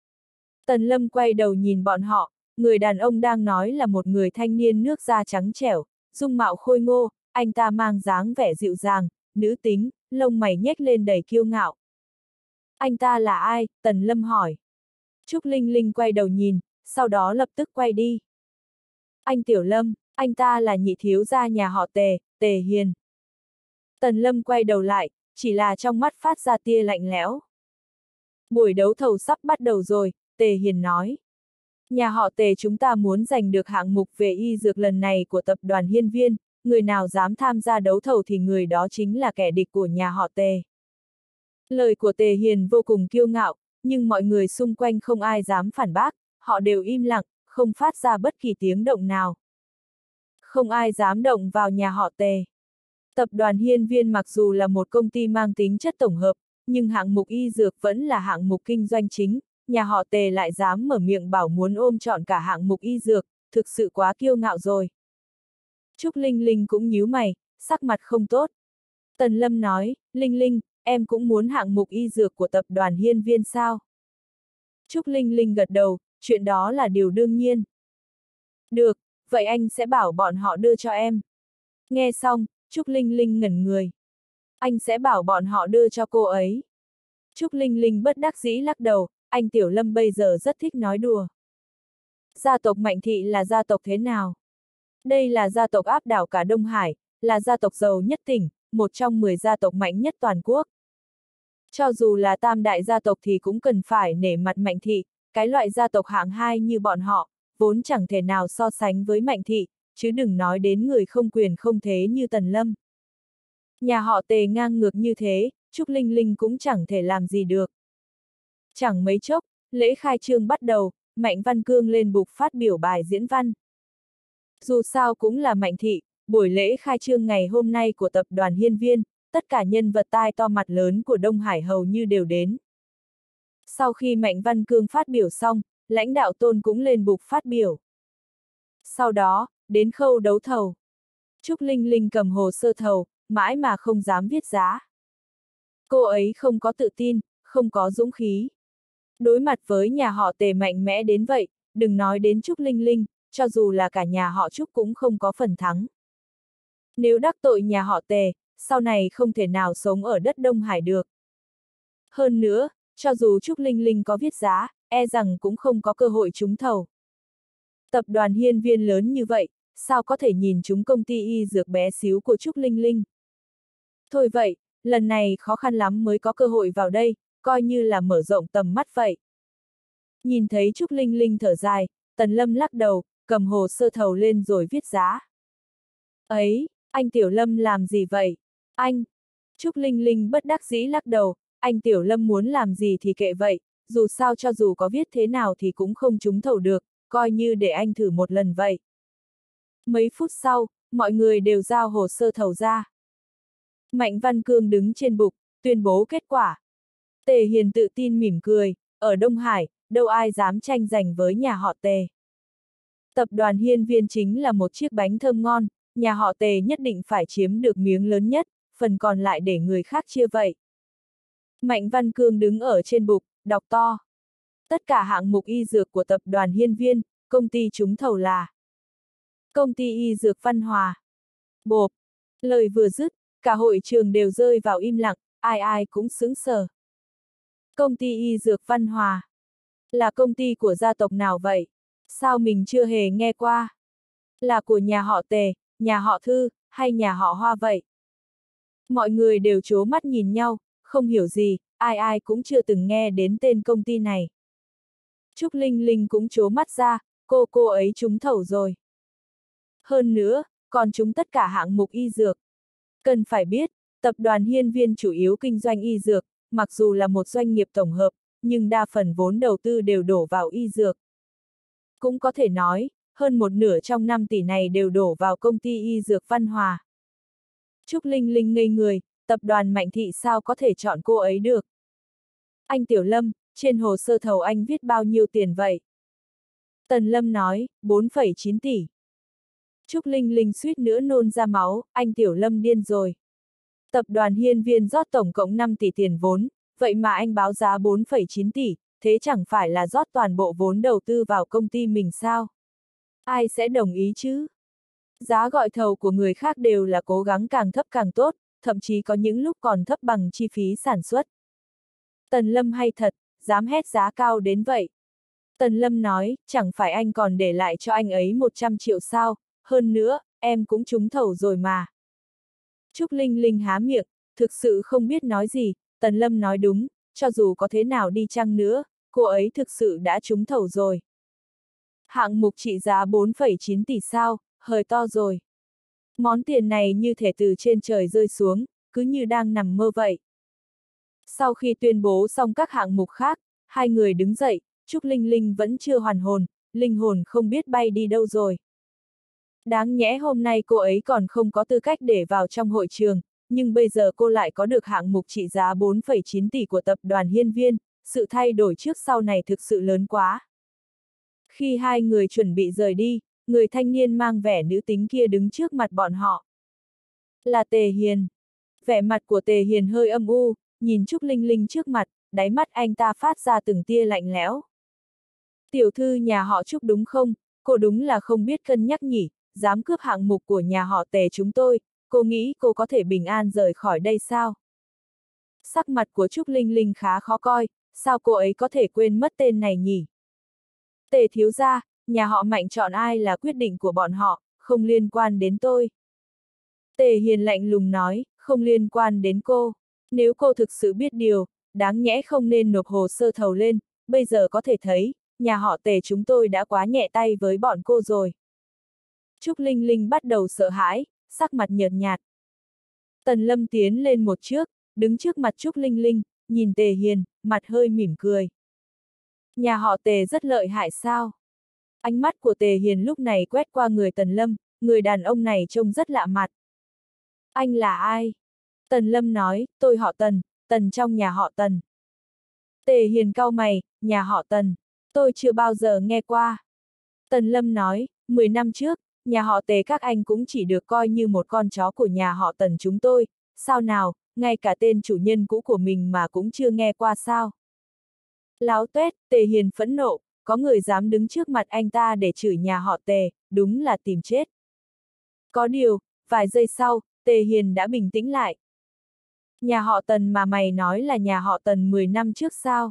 Tần Lâm quay đầu nhìn bọn họ, người đàn ông đang nói là một người thanh niên nước da trắng trẻo, dung mạo khôi ngô, anh ta mang dáng vẻ dịu dàng, nữ tính, lông mày nhếch lên đầy kiêu ngạo. Anh ta là ai? Tần Lâm hỏi. Trúc Linh Linh quay đầu nhìn, sau đó lập tức quay đi. Anh Tiểu Lâm, anh ta là nhị thiếu gia nhà họ Tề, Tề Hiền. Tần Lâm quay đầu lại, chỉ là trong mắt phát ra tia lạnh lẽo. Buổi đấu thầu sắp bắt đầu rồi, Tề Hiền nói. Nhà họ Tề chúng ta muốn giành được hạng mục về y dược lần này của tập đoàn Hiên Viên, người nào dám tham gia đấu thầu thì người đó chính là kẻ địch của nhà họ Tề. Lời của Tề Hiền vô cùng kiêu ngạo, nhưng mọi người xung quanh không ai dám phản bác, họ đều im lặng, không phát ra bất kỳ tiếng động nào. Không ai dám động vào nhà họ Tề. Tập đoàn Hiên Viên mặc dù là một công ty mang tính chất tổng hợp, nhưng hạng mục y dược vẫn là hạng mục kinh doanh chính, nhà họ Tề lại dám mở miệng bảo muốn ôm trọn cả hạng mục y dược, thực sự quá kiêu ngạo rồi. Trúc Linh Linh cũng nhíu mày, sắc mặt không tốt. Tần Lâm nói, Linh Linh, em cũng muốn hạng mục y dược của tập đoàn Hiên Viên sao? Trúc Linh Linh gật đầu, chuyện đó là điều đương nhiên. Được, vậy anh sẽ bảo bọn họ đưa cho em. Nghe xong, Trúc Linh Linh ngẩn người. Anh sẽ bảo bọn họ đưa cho cô ấy. Trúc Linh Linh bất đắc dĩ lắc đầu, anh Tiểu Lâm bây giờ rất thích nói đùa. Gia tộc Mạnh Thị là gia tộc thế nào? Đây là gia tộc áp đảo cả Đông Hải, là gia tộc giàu nhất tỉnh, một trong 10 gia tộc mạnh nhất toàn quốc. Cho dù là tam đại gia tộc thì cũng cần phải nể mặt Mạnh Thị, cái loại gia tộc hạng 2 như bọn họ, vốn chẳng thể nào so sánh với Mạnh Thị, chứ đừng nói đến người không quyền không thế như Tần Lâm. Nhà họ Tề ngang ngược như thế, Trúc Linh Linh cũng chẳng thể làm gì được. Chẳng mấy chốc, lễ khai trương bắt đầu, Mạnh Văn Cương lên bục phát biểu bài diễn văn. Dù sao cũng là Mạnh Thị, buổi lễ khai trương ngày hôm nay của tập đoàn Hiên Viên, tất cả nhân vật tai to mặt lớn của Đông Hải hầu như đều đến. Sau khi Mạnh Văn Cương phát biểu xong, lãnh đạo Tôn cũng lên bục phát biểu. Sau đó, đến khâu đấu thầu. Trúc Linh Linh cầm hồ sơ thầu, mãi mà không dám viết giá. Cô ấy không có tự tin, không có dũng khí. Đối mặt với nhà họ Tề mạnh mẽ đến vậy, đừng nói đến Trúc Linh Linh, cho dù là cả nhà họ Trúc cũng không có phần thắng. Nếu đắc tội nhà họ Tề, sau này không thể nào sống ở đất Đông Hải được. Hơn nữa, cho dù Trúc Linh Linh có viết giá, e rằng cũng không có cơ hội trúng thầu. Tập đoàn Hiên Viên lớn như vậy, sao có thể nhìn trúng công ty y dược bé xíu của Trúc Linh Linh? Thôi vậy, lần này khó khăn lắm mới có cơ hội vào đây, coi như là mở rộng tầm mắt vậy. Nhìn thấy Trúc Linh Linh thở dài, Tần Lâm lắc đầu, cầm hồ sơ thầu lên rồi viết giá. Ấy, anh Tiểu Lâm làm gì vậy? Anh! Trúc Linh Linh bất đắc dĩ lắc đầu, anh Tiểu Lâm muốn làm gì thì kệ vậy, dù sao cho dù có viết thế nào thì cũng không trúng thầu được, coi như để anh thử một lần vậy. Mấy phút sau, mọi người đều giao hồ sơ thầu ra. Mạnh Văn Cương đứng trên bục, tuyên bố kết quả. Tề Hiền tự tin mỉm cười, ở Đông Hải, đâu ai dám tranh giành với nhà họ Tề. Tập đoàn Hiên Viên chính là một chiếc bánh thơm ngon, nhà họ Tề nhất định phải chiếm được miếng lớn nhất, phần còn lại để người khác chia vậy. Mạnh Văn Cương đứng ở trên bục, đọc to. Tất cả hạng mục y dược của tập đoàn Hiên Viên, công ty trúng thầu là Công ty y dược Văn Hòa. Bộp. Lời vừa dứt, cả hội trường đều rơi vào im lặng, ai ai cũng sững sờ. Công ty y dược Văn Hòa. Là công ty của gia tộc nào vậy? Sao mình chưa hề nghe qua? Là của nhà họ Tề, nhà họ Thư, hay nhà họ Hoa vậy? Mọi người đều trố mắt nhìn nhau, không hiểu gì, ai ai cũng chưa từng nghe đến tên công ty này. Trúc Linh Linh cũng trố mắt ra, cô ấy trúng thầu rồi. Hơn nữa, còn trúng tất cả hạng mục y dược. Cần phải biết, tập đoàn Hiên Viên chủ yếu kinh doanh y dược, mặc dù là một doanh nghiệp tổng hợp, nhưng đa phần vốn đầu tư đều đổ vào y dược. Cũng có thể nói, hơn một nửa trong 5 tỷ này đều đổ vào công ty y dược Văn Hòa. Trúc Linh Linh ngây người, tập đoàn Mạnh Thị sao có thể chọn cô ấy được? Anh Tiểu Lâm, trên hồ sơ thầu anh viết bao nhiêu tiền vậy? Tần Lâm nói, 4,9 tỷ. Trúc Linh Linh suýt nữa nôn ra máu, anh Tiểu Lâm điên rồi. Tập đoàn Hiên Viên rót tổng cộng 5 tỷ tiền vốn, vậy mà anh báo giá 4,9 tỷ, thế chẳng phải là rót toàn bộ vốn đầu tư vào công ty mình sao? Ai sẽ đồng ý chứ? Giá gọi thầu của người khác đều là cố gắng càng thấp càng tốt, thậm chí có những lúc còn thấp bằng chi phí sản xuất. Tần Lâm hay thật, dám hét giá cao đến vậy. Tần Lâm nói, chẳng phải anh còn để lại cho anh ấy 100 triệu sao, hơn nữa, em cũng trúng thầu rồi mà. Trúc Linh Linh há miệng, thực sự không biết nói gì, Tần Lâm nói đúng, cho dù có thế nào đi chăng nữa, cô ấy thực sự đã trúng thầu rồi. Hạng mục trị giá 4,9 tỷ sao, hơi to rồi. Món tiền này như thể từ trên trời rơi xuống, cứ như đang nằm mơ vậy. Sau khi tuyên bố xong các hạng mục khác, hai người đứng dậy, Trúc Linh Linh vẫn chưa hoàn hồn, linh hồn không biết bay đi đâu rồi. Đáng nhẽ hôm nay cô ấy còn không có tư cách để vào trong hội trường, nhưng bây giờ cô lại có được hạng mục trị giá 4,9 tỷ của tập đoàn Hiên Viên, sự thay đổi trước sau này thực sự lớn quá. Khi hai người chuẩn bị rời đi, người thanh niên mang vẻ nữ tính kia đứng trước mặt bọn họ. Là Tề Hiền. Vẻ mặt của Tề Hiền hơi âm u, nhìn Trúc Linh Linh trước mặt, đáy mắt anh ta phát ra từng tia lạnh lẽo. Tiểu thư nhà họ Trúc đúng không, cô đúng là không biết cân nhắc nhỉ, dám cướp hạng mục của nhà họ Tề chúng tôi, cô nghĩ cô có thể bình an rời khỏi đây sao? Sắc mặt của Trúc Linh Linh khá khó coi, sao cô ấy có thể quên mất tên này nhỉ? Tề thiếu gia, nhà họ Mạnh chọn ai là quyết định của bọn họ, không liên quan đến tôi. Tề Hiền lạnh lùng nói, không liên quan đến cô. Nếu cô thực sự biết điều, đáng nhẽ không nên nộp hồ sơ thầu lên, bây giờ có thể thấy, nhà họ Tề chúng tôi đã quá nhẹ tay với bọn cô rồi. Trúc Linh Linh bắt đầu sợ hãi, sắc mặt nhợt nhạt. Tần Lâm tiến lên một trước, đứng trước mặt Trúc Linh Linh, nhìn Tề Hiền, mặt hơi mỉm cười. Nhà họ Tề rất lợi hại sao? Ánh mắt của Tề Hiền lúc này quét qua người Tần Lâm, người đàn ông này trông rất lạ mặt. Anh là ai? Tần Lâm nói, tôi họ Tần, Tần trong nhà họ Tần. Tề Hiền cau mày, nhà họ Tần, tôi chưa bao giờ nghe qua. Tần Lâm nói, 10 năm trước, nhà họ Tề các anh cũng chỉ được coi như một con chó của nhà họ Tần chúng tôi, sao nào, ngay cả tên chủ nhân cũ của mình mà cũng chưa nghe qua sao. Láo tuét, Tề Hiền phẫn nộ, có người dám đứng trước mặt anh ta để chửi nhà họ Tề, đúng là tìm chết. Có điều, vài giây sau, Tề Hiền đã bình tĩnh lại. Nhà họ Tần mà mày nói là nhà họ Tần 10 năm trước sao?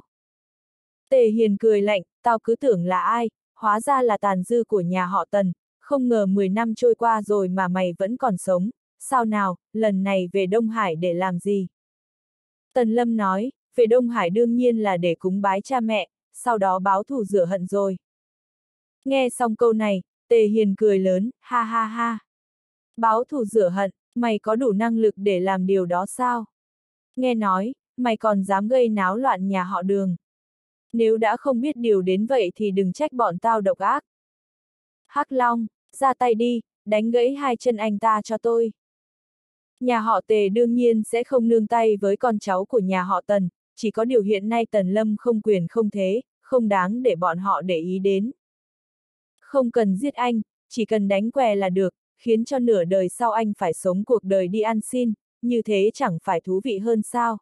Tề Hiền cười lạnh, tao cứ tưởng là ai, hóa ra là tàn dư của nhà họ Tần, không ngờ 10 năm trôi qua rồi mà mày vẫn còn sống, sao nào, lần này về Đông Hải để làm gì? Tần Lâm nói, về Đông Hải đương nhiên là để cúng bái cha mẹ, sau đó báo thù rửa hận rồi. Nghe xong câu này, Tề Hiền cười lớn, ha ha ha. Báo thù rửa hận, mày có đủ năng lực để làm điều đó sao? Nghe nói, mày còn dám gây náo loạn nhà họ Đường. Nếu đã không biết điều đến vậy thì đừng trách bọn tao độc ác. Hắc Long, ra tay đi, đánh gãy hai chân anh ta cho tôi. Nhà họ Tề đương nhiên sẽ không nương tay với con cháu của nhà họ Tần, chỉ có điều hiện nay Tần Lâm không quyền không thế, không đáng để bọn họ để ý đến. Không cần giết anh, chỉ cần đánh què là được, khiến cho nửa đời sau anh phải sống cuộc đời đi ăn xin, như thế chẳng phải thú vị hơn sao.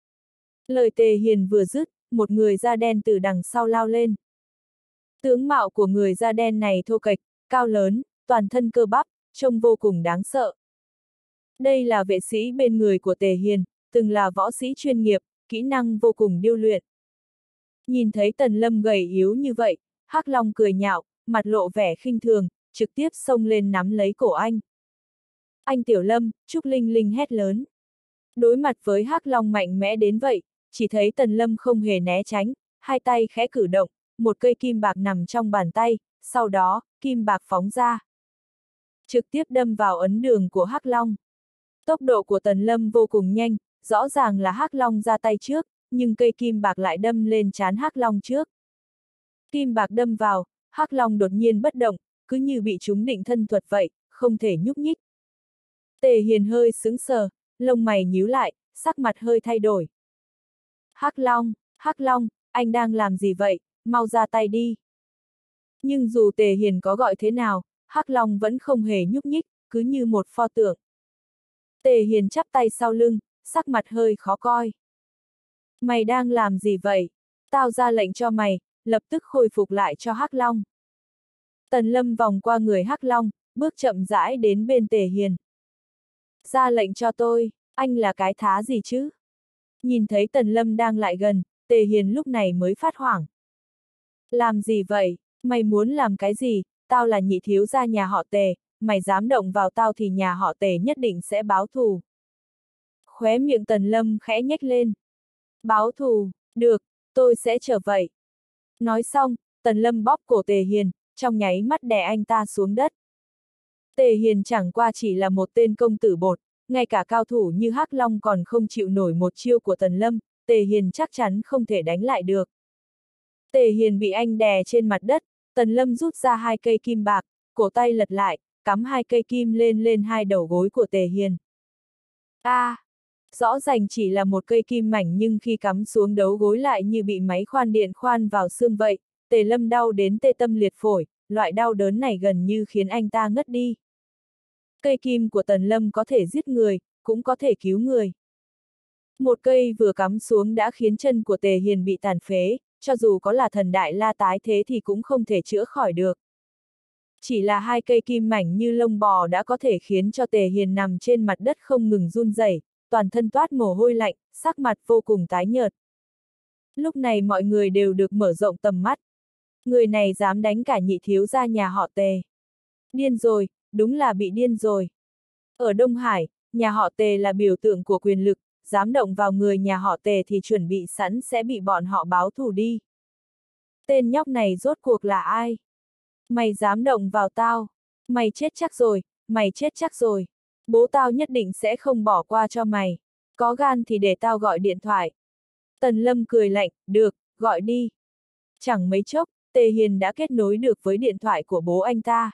Lời Tề Hiền vừa dứt, một người da đen từ đằng sau lao lên. Tướng mạo của người da đen này thô kệch, cao lớn, toàn thân cơ bắp, trông vô cùng đáng sợ. Đây là vệ sĩ bên người của Tề Hiền, từng là võ sĩ chuyên nghiệp, kỹ năng vô cùng điêu luyện. Nhìn thấy Tần Lâm gầy yếu như vậy, Hắc Long cười nhạo, mặt lộ vẻ khinh thường, trực tiếp xông lên nắm lấy cổ anh. Anh Tiểu Lâm, Trúc Linh Linh hét lớn. Đối mặt với Hắc Long mạnh mẽ đến vậy, chỉ thấy Tần Lâm không hề né tránh, hai tay khẽ cử động, một cây kim bạc nằm trong bàn tay, sau đó, kim bạc phóng ra. Trực tiếp đâm vào ấn đường của Hắc Long. Tốc độ của Tần Lâm vô cùng nhanh, rõ ràng là Hắc Long ra tay trước, nhưng cây kim bạc lại đâm lên trán Hắc Long trước. Kim bạc đâm vào, Hắc Long đột nhiên bất động, cứ như bị trúng định thân thuật vậy, không thể nhúc nhích. Tề Hiền hơi sững sờ, lông mày nhíu lại, sắc mặt hơi thay đổi. Hắc Long, anh đang làm gì vậy, mau ra tay đi. Nhưng dù Tề Hiền có gọi thế nào, Hắc Long vẫn không hề nhúc nhích, cứ như một pho tượng. Tề Hiền chắp tay sau lưng, sắc mặt hơi khó coi. Mày đang làm gì vậy? Tao ra lệnh cho mày, lập tức khôi phục lại cho Hắc Long. Tần Lâm vòng qua người Hắc Long, bước chậm rãi đến bên Tề Hiền. Ra lệnh cho tôi, anh là cái thá gì chứ? Nhìn thấy Tần Lâm đang lại gần, Tề Hiền lúc này mới phát hoảng. Làm gì vậy? Mày muốn làm cái gì? Tao là nhị thiếu gia nhà họ Tề, mày dám động vào tao thì nhà họ Tề nhất định sẽ báo thù. Khóe miệng Tần Lâm khẽ nhếch lên. Báo thù, được, tôi sẽ trở vậy. Nói xong, Tần Lâm bóp cổ Tề Hiền, trong nháy mắt đè anh ta xuống đất. Tề Hiền chẳng qua chỉ là một tên công tử bột, ngay cả cao thủ như Hắc Long còn không chịu nổi một chiêu của Tần Lâm, Tề Hiền chắc chắn không thể đánh lại được. Tề Hiền bị anh đè trên mặt đất, Tần Lâm rút ra 2 cây kim bạc, cổ tay lật lại, cắm 2 cây kim lên hai đầu gối của Tề Hiền. Rõ ràng chỉ là một cây kim mảnh nhưng khi cắm xuống đấu gối lại như bị máy khoan điện khoan vào xương vậy, Tề Lâm đau đến tê tâm liệt phổi, loại đau đớn này gần như khiến anh ta ngất đi. Cây kim của Tần Lâm có thể giết người, cũng có thể cứu người. Một cây vừa cắm xuống đã khiến chân của Tề Hiền bị tàn phế, cho dù có là thần đại la tái thế thì cũng không thể chữa khỏi được. Chỉ là 2 cây kim mảnh như lông bò đã có thể khiến cho Tề Hiền nằm trên mặt đất không ngừng run rẩy, toàn thân toát mồ hôi lạnh, sắc mặt vô cùng tái nhợt. Lúc này mọi người đều được mở rộng tầm mắt. Người này dám đánh cả nhị thiếu gia nhà họ Tề. Điên rồi, đúng là bị điên rồi. Ở Đông Hải, nhà họ Tề là biểu tượng của quyền lực, dám động vào người nhà họ Tề thì chuẩn bị sẵn sẽ bị bọn họ báo thù đi. Tên nhóc này rốt cuộc là ai? Mày dám động vào tao? Mày chết chắc rồi, mày chết chắc rồi. Bố tao nhất định sẽ không bỏ qua cho mày. Có gan thì để tao gọi điện thoại. Tần Lâm cười lạnh, được, gọi đi. Chẳng mấy chốc, Tề Hiền đã kết nối được với điện thoại của bố anh ta.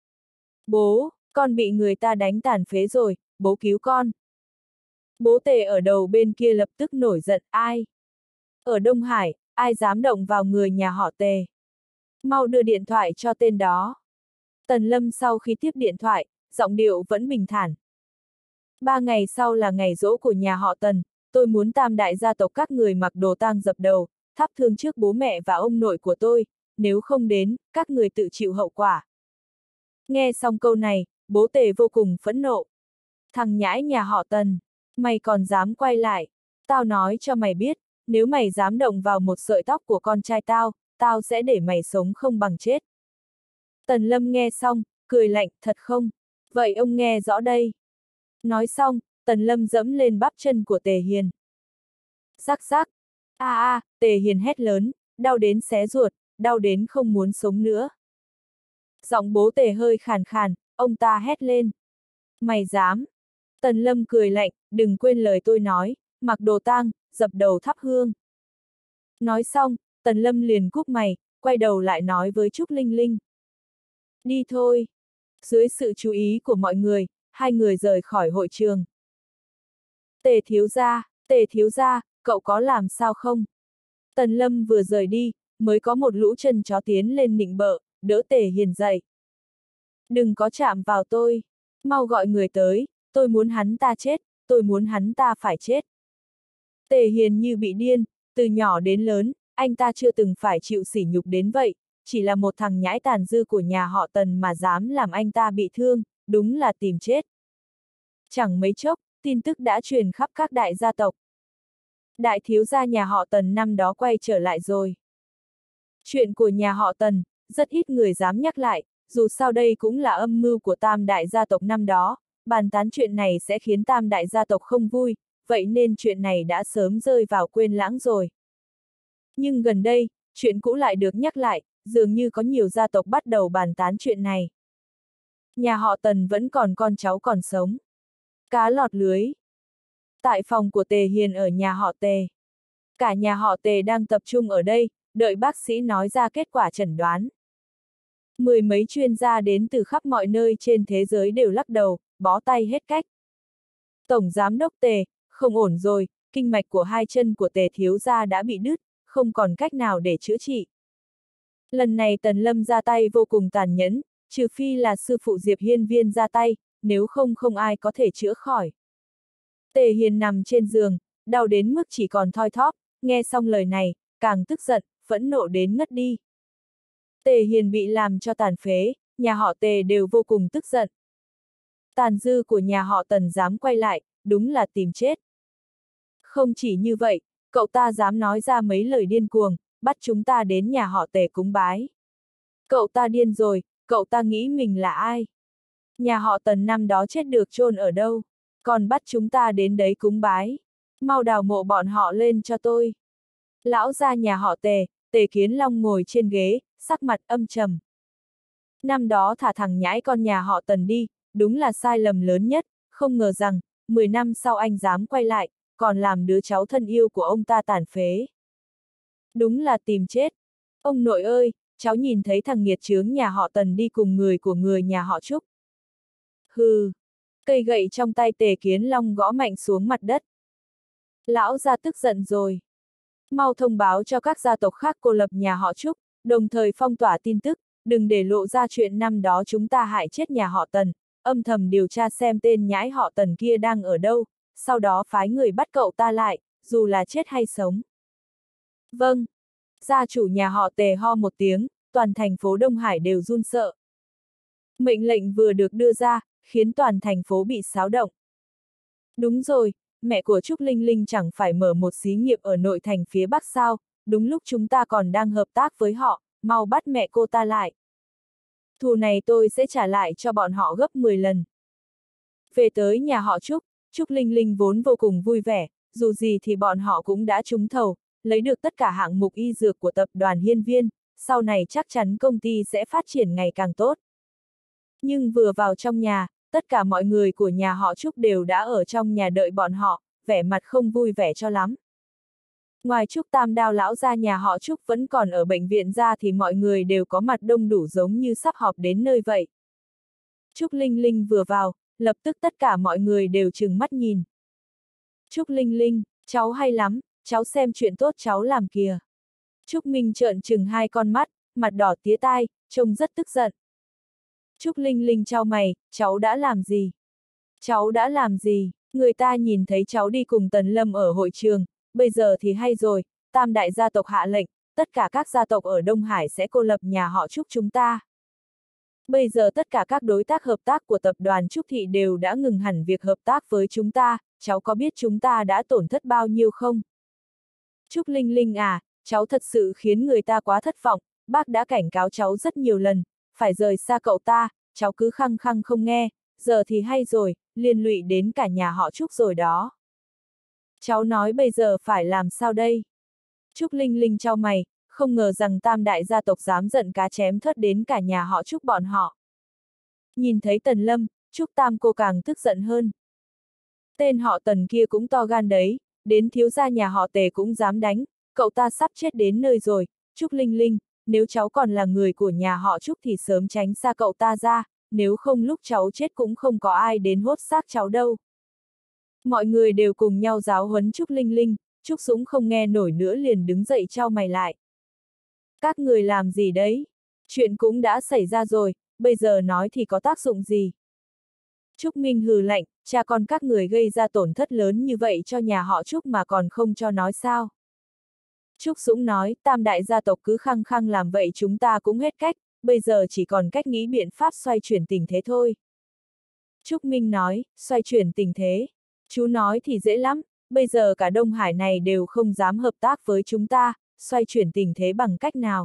Bố, con bị người ta đánh tàn phế rồi, bố cứu con. Bố Tề ở đầu bên kia lập tức nổi giận, ai? Ở Đông Hải, ai dám động vào người nhà họ Tề? Mau đưa điện thoại cho tên đó. Tần Lâm sau khi tiếp điện thoại, giọng điệu vẫn bình thản. 3 ngày sau là ngày giỗ của nhà họ Tần, tôi muốn tam đại gia tộc các người mặc đồ tang dập đầu, thắp hương trước bố mẹ và ông nội của tôi, nếu không đến, các người tự chịu hậu quả. Nghe xong câu này, bố Tề vô cùng phẫn nộ. Thằng nhãi nhà họ Tần, mày còn dám quay lại, tao nói cho mày biết, nếu mày dám động vào một sợi tóc của con trai tao, tao sẽ để mày sống không bằng chết. Tần Lâm nghe xong, cười lạnh, thật không? Vậy ông nghe rõ đây. Nói xong, Tần Lâm dẫm lên bắp chân của Tề Hiền. Rắc rắc. Tề Hiền hét lớn, đau đến xé ruột, đau đến không muốn sống nữa. Giọng bố Tề hơi khàn khàn, ông ta hét lên. Mày dám? Tần Lâm cười lạnh, đừng quên lời tôi nói, mặc đồ tang, dập đầu thắp hương. Nói xong, Tần Lâm liền cúp mày, quay đầu lại nói với Trúc Linh Linh. Đi thôi. Dưới sự chú ý của mọi người, 2 người rời khỏi hội trường. Tề thiếu gia, cậu có làm sao không? Tần Lâm vừa rời đi, mới có một lũ chân chó tiến lên nịnh bợ, đỡ Tề Hiền dậy. Đừng có chạm vào tôi, mau gọi người tới, tôi muốn hắn ta chết, tôi muốn hắn ta phải chết. Tề Hiền như bị điên, từ nhỏ đến lớn, anh ta chưa từng phải chịu sỉ nhục đến vậy, chỉ là một thằng nhãi tàn dư của nhà họ Tần mà dám làm anh ta bị thương, đúng là tìm chết. Chẳng mấy chốc, tin tức đã truyền khắp các đại gia tộc. Đại thiếu gia nhà họ Tần năm đó quay trở lại rồi. Chuyện của nhà họ Tần, rất ít người dám nhắc lại, dù sao đây cũng là âm mưu của tam đại gia tộc năm đó, bàn tán chuyện này sẽ khiến tam đại gia tộc không vui, vậy nên chuyện này đã sớm rơi vào quên lãng rồi. Nhưng gần đây, chuyện cũ lại được nhắc lại, dường như có nhiều gia tộc bắt đầu bàn tán chuyện này. Nhà họ Tần vẫn còn con cháu còn sống. Cá lọt lưới. Tại phòng của Tề Hiền ở nhà họ Tề. Cả nhà họ Tề đang tập trung ở đây, đợi bác sĩ nói ra kết quả chẩn đoán. Mười mấy chuyên gia đến từ khắp mọi nơi trên thế giới đều lắc đầu, bó tay hết cách. Tổng giám đốc Tề, không ổn rồi, kinh mạch của hai chân của Tề thiếu gia đã bị đứt, không còn cách nào để chữa trị. Lần này Tần Lâm ra tay vô cùng tàn nhẫn, trừ phi là sư phụ Diệp Hiên Viên ra tay, nếu không không ai có thể chữa khỏi. Tề Hiền nằm trên giường, đau đến mức chỉ còn thoi thóp, nghe xong lời này, càng tức giận, phẫn nộ đến ngất đi. Tề Hiền bị làm cho tàn phế, nhà họ Tề đều vô cùng tức giận. Tàn dư của nhà họ Tần dám quay lại, đúng là tìm chết. Không chỉ như vậy, cậu ta dám nói ra mấy lời điên cuồng, bắt chúng ta đến nhà họ Tề cúng bái. Cậu ta điên rồi, cậu ta nghĩ mình là ai? Nhà họ Tần năm đó chết được chôn ở đâu? Còn bắt chúng ta đến đấy cúng bái. Mau đào mộ bọn họ lên cho tôi. Lão gia nhà họ Tề, Tề Kiến Long ngồi trên ghế, sắc mặt âm trầm. Năm đó thả thằng nhãi con nhà họ Tần đi, đúng là sai lầm lớn nhất, không ngờ rằng, 10 năm sau anh dám quay lại, còn làm đứa cháu thân yêu của ông ta tàn phế. Đúng là tìm chết. Ông nội ơi, cháu nhìn thấy thằng nghiệt chướng nhà họ Tần đi cùng người của người nhà họ Trúc. Hừ. Cây gậy trong tay Tề Kiến Long gõ mạnh xuống mặt đất. Lão gia tức giận rồi. Mau thông báo cho các gia tộc khác cô lập nhà họ Trúc, đồng thời phong tỏa tin tức, đừng để lộ ra chuyện năm đó chúng ta hại chết nhà họ Tần, âm thầm điều tra xem tên nhãi họ Tần kia đang ở đâu, sau đó phái người bắt cậu ta lại, dù là chết hay sống. Vâng. Gia chủ nhà họ Tề ho một tiếng, toàn thành phố Đông Hải đều run sợ. Mệnh lệnh vừa được đưa ra, khiến toàn thành phố bị xáo động. Đúng rồi, mẹ của Trúc Linh Linh chẳng phải mở một xí nghiệp ở nội thành phía Bắc sao, đúng lúc chúng ta còn đang hợp tác với họ, mau bắt mẹ cô ta lại. Thù này tôi sẽ trả lại cho bọn họ gấp 10 lần. Về tới nhà họ Trúc, Trúc Linh Linh vốn vô cùng vui vẻ, dù gì thì bọn họ cũng đã trúng thầu, lấy được tất cả hạng mục y dược của tập đoàn Hiên Viên, sau này chắc chắn công ty sẽ phát triển ngày càng tốt. Nhưng vừa vào trong nhà, tất cả mọi người của nhà họ Trúc đều đã ở trong nhà đợi bọn họ, vẻ mặt không vui vẻ cho lắm. Ngoài Trúc Tam Đao lão gia nhà họ Trúc vẫn còn ở bệnh viện ra thì mọi người đều có mặt đông đủ giống như sắp họp đến nơi vậy. Trúc Linh Linh vừa vào, lập tức tất cả mọi người đều trừng mắt nhìn. Trúc Linh Linh, cháu hay lắm, cháu xem chuyện tốt cháu làm kìa. Trúc Minh trợn trừng hai con mắt, mặt đỏ tía tai, trông rất tức giận. Trúc Linh Linh chau mày, cháu đã làm gì? Cháu đã làm gì? Người ta nhìn thấy cháu đi cùng Tần Lâm ở hội trường, bây giờ thì hay rồi, tam đại gia tộc hạ lệnh, tất cả các gia tộc ở Đông Hải sẽ cô lập nhà họ Trúc chúng ta. Bây giờ tất cả các đối tác hợp tác của tập đoàn Trúc Thị đều đã ngừng hẳn việc hợp tác với chúng ta, cháu có biết chúng ta đã tổn thất bao nhiêu không? Trúc Linh Linh à, cháu thật sự khiến người ta quá thất vọng, bác đã cảnh cáo cháu rất nhiều lần, phải rời xa cậu ta, cháu cứ khăng khăng không nghe, giờ thì hay rồi, liên lụy đến cả nhà họ Trúc rồi đó. Cháu nói bây giờ phải làm sao đây? Trúc Linh Linh chau mày, không ngờ rằng tam đại gia tộc dám giận cá chém thớt đến cả nhà họ Trúc bọn họ. Nhìn thấy Tần Lâm, Trúc Tam cô càng tức giận hơn. Tên họ Tần kia cũng to gan đấy, đến thiếu gia nhà họ Tề cũng dám đánh, cậu ta sắp chết đến nơi rồi, Trúc Linh Linh, nếu cháu còn là người của nhà họ Trúc thì sớm tránh xa cậu ta ra, nếu không lúc cháu chết cũng không có ai đến hốt xác cháu đâu. Mọi người đều cùng nhau giáo huấn Trúc Linh Linh, Trúc Dũng không nghe nổi nữa liền đứng dậy chau mày lại. Các người làm gì đấy? Chuyện cũng đã xảy ra rồi, bây giờ nói thì có tác dụng gì? Trúc Minh hừ lạnh, cha con các người gây ra tổn thất lớn như vậy cho nhà họ Trúc mà còn không cho nói sao? Trúc Dũng nói, tam đại gia tộc cứ khăng khăng làm vậy chúng ta cũng hết cách, bây giờ chỉ còn cách nghĩ biện pháp xoay chuyển tình thế thôi. Trúc Minh nói, xoay chuyển tình thế. Chú nói thì dễ lắm, bây giờ cả Đông Hải này đều không dám hợp tác với chúng ta, xoay chuyển tình thế bằng cách nào?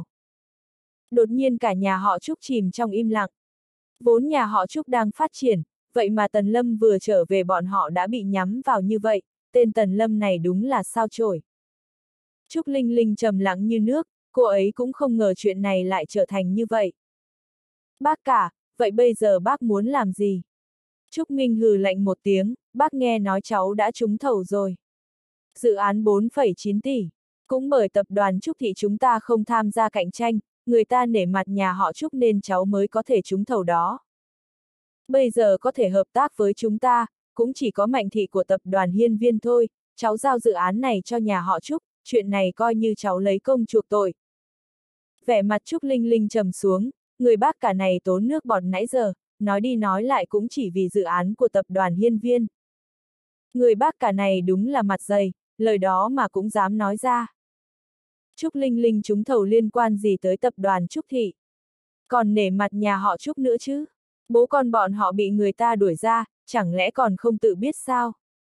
Đột nhiên cả nhà họ Trúc chìm trong im lặng. Vốn nhà họ Trúc đang phát triển, vậy mà Tần Lâm vừa trở về bọn họ đã bị nhắm vào như vậy, tên Tần Lâm này đúng là sao chổi. Trúc Linh Linh trầm lặng như nước, cô ấy cũng không ngờ chuyện này lại trở thành như vậy. Bác cả, vậy bây giờ bác muốn làm gì? Trúc Minh hừ lạnh một tiếng, bác nghe nói cháu đã trúng thầu rồi. Dự án 4,9 tỷ. Cũng bởi tập đoàn Trúc Thị chúng ta không tham gia cạnh tranh, người ta nể mặt nhà họ Trúc nên cháu mới có thể trúng thầu đó. Bây giờ có thể hợp tác với chúng ta, cũng chỉ có Mạnh Thị của tập đoàn Hiên Viên thôi, cháu giao dự án này cho nhà họ Trúc, chuyện này coi như cháu lấy công chuộc tội. Vẻ mặt Trúc Linh Linh trầm xuống, người bác cả này tốn nước bọt nãy giờ, nói đi nói lại cũng chỉ vì dự án của tập đoàn Hiên Viên. Người bác cả này đúng là mặt dày, lời đó mà cũng dám nói ra. Trúc Linh Linh trúng thầu liên quan gì tới tập đoàn Trúc Thị? Còn nể mặt nhà họ Trúc nữa chứ? Bố con bọn họ bị người ta đuổi ra, chẳng lẽ còn không tự biết sao?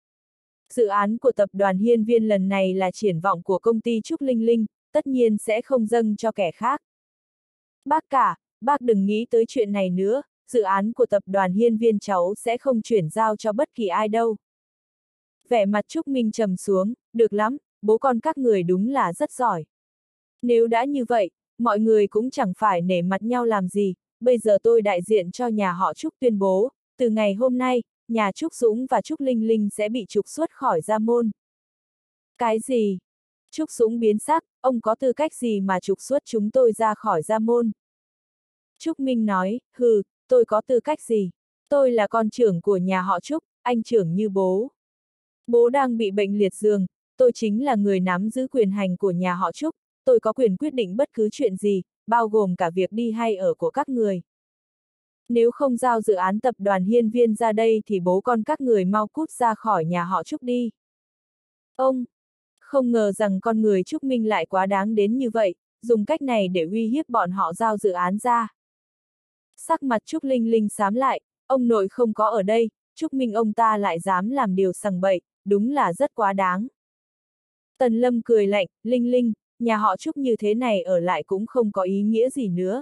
Dự án của tập đoàn Hiên Viên lần này là triển vọng của công ty Trúc Linh Linh, tất nhiên sẽ không dâng cho kẻ khác. Bác cả, bác đừng nghĩ tới chuyện này nữa, dự án của tập đoàn Hiên Viên cháu sẽ không chuyển giao cho bất kỳ ai đâu. Vẻ mặt Trúc Minh trầm xuống, được lắm, bố con các người đúng là rất giỏi. Nếu đã như vậy, mọi người cũng chẳng phải nể mặt nhau làm gì, bây giờ tôi đại diện cho nhà họ Trúc tuyên bố, từ ngày hôm nay, nhà Trúc Dũng và Trúc Linh Linh sẽ bị trục xuất khỏi gia môn. Cái gì? Trúc Dũng biến sắc, ông có tư cách gì mà trục xuất chúng tôi ra khỏi gia môn? Trúc Minh nói, hừ, tôi có tư cách gì? Tôi là con trưởng của nhà họ Trúc, anh trưởng như bố. Bố đang bị bệnh liệt giường, tôi chính là người nắm giữ quyền hành của nhà họ Trúc, tôi có quyền quyết định bất cứ chuyện gì, bao gồm cả việc đi hay ở của các người. Nếu không giao dự án tập đoàn Hiên Viên ra đây thì bố con các người mau cút ra khỏi nhà họ Trúc đi. Ông, không ngờ rằng con người Trúc Minh lại quá đáng đến như vậy, dùng cách này để uy hiếp bọn họ giao dự án ra. Sắc mặt Trúc Linh Linh xám lại, ông nội không có ở đây, Trúc Minh ông ta lại dám làm điều sằng bậy, đúng là rất quá đáng. Tần Lâm cười lạnh, Linh Linh, nhà họ Trúc như thế này ở lại cũng không có ý nghĩa gì nữa.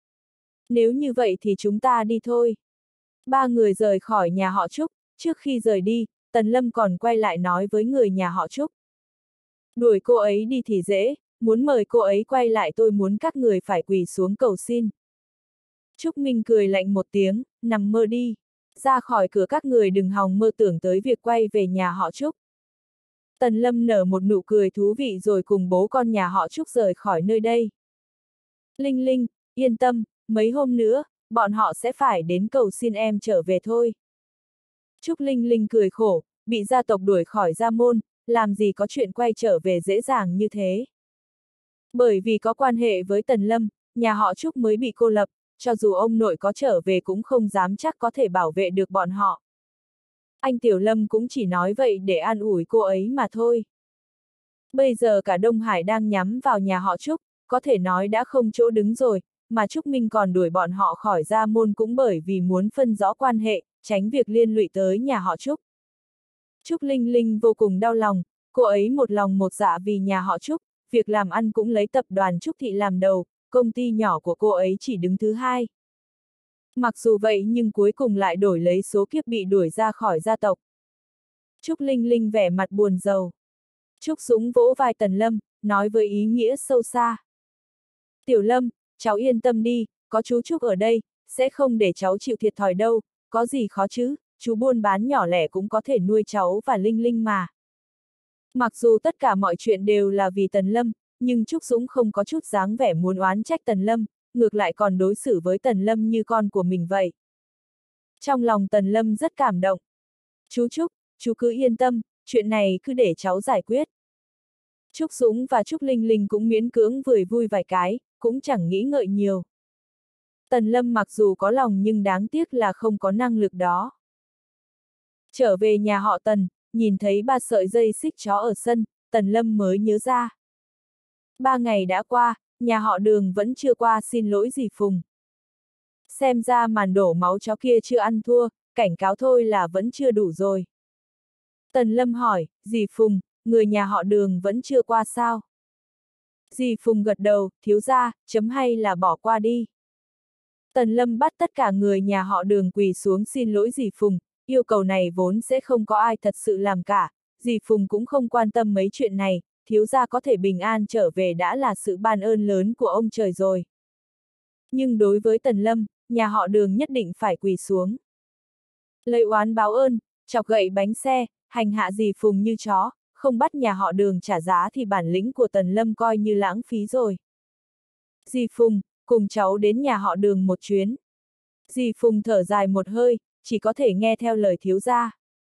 Nếu như vậy thì chúng ta đi thôi. Ba người rời khỏi nhà họ Trúc, trước khi rời đi, Tần Lâm còn quay lại nói với người nhà họ Trúc. Đuổi cô ấy đi thì dễ, muốn mời cô ấy quay lại tôi muốn các người phải quỳ xuống cầu xin. Trúc Minh cười lạnh một tiếng, nằm mơ đi. Ra khỏi cửa các người đừng hòng mơ tưởng tới việc quay về nhà họ Trúc. Tần Lâm nở một nụ cười thú vị rồi cùng bố con nhà họ Trúc rời khỏi nơi đây. Linh Linh, yên tâm, mấy hôm nữa, bọn họ sẽ phải đến cầu xin em trở về thôi. Trúc Linh Linh cười khổ, bị gia tộc đuổi khỏi gia môn, làm gì có chuyện quay trở về dễ dàng như thế. Bởi vì có quan hệ với Tần Lâm, nhà họ Trúc mới bị cô lập, cho dù ông nội có trở về cũng không dám chắc có thể bảo vệ được bọn họ. Anh Tiểu Lâm cũng chỉ nói vậy để an ủi cô ấy mà thôi. Bây giờ cả Đông Hải đang nhắm vào nhà họ Trúc, có thể nói đã không chỗ đứng rồi, mà Trúc Minh còn đuổi bọn họ khỏi gia môn cũng bởi vì muốn phân rõ quan hệ, tránh việc liên lụy tới nhà họ Trúc. Trúc Linh Linh vô cùng đau lòng, cô ấy một lòng một dạ vì nhà họ Trúc, việc làm ăn cũng lấy tập đoàn Trúc Thị làm đầu, công ty nhỏ của cô ấy chỉ đứng thứ hai. Mặc dù vậy nhưng cuối cùng lại đổi lấy số kiếp bị đuổi ra khỏi gia tộc. Trúc Linh Linh vẻ mặt buồn rầu. Trúc Dũng vỗ vai Tần Lâm, nói với ý nghĩa sâu xa. Tiểu Lâm, cháu yên tâm đi, có chú Trúc ở đây, sẽ không để cháu chịu thiệt thòi đâu, có gì khó chứ, chú buôn bán nhỏ lẻ cũng có thể nuôi cháu và Linh Linh mà. Mặc dù tất cả mọi chuyện đều là vì Tần Lâm, nhưng Trúc Dũng không có chút dáng vẻ muốn oán trách Tần Lâm, ngược lại còn đối xử với Tần Lâm như con của mình vậy. Trong lòng Tần Lâm rất cảm động. Chú Trúc, chú cứ yên tâm, chuyện này cứ để cháu giải quyết. Trúc Dũng và Trúc Linh Linh cũng miễn cưỡng vừa vui vài cái, cũng chẳng nghĩ ngợi nhiều. Tần Lâm mặc dù có lòng nhưng đáng tiếc là không có năng lực đó. Trở về nhà họ Tần, nhìn thấy 3 sợi dây xích chó ở sân, Tần Lâm mới nhớ ra. 3 ngày đã qua, nhà họ Đường vẫn chưa qua xin lỗi dì Phùng. Xem ra màn đổ máu chó kia chưa ăn thua, cảnh cáo thôi là vẫn chưa đủ rồi. Tần Lâm hỏi, dì Phùng, người nhà họ Đường vẫn chưa qua sao? Dì Phùng gật đầu, thiếu gia, chấm hay là bỏ qua đi. Tần Lâm bắt tất cả người nhà họ Đường quỳ xuống xin lỗi dì Phùng, yêu cầu này vốn sẽ không có ai thật sự làm cả, dì Phùng cũng không quan tâm mấy chuyện này, thiếu gia có thể bình an trở về đã là sự ban ơn lớn của ông trời rồi. Nhưng đối với Tần Lâm, nhà họ Đường nhất định phải quỳ xuống. Lấy oán báo ơn, chọc gậy bánh xe, hành hạ dì Phùng như chó, không bắt nhà họ Đường trả giá thì bản lĩnh của Tần Lâm coi như lãng phí rồi. Dì Phùng, cùng cháu đến nhà họ Đường một chuyến. Dì Phùng thở dài một hơi, chỉ có thể nghe theo lời thiếu gia.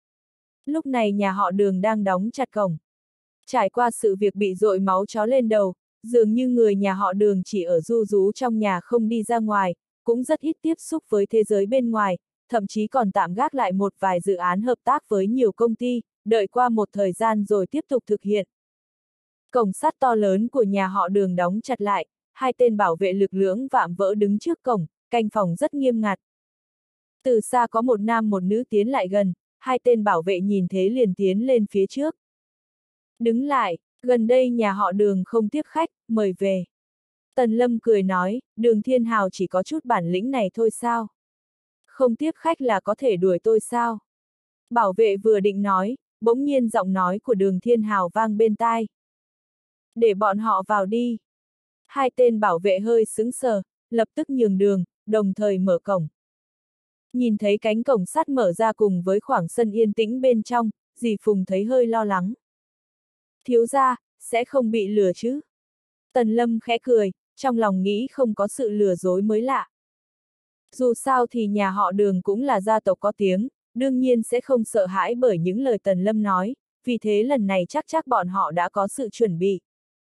Lúc này nhà họ Đường đang đóng chặt cổng. Trải qua sự việc bị dội máu chó lên đầu, dường như người nhà họ Đường chỉ ở ru rú trong nhà không đi ra ngoài, cũng rất ít tiếp xúc với thế giới bên ngoài, thậm chí còn tạm gác lại một vài dự án hợp tác với nhiều công ty, đợi qua một thời gian rồi tiếp tục thực hiện. Cổng sắt to lớn của nhà họ Đường đóng chặt lại, hai tên bảo vệ lực lưỡng vạm vỡ đứng trước cổng, canh phòng rất nghiêm ngặt. Từ xa có một nam một nữ tiến lại gần, hai tên bảo vệ nhìn thế liền tiến lên phía trước. Đứng lại, gần đây nhà họ Đường không tiếp khách, mời về. Tần Lâm cười nói, Đường Thiên Hào chỉ có chút bản lĩnh này thôi sao? Không tiếp khách là có thể đuổi tôi sao? Bảo vệ vừa định nói, bỗng nhiên giọng nói của Đường Thiên Hào vang bên tai. Để bọn họ vào đi. Hai tên bảo vệ hơi sững sờ, lập tức nhường đường, đồng thời mở cổng. Nhìn thấy cánh cổng sắt mở ra cùng với khoảng sân yên tĩnh bên trong, dì Phùng thấy hơi lo lắng. Thiếu gia, sẽ không bị lừa chứ? Tần Lâm khẽ cười, trong lòng nghĩ không có sự lừa dối mới lạ. Dù sao thì nhà họ Đường cũng là gia tộc có tiếng, đương nhiên sẽ không sợ hãi bởi những lời Tần Lâm nói, vì thế lần này chắc bọn họ đã có sự chuẩn bị.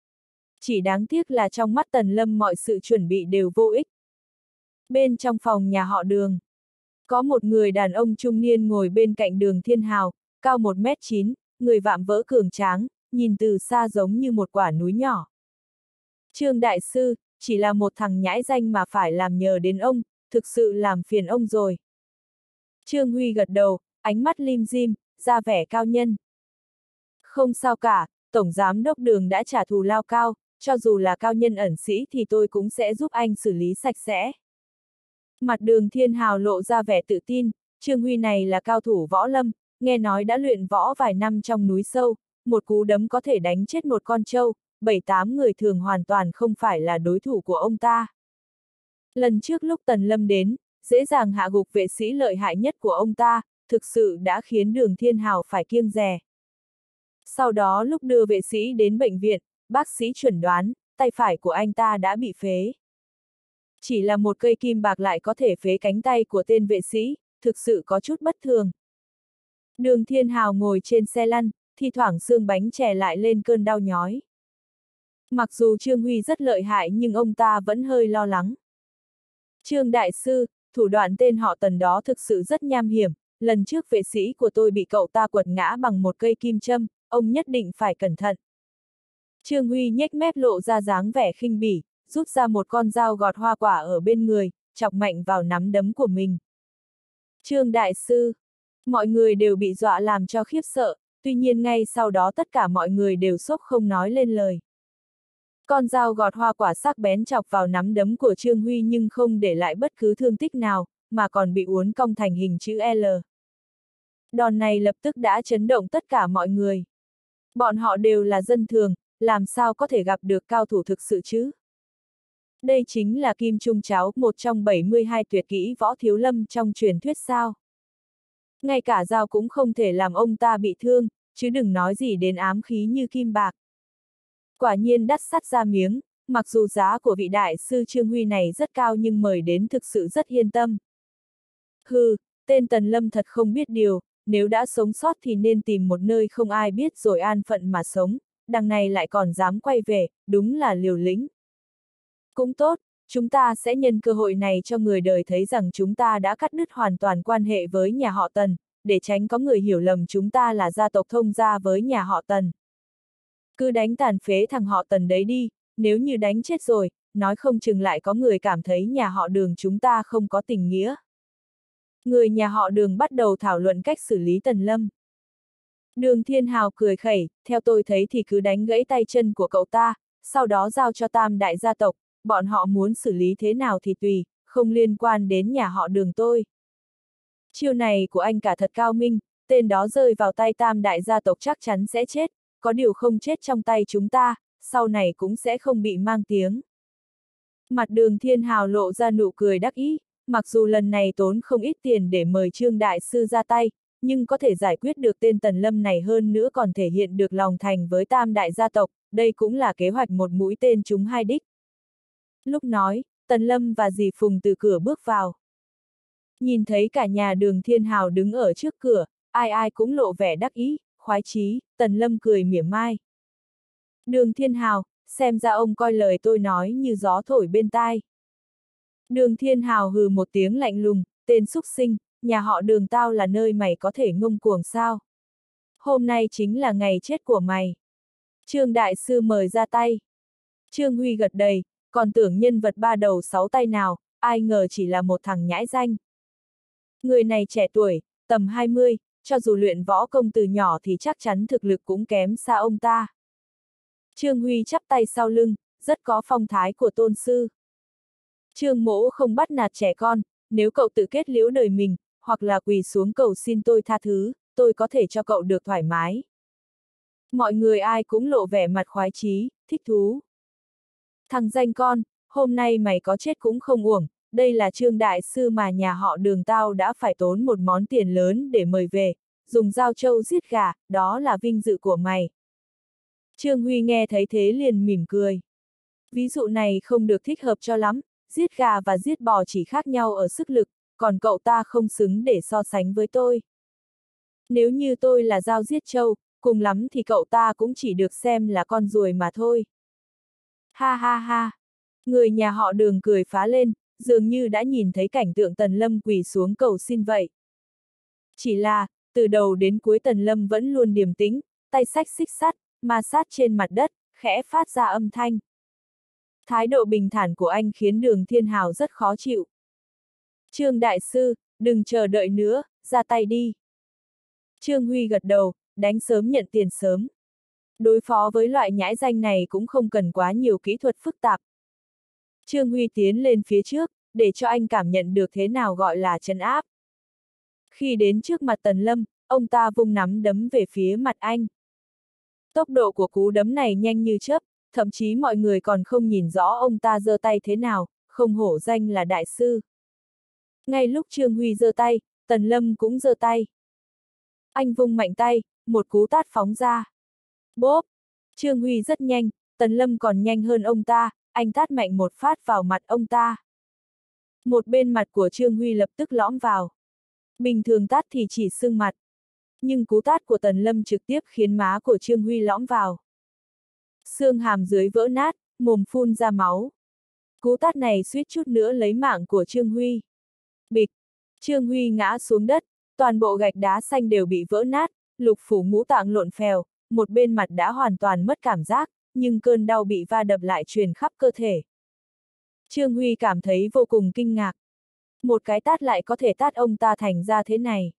Chỉ đáng tiếc là trong mắt Tần Lâm mọi sự chuẩn bị đều vô ích. Bên trong phòng nhà họ Đường, có một người đàn ông trung niên ngồi bên cạnh Đường Thiên Hào, cao 1m9, người vạm vỡ cường tráng, nhìn từ xa giống như một quả núi nhỏ. Trương Đại Sư, chỉ là một thằng nhãi danh mà phải làm nhờ đến ông, thực sự làm phiền ông rồi. Trương Huy gật đầu, ánh mắt lim dim, ra vẻ cao nhân. Không sao cả, Tổng Giám đốc Đường đã trả thù lao cao, cho dù là cao nhân ẩn sĩ thì tôi cũng sẽ giúp anh xử lý sạch sẽ. Mặt Đường Thiên Hào lộ ra vẻ tự tin, Trương Huy này là cao thủ võ lâm, nghe nói đã luyện võ vài năm trong núi sâu, một cú đấm có thể đánh chết một con trâu, 7-8 người thường hoàn toàn không phải là đối thủ của ông ta. Lần trước lúc Tần Lâm đến, dễ dàng hạ gục vệ sĩ lợi hại nhất của ông ta, thực sự đã khiến Đường Thiên Hào phải kiêng dè. Sau đó lúc đưa vệ sĩ đến bệnh viện, bác sĩ chuẩn đoán, tay phải của anh ta đã bị phế. Chỉ là một cây kim bạc lại có thể phế cánh tay của tên vệ sĩ, thực sự có chút bất thường. Đường Thiên Hào ngồi trên xe lăn, thi thoảng xương bánh chè lại lên cơn đau nhói. Mặc dù Trương Huy rất lợi hại nhưng ông ta vẫn hơi lo lắng. Trương Đại Sư, thủ đoạn tên họ Tần đó thực sự rất nham hiểm, lần trước vệ sĩ của tôi bị cậu ta quật ngã bằng một cây kim châm, ông nhất định phải cẩn thận. Trương Huy nhếch mép lộ ra dáng vẻ khinh bỉ, rút ra một con dao gọt hoa quả ở bên người, chọc mạnh vào nắm đấm của mình. Trương Đại Sư, mọi người đều bị dọa làm cho khiếp sợ, tuy nhiên ngay sau đó tất cả mọi người đều sốc không nói lên lời. Con dao gọt hoa quả sắc bén chọc vào nắm đấm của Trương Huy nhưng không để lại bất cứ thương tích nào, mà còn bị uốn cong thành hình chữ L. Đòn này lập tức đã chấn động tất cả mọi người. Bọn họ đều là dân thường, làm sao có thể gặp được cao thủ thực sự chứ? Đây chính là Kim Trung Cháo, một trong 72 tuyệt kỹ võ thiếu lâm trong truyền thuyết sao. Ngay cả dao cũng không thể làm ông ta bị thương, chứ đừng nói gì đến ám khí như kim bạc. Quả nhiên đắt sắt ra miếng, mặc dù giá của vị đại sư Trương Huy này rất cao nhưng mời đến thực sự rất yên tâm. Hừ, tên Tần Lâm thật không biết điều, nếu đã sống sót thì nên tìm một nơi không ai biết rồi an phận mà sống, đằng này lại còn dám quay về, đúng là liều lĩnh. Cũng tốt, chúng ta sẽ nhân cơ hội này cho người đời thấy rằng chúng ta đã cắt đứt hoàn toàn quan hệ với nhà họ Tần, để tránh có người hiểu lầm chúng ta là gia tộc thông gia với nhà họ Tần. Cứ đánh tàn phế thằng họ Tần đấy đi, nếu như đánh chết rồi, nói không chừng lại có người cảm thấy nhà họ Đường chúng ta không có tình nghĩa. Người nhà họ Đường bắt đầu thảo luận cách xử lý Tần Lâm. Đường Thiên Hào cười khẩy, theo tôi thấy thì cứ đánh gãy tay chân của cậu ta, sau đó giao cho tam đại gia tộc, bọn họ muốn xử lý thế nào thì tùy, không liên quan đến nhà họ Đường tôi. Chiêu này của anh cả thật cao minh, tên đó rơi vào tay tam đại gia tộc chắc chắn sẽ chết, có điều không chết trong tay chúng ta, sau này cũng sẽ không bị mang tiếng. Mặt Đường Thiên Hào lộ ra nụ cười đắc ý, mặc dù lần này tốn không ít tiền để mời Trương Đại Sư ra tay, nhưng có thể giải quyết được tên Tần Lâm này hơn nữa còn thể hiện được lòng thành với tam đại gia tộc, đây cũng là kế hoạch một mũi tên trúng hai đích. Lúc nói, Tần Lâm và dì Phùng từ cửa bước vào. Nhìn thấy cả nhà Đường Thiên Hào đứng ở trước cửa, ai ai cũng lộ vẻ đắc ý, khoái chí, Tần Lâm cười mỉa mai. Đường Thiên Hào, xem ra ông coi lời tôi nói như gió thổi bên tai. Đường Thiên Hào hừ một tiếng lạnh lùng, tên súc sinh, nhà họ Đường tao là nơi mày có thể ngông cuồng sao? Hôm nay chính là ngày chết của mày. Trương Đại Sư mời ra tay. Trương Huy gật đầy, còn tưởng nhân vật ba đầu sáu tay nào, ai ngờ chỉ là một thằng nhãi danh. Người này trẻ tuổi, tầm 20, cho dù luyện võ công từ nhỏ thì chắc chắn thực lực cũng kém xa ông ta. Trương Huy chắp tay sau lưng, rất có phong thái của tôn sư. Trương mỗ không bắt nạt trẻ con, nếu cậu tự kết liễu đời mình, hoặc là quỳ xuống cầu xin tôi tha thứ, tôi có thể cho cậu được thoải mái. Mọi người ai cũng lộ vẻ mặt khoái chí, thích thú. Thằng danh con, hôm nay mày có chết cũng không uổng, đây là Trương Đại Sư mà nhà họ Đường tao đã phải tốn một món tiền lớn để mời về, dùng dao trâu giết gà, đó là vinh dự của mày. Trương Huy nghe thấy thế liền mỉm cười. Ví dụ này không được thích hợp cho lắm, giết gà và giết bò chỉ khác nhau ở sức lực, còn cậu ta không xứng để so sánh với tôi. Nếu như tôi là dao giết trâu, cùng lắm thì cậu ta cũng chỉ được xem là con ruồi mà thôi. Ha ha ha! Người nhà họ Đường cười phá lên, dường như đã nhìn thấy cảnh tượng Tần Lâm quỳ xuống cầu xin vậy. Chỉ là, từ đầu đến cuối Tần Lâm vẫn luôn điềm tĩnh, tay xách xích sắt, ma sát trên mặt đất, khẽ phát ra âm thanh. Thái độ bình thản của anh khiến Đường Thiên Hào rất khó chịu. Trương Đại Sư, đừng chờ đợi nữa, ra tay đi. Trương Huy gật đầu, đánh sớm nhận tiền sớm. Đối phó với loại nhãi danh này cũng không cần quá nhiều kỹ thuật phức tạp. Trương Huy tiến lên phía trước, để cho anh cảm nhận được thế nào gọi là trấn áp. Khi đến trước mặt Tần Lâm, ông ta vung nắm đấm về phía mặt anh. Tốc độ của cú đấm này nhanh như chớp, thậm chí mọi người còn không nhìn rõ ông ta giơ tay thế nào, không hổ danh là đại sư. Ngay lúc Trương Huy giơ tay, Tần Lâm cũng giơ tay. Anh vung mạnh tay, một cú tát phóng ra. Bốp! Trương Huy rất nhanh, Tần Lâm còn nhanh hơn ông ta, anh tát mạnh một phát vào mặt ông ta. Một bên mặt của Trương Huy lập tức lõm vào. Bình thường tát thì chỉ sưng mặt. Nhưng cú tát của Tần Lâm trực tiếp khiến má của Trương Huy lõm vào. Xương hàm dưới vỡ nát, mồm phun ra máu. Cú tát này suýt chút nữa lấy mạng của Trương Huy. Bịch! Trương Huy ngã xuống đất, toàn bộ gạch đá xanh đều bị vỡ nát, lục phủ ngũ tạng lộn phèo, một bên mặt đã hoàn toàn mất cảm giác, nhưng cơn đau bị va đập lại truyền khắp cơ thể. Trương Huy cảm thấy vô cùng kinh ngạc. Một cái tát lại có thể tát ông ta thành ra thế này.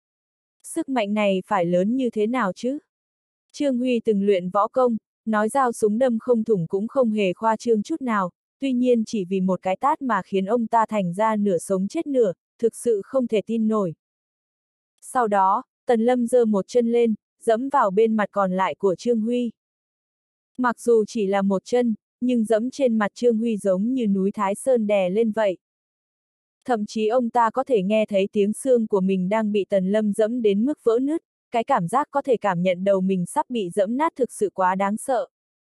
Sức mạnh này phải lớn như thế nào chứ? Trương Huy từng luyện võ công, nói dao súng đâm không thủng cũng không hề khoa trương chút nào, tuy nhiên chỉ vì một cái tát mà khiến ông ta thành ra nửa sống chết nửa, thực sự không thể tin nổi. Sau đó, Tần Lâm giơ một chân lên, dẫm vào bên mặt còn lại của Trương Huy. Mặc dù chỉ là một chân, nhưng dẫm trên mặt Trương Huy giống như núi Thái Sơn đè lên vậy. Thậm chí ông ta có thể nghe thấy tiếng xương của mình đang bị Tần Lâm dẫm đến mức vỡ nứt, cái cảm giác có thể cảm nhận đầu mình sắp bị dẫm nát thực sự quá đáng sợ.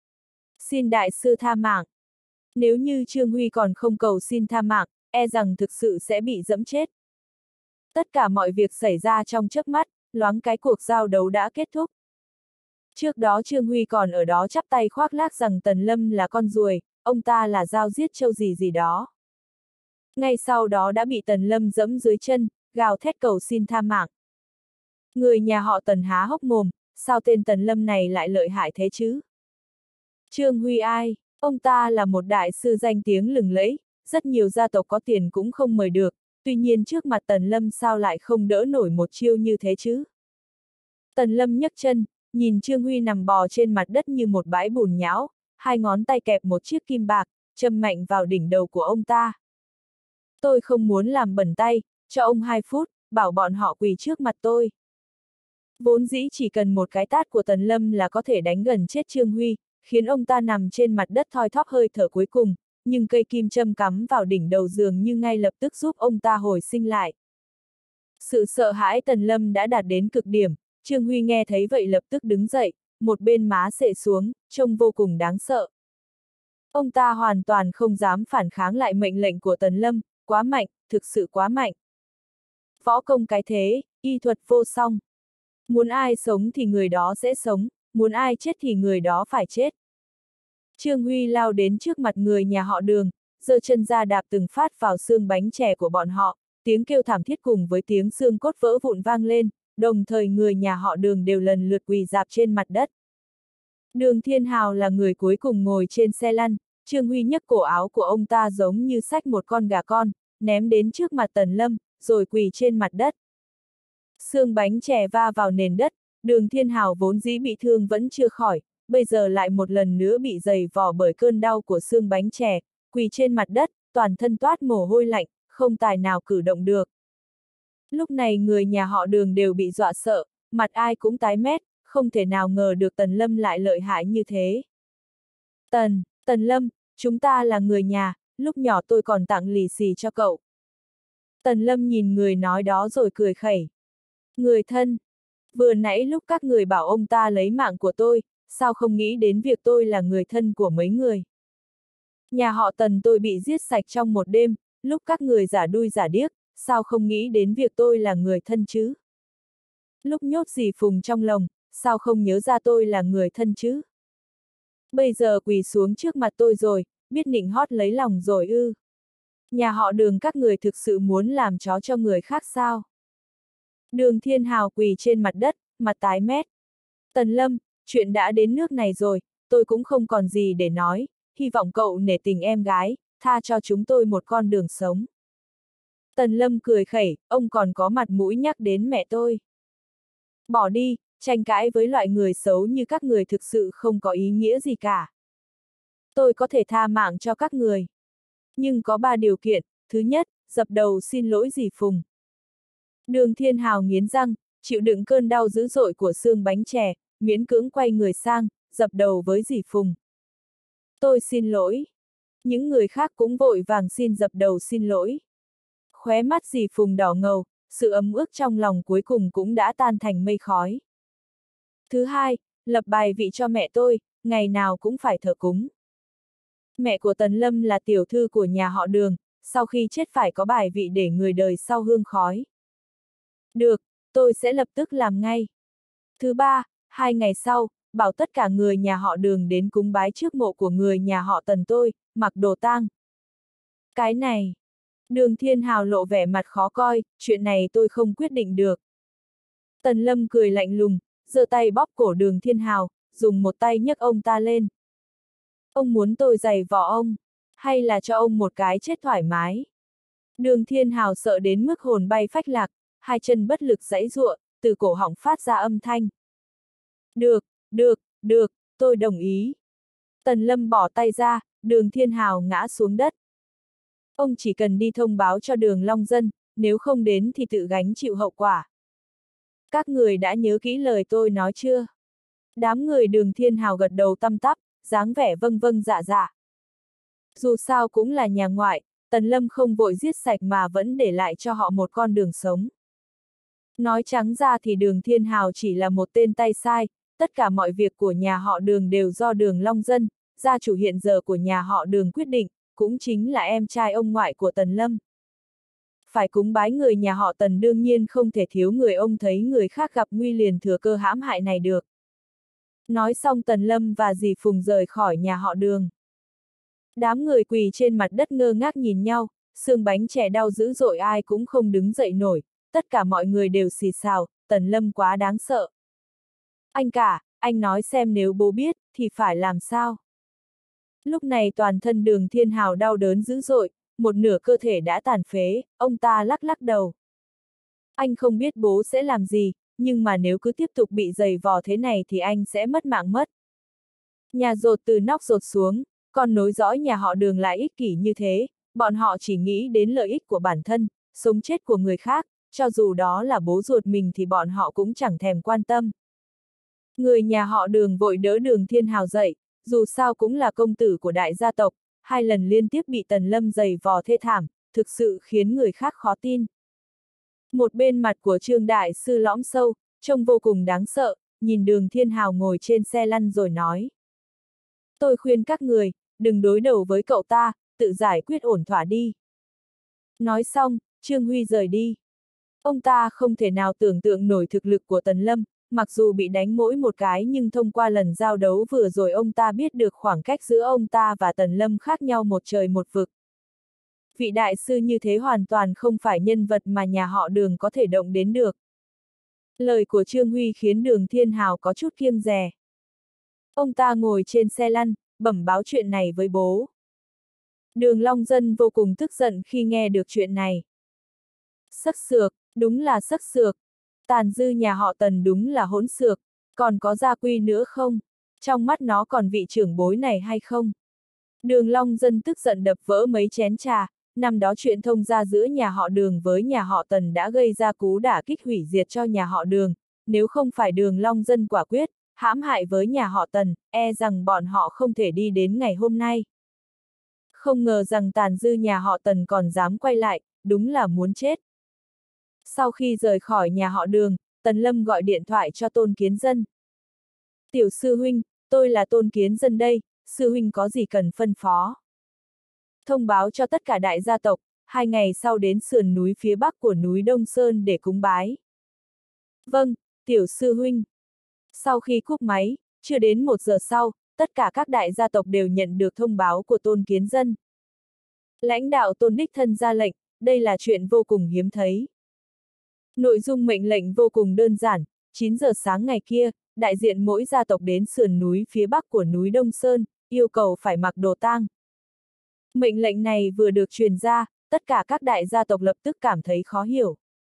Xin đại sư tha mạng. Nếu như Trương Huy còn không cầu xin tha mạng, e rằng thực sự sẽ bị dẫm chết. Tất cả mọi việc xảy ra trong chớp mắt, loáng cái cuộc giao đấu đã kết thúc. Trước đó Trương Huy còn ở đó chắp tay khoác lác rằng Tần Lâm là con ruồi, ông ta là dao giết trâu gì gì đó. Ngay sau đó đã bị Tần Lâm dẫm dưới chân, gào thét cầu xin tha mạng. Người nhà họ Tần há hốc mồm, sao tên Tần Lâm này lại lợi hại thế chứ? Trương Huy ai? Ông ta là một đại sư danh tiếng lừng lẫy, rất nhiều gia tộc có tiền cũng không mời được, tuy nhiên trước mặt Tần Lâm sao lại không đỡ nổi một chiêu như thế chứ? Tần Lâm nhấc chân, nhìn Trương Huy nằm bò trên mặt đất như một bãi bùn nhão, hai ngón tay kẹp một chiếc kim bạc, châm mạnh vào đỉnh đầu của ông ta. Tôi không muốn làm bẩn tay, cho ông 2 phút, bảo bọn họ quỳ trước mặt tôi. Vốn dĩ chỉ cần một cái tát của Tần Lâm là có thể đánh gần chết Trương Huy, khiến ông ta nằm trên mặt đất thoi thóp hơi thở cuối cùng, nhưng cây kim châm cắm vào đỉnh đầu giường như ngay lập tức giúp ông ta hồi sinh lại. Sự sợ hãi Tần Lâm đã đạt đến cực điểm, Trương Huy nghe thấy vậy lập tức đứng dậy, một bên má xệ xuống, trông vô cùng đáng sợ. Ông ta hoàn toàn không dám phản kháng lại mệnh lệnh của Tần Lâm, quá mạnh, thực sự quá mạnh. Võ công cái thế, y thuật vô song. Muốn ai sống thì người đó sẽ sống, muốn ai chết thì người đó phải chết. Trương Huy lao đến trước mặt người nhà họ Đường, giơ chân ra đạp từng phát vào xương bánh chè của bọn họ, tiếng kêu thảm thiết cùng với tiếng xương cốt vỡ vụn vang lên, đồng thời người nhà họ Đường đều lần lượt quỳ rạp trên mặt đất. Đường Thiên Hào là người cuối cùng ngồi trên xe lăn, Trương Huy nhấc cổ áo của ông ta giống như xách một con gà con, ném đến trước mặt Tần Lâm, rồi quỳ trên mặt đất. Xương bánh chè va vào nền đất, Đường Thiên Hào vốn dĩ bị thương vẫn chưa khỏi, bây giờ lại một lần nữa bị giày vò bởi cơn đau của xương bánh chè, quỳ trên mặt đất, toàn thân toát mồ hôi lạnh, không tài nào cử động được. Lúc này người nhà họ Đường đều bị dọa sợ, mặt ai cũng tái mét, không thể nào ngờ được Tần Lâm lại lợi hại như thế. Tần Lâm, chúng ta là người nhà, lúc nhỏ tôi còn tặng lì xì cho cậu. Tần Lâm nhìn người nói đó rồi cười khẩy. Người thân, vừa nãy lúc các người bảo ông ta lấy mạng của tôi, sao không nghĩ đến việc tôi là người thân của mấy người. Nhà họ Tần tôi bị giết sạch trong một đêm, lúc các người giả đui giả điếc, sao không nghĩ đến việc tôi là người thân chứ? Lúc nhốt dì Phùng trong lồng, sao không nhớ ra tôi là người thân chứ? Bây giờ quỳ xuống trước mặt tôi rồi, biết nịnh hót lấy lòng rồi ư? Nhà họ Đường các người thực sự muốn làm chó cho người khác sao? Đường Thiên Hào quỳ trên mặt đất, mặt tái mét. Tần Lâm, chuyện đã đến nước này rồi, tôi cũng không còn gì để nói, hy vọng cậu nể tình em gái, tha cho chúng tôi một con đường sống. Tần Lâm cười khẩy, ông còn có mặt mũi nhắc đến mẹ tôi. Bỏ đi, tranh cãi với loại người xấu như các người thực sự không có ý nghĩa gì cả. Tôi có thể tha mạng cho các người. Nhưng có 3 điều kiện, thứ nhất, dập đầu xin lỗi dì Phùng. Đường Thiên Hào nghiến răng, chịu đựng cơn đau dữ dội của xương bánh chè, miễn cưỡng quay người sang, dập đầu với dì Phùng. Tôi xin lỗi. Những người khác cũng vội vàng xin dập đầu xin lỗi. Khóe mắt dì Phùng đỏ ngầu, sự ấm ức trong lòng cuối cùng cũng đã tan thành mây khói. Thứ hai, lập bài vị cho mẹ tôi, ngày nào cũng phải thờ cúng. Mẹ của Tần Lâm là tiểu thư của nhà họ Đường, sau khi chết phải có bài vị để người đời sau hương khói. Được, tôi sẽ lập tức làm ngay. Thứ ba, 2 ngày sau, bảo tất cả người nhà họ Đường đến cúng bái trước mộ của người nhà họ Tần tôi, mặc đồ tang. Cái này, Đường Thiên Hào lộ vẻ mặt khó coi, chuyện này tôi không quyết định được. Tần Lâm cười lạnh lùng, giơ tay bóp cổ Đường Thiên Hào, dùng một tay nhấc ông ta lên. Ông muốn tôi giày vò ông, hay là cho ông một cái chết thoải mái? Đường Thiên Hào sợ đến mức hồn bay phách lạc, hai chân bất lực giãy giụa, từ cổ họng phát ra âm thanh. Được, tôi đồng ý. Tần Lâm bỏ tay ra, Đường Thiên Hào ngã xuống đất. Ông chỉ cần đi thông báo cho Đường Long Dân, nếu không đến thì tự gánh chịu hậu quả. Các người đã nhớ kỹ lời tôi nói chưa? Đám người Đường Thiên Hào gật đầu tăm tắp, dáng vẻ vâng vâng dạ dạ. Dù sao cũng là nhà ngoại, Tần Lâm không vội giết sạch mà vẫn để lại cho họ một con đường sống. Nói trắng ra thì Đường Thiên Hào chỉ là một tên tay sai, tất cả mọi việc của nhà họ Đường đều do Đường Long Dân, gia chủ hiện giờ của nhà họ Đường quyết định, cũng chính là em trai ông ngoại của Tần Lâm. Phải cúng bái người nhà họ Tần đương nhiên không thể thiếu người ông thấy người khác gặp nguy liền thừa cơ hãm hại này được. Nói xong Tần Lâm và dì Phùng rời khỏi nhà họ Đường. Đám người quỳ trên mặt đất ngơ ngác nhìn nhau, xương bánh chè đau dữ dội ai cũng không đứng dậy nổi, tất cả mọi người đều xì xào, Tần Lâm quá đáng sợ. Anh cả, anh nói xem nếu bố biết, thì phải làm sao? Lúc này toàn thân Đường Thiên Hào đau đớn dữ dội, một nửa cơ thể đã tàn phế, ông ta lắc lắc đầu. Anh không biết bố sẽ làm gì, nhưng mà nếu cứ tiếp tục bị giày vò thế này thì anh sẽ mất mạng mất. Nhà dột từ nóc dột xuống, còn nối dõi nhà họ Đường lại ích kỷ như thế, bọn họ chỉ nghĩ đến lợi ích của bản thân, sống chết của người khác, cho dù đó là bố ruột mình thì bọn họ cũng chẳng thèm quan tâm. Người nhà họ Đường vội đỡ Đường Thiên Hào dậy, dù sao cũng là công tử của đại gia tộc, 2 lần liên tiếp bị Tần Lâm giày vò thê thảm, thực sự khiến người khác khó tin. Một bên mặt của Trương Đại Sư lõm sâu, trông vô cùng đáng sợ, nhìn Đường Thiên Hào ngồi trên xe lăn rồi nói. Tôi khuyên các người, đừng đối đầu với cậu ta, tự giải quyết ổn thỏa đi. Nói xong, Trương Huy rời đi. Ông ta không thể nào tưởng tượng nổi thực lực của Tần Lâm, mặc dù bị đánh mỗi một cái nhưng thông qua lần giao đấu vừa rồi ông ta biết được khoảng cách giữa ông ta và Tần Lâm khác nhau một trời một vực. Vị đại sư như thế hoàn toàn không phải nhân vật mà nhà họ Đường có thể động đến được. Lời của Trương Huy khiến Đường Thiên Hào có chút kiêng dè. Ông ta ngồi trên xe lăn, bẩm báo chuyện này với bố. Đường Long Dân vô cùng tức giận khi nghe được chuyện này. Sắc sược, đúng là sắc sược. Tàn dư nhà họ Tần đúng là hỗn xược, còn có gia quy nữa không? Trong mắt nó còn vị trưởng bối này hay không? Đường Long Dân tức giận đập vỡ mấy chén trà, năm đó chuyện thông gia giữa nhà họ Đường với nhà họ Tần đã gây ra cú đả kích hủy diệt cho nhà họ Đường, nếu không phải Đường Long Dân quả quyết, hãm hại với nhà họ Tần, e rằng bọn họ không thể đi đến ngày hôm nay. Không ngờ rằng tàn dư nhà họ Tần còn dám quay lại, đúng là muốn chết. Sau khi rời khỏi nhà họ Đường, Tần Lâm gọi điện thoại cho Tôn Kiến Dân. Tiểu sư huynh, tôi là Tôn Kiến Dân đây, sư huynh có gì cần phân phó? Thông báo cho tất cả đại gia tộc, 2 ngày sau đến sườn núi phía bắc của núi Đông Sơn để cúng bái. Vâng, tiểu sư huynh. Sau khi cúp máy, chưa đến 1 giờ sau, tất cả các đại gia tộc đều nhận được thông báo của Tôn Kiến Dân. Lãnh đạo Tôn đích thân ra lệnh, đây là chuyện vô cùng hiếm thấy. Nội dung mệnh lệnh vô cùng đơn giản, 9 giờ sáng ngày kia, đại diện mỗi gia tộc đến sườn núi phía bắc của núi Đông Sơn, yêu cầu phải mặc đồ tang. Mệnh lệnh này vừa được truyền ra, tất cả các đại gia tộc lập tức cảm thấy khó hiểu.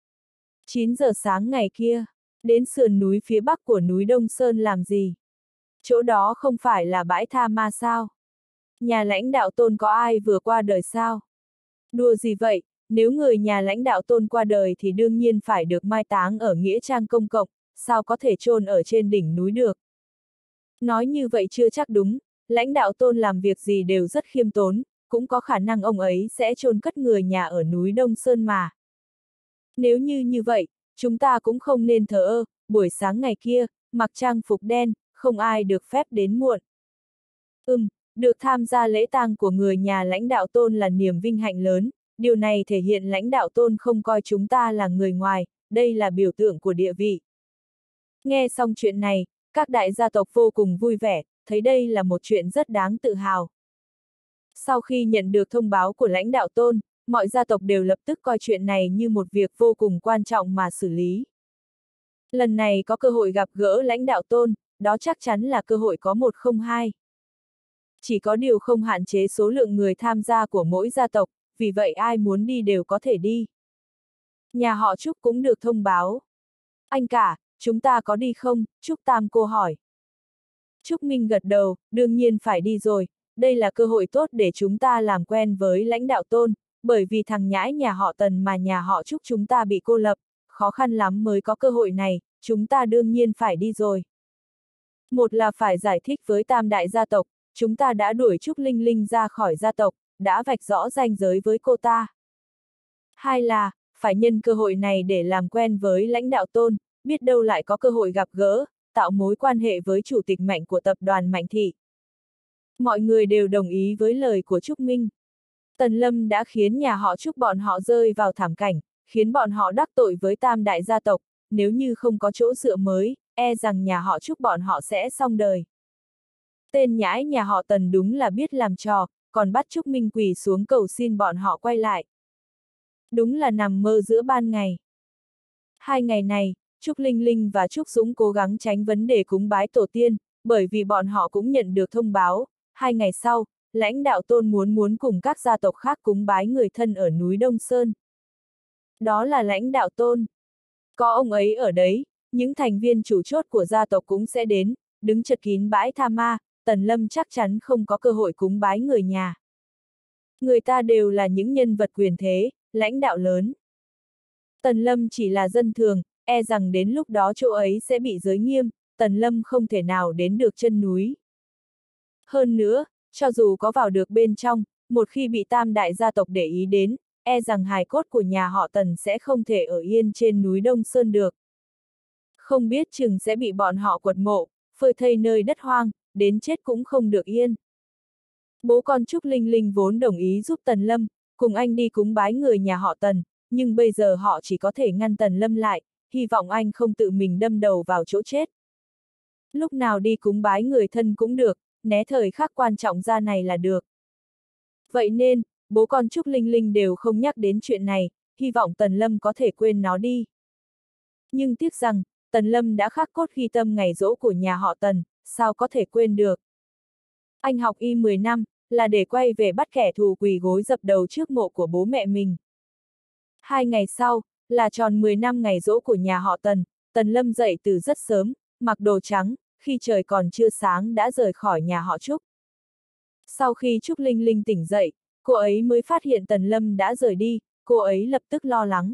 9 giờ sáng ngày kia, đến sườn núi phía bắc của núi Đông Sơn làm gì? Chỗ đó không phải là bãi tha ma sao? Nhà lãnh đạo Tôn có ai vừa qua đời sao? Đùa gì vậy, nếu người nhà lãnh đạo Tôn qua đời thì đương nhiên phải được mai táng ở nghĩa trang công cộng, sao có thể chôn ở trên đỉnh núi được? Nói như vậy chưa chắc đúng, lãnh đạo Tôn làm việc gì đều rất khiêm tốn, cũng có khả năng ông ấy sẽ chôn cất người nhà ở núi Đông Sơn mà. Nếu như vậy, chúng ta cũng không nên thờ ơ, buổi sáng ngày kia, mặc trang phục đen, không ai được phép đến muộn. Được tham gia lễ tang của người nhà lãnh đạo Tôn là niềm vinh hạnh lớn, điều này thể hiện lãnh đạo Tôn không coi chúng ta là người ngoài, đây là biểu tượng của địa vị. Nghe xong chuyện này, các đại gia tộc vô cùng vui vẻ, thấy đây là một chuyện rất đáng tự hào. Sau khi nhận được thông báo của lãnh đạo Tôn, mọi gia tộc đều lập tức coi chuyện này như một việc vô cùng quan trọng mà xử lý. Lần này có cơ hội gặp gỡ lãnh đạo Tôn, đó chắc chắn là cơ hội có 1 không 2. Chỉ có điều không hạn chế số lượng người tham gia của mỗi gia tộc, vì vậy ai muốn đi đều có thể đi. Nhà họ Trúc cũng được thông báo. Anh cả, chúng ta có đi không? Trúc Tam cô hỏi. Trúc Minh gật đầu, đương nhiên phải đi rồi, đây là cơ hội tốt để chúng ta làm quen với lãnh đạo Tôn, bởi vì thằng nhãi nhà họ Tần mà nhà họ Trúc chúng ta bị cô lập, khó khăn lắm mới có cơ hội này, chúng ta đương nhiên phải đi rồi. Một là phải giải thích với tam đại gia tộc, chúng ta đã đuổi Trúc Linh Linh ra khỏi gia tộc, đã vạch rõ ranh giới với cô ta. 2 là, phải nhân cơ hội này để làm quen với lãnh đạo Tôn, biết đâu lại có cơ hội gặp gỡ, tạo mối quan hệ với chủ tịch Mạnh của tập đoàn Mạnh Thị. Mọi người đều đồng ý với lời của Trúc Minh. Tần Lâm đã khiến nhà họ Trúc bọn họ rơi vào thảm cảnh, khiến bọn họ đắc tội với tam đại gia tộc, nếu như không có chỗ dựa mới, e rằng nhà họ Trúc bọn họ sẽ xong đời. Tên nhãi nhà họ Tần đúng là biết làm trò, còn bắt Trúc Minh quỳ xuống cầu xin bọn họ quay lại. Đúng là nằm mơ giữa ban ngày. 2 ngày này, Trúc Linh Linh và Trúc Dũng cố gắng tránh vấn đề cúng bái tổ tiên, bởi vì bọn họ cũng nhận được thông báo, 2 ngày sau, lãnh đạo Tôn muốn cùng các gia tộc khác cúng bái người thân ở núi Đông Sơn. Đó là lãnh đạo Tôn. Có ông ấy ở đấy, những thành viên chủ chốt của gia tộc cũng sẽ đến, đứng chật kín bãi tha ma, Tần Lâm chắc chắn không có cơ hội cúng bái người nhà. Người ta đều là những nhân vật quyền thế, lãnh đạo lớn. Tần Lâm chỉ là dân thường, e rằng đến lúc đó chỗ ấy sẽ bị giới nghiêm, Tần Lâm không thể nào đến được chân núi. Hơn nữa, cho dù có vào được bên trong, một khi bị tam đại gia tộc để ý đến, e rằng hài cốt của nhà họ Tần sẽ không thể ở yên trên núi Đông Sơn được. Không biết chừng sẽ bị bọn họ quật mộ, phơi thây nơi đất hoang, đến chết cũng không được yên. Bố con Trúc Linh Linh vốn đồng ý giúp Tần Lâm, cùng anh đi cúng bái người nhà họ Tần, nhưng bây giờ họ chỉ có thể ngăn Tần Lâm lại, hy vọng anh không tự mình đâm đầu vào chỗ chết. Lúc nào đi cúng bái người thân cũng được, né thời khắc quan trọng ra này là được. Vậy nên, bố con Trúc Linh Linh đều không nhắc đến chuyện này, hy vọng Tần Lâm có thể quên nó đi. Nhưng tiếc rằng, Tần Lâm đã khắc cốt ghi tâm ngày giỗ của nhà họ Tần, sao có thể quên được. Anh học y 10 năm, là để quay về bắt kẻ thù quỳ gối dập đầu trước mộ của bố mẹ mình. 2 ngày sau, là tròn 10 năm ngày giỗ của nhà họ Tần, Tần Lâm dậy từ rất sớm, mặc đồ trắng, khi trời còn chưa sáng đã rời khỏi nhà họ Trúc. Sau khi Trúc Linh Linh tỉnh dậy, cô ấy mới phát hiện Tần Lâm đã rời đi, cô ấy lập tức lo lắng.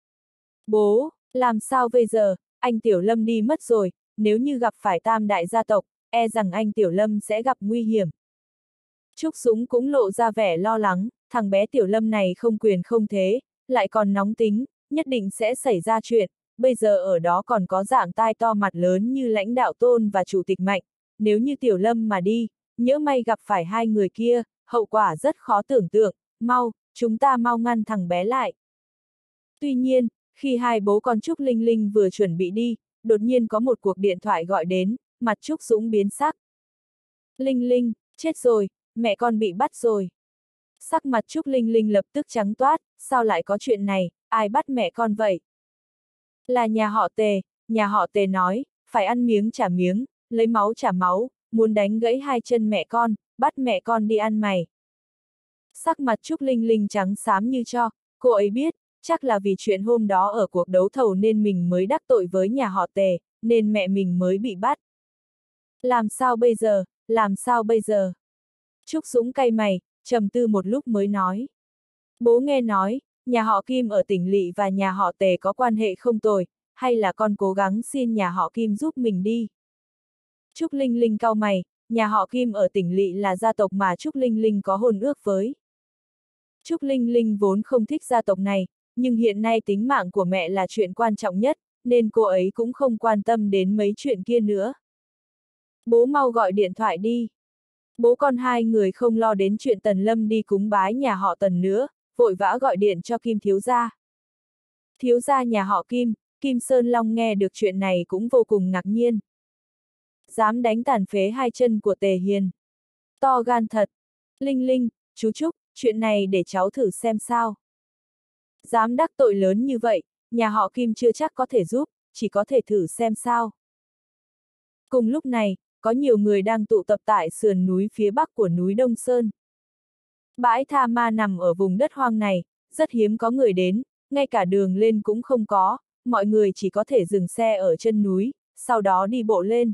Bố, làm sao bây giờ, anh Tiểu Lâm đi mất rồi, nếu như gặp phải tam đại gia tộc, e rằng anh Tiểu Lâm sẽ gặp nguy hiểm. Trúc Dũng cũng lộ ra vẻ lo lắng, thằng bé Tiểu Lâm này không quyền không thế, lại còn nóng tính, nhất định sẽ xảy ra chuyện, bây giờ ở đó còn có dạng tai to mặt lớn như lãnh đạo Tôn và chủ tịch Mạnh, nếu như Tiểu Lâm mà đi, nhỡ may gặp phải hai người kia, hậu quả rất khó tưởng tượng, chúng ta mau ngăn thằng bé lại. Tuy nhiên, khi hai bố con Trúc Linh Linh vừa chuẩn bị đi, đột nhiên có một cuộc điện thoại gọi đến, mặt Trúc Dũng biến sắc. Linh Linh, chết rồi, mẹ con bị bắt rồi. Sắc mặt Trúc Linh Linh lập tức trắng toát, sao lại có chuyện này, ai bắt mẹ con vậy? Là nhà họ Tề nói, phải ăn miếng trả miếng, lấy máu trả máu, muốn đánh gãy hai chân mẹ con, bắt mẹ con đi ăn mày. Sắc mặt Trúc Linh Linh trắng xám như tro, cô ấy biết, chắc là vì chuyện hôm đó ở cuộc đấu thầu nên mình mới đắc tội với nhà họ Tề, nên mẹ mình mới bị bắt. Làm sao bây giờ, làm sao bây giờ? Trúc Dũng cay mày, trầm tư một lúc mới nói. Bố nghe nói, nhà họ Kim ở tỉnh Lỵ và nhà họ Tề có quan hệ không tồi, hay là con cố gắng xin nhà họ Kim giúp mình đi. Trúc Linh Linh cau mày, nhà họ Kim ở tỉnh Lỵ là gia tộc mà Trúc Linh Linh có hôn ước với. Trúc Linh Linh vốn không thích gia tộc này, nhưng hiện nay tính mạng của mẹ là chuyện quan trọng nhất, nên cô ấy cũng không quan tâm đến mấy chuyện kia nữa. Bố mau gọi điện thoại đi. Bố con hai người không lo đến chuyện Tần Lâm đi cúng bái nhà họ Tần nữa, vội vã gọi điện cho Kim thiếu gia. Thiếu gia nhà họ Kim, Kim Sơn Long nghe được chuyện này cũng vô cùng ngạc nhiên. Dám đánh tàn phế hai chân của Tề Hiền. To gan thật. Linh Linh, chú Trúc, chuyện này để cháu thử xem sao. Dám đắc tội lớn như vậy, nhà họ Kim chưa chắc có thể giúp, chỉ có thể thử xem sao. Cùng lúc này, có nhiều người đang tụ tập tại sườn núi phía bắc của núi Đông Sơn. Bãi tha ma nằm ở vùng đất hoang này, rất hiếm có người đến, ngay cả đường lên cũng không có, mọi người chỉ có thể dừng xe ở chân núi, sau đó đi bộ lên.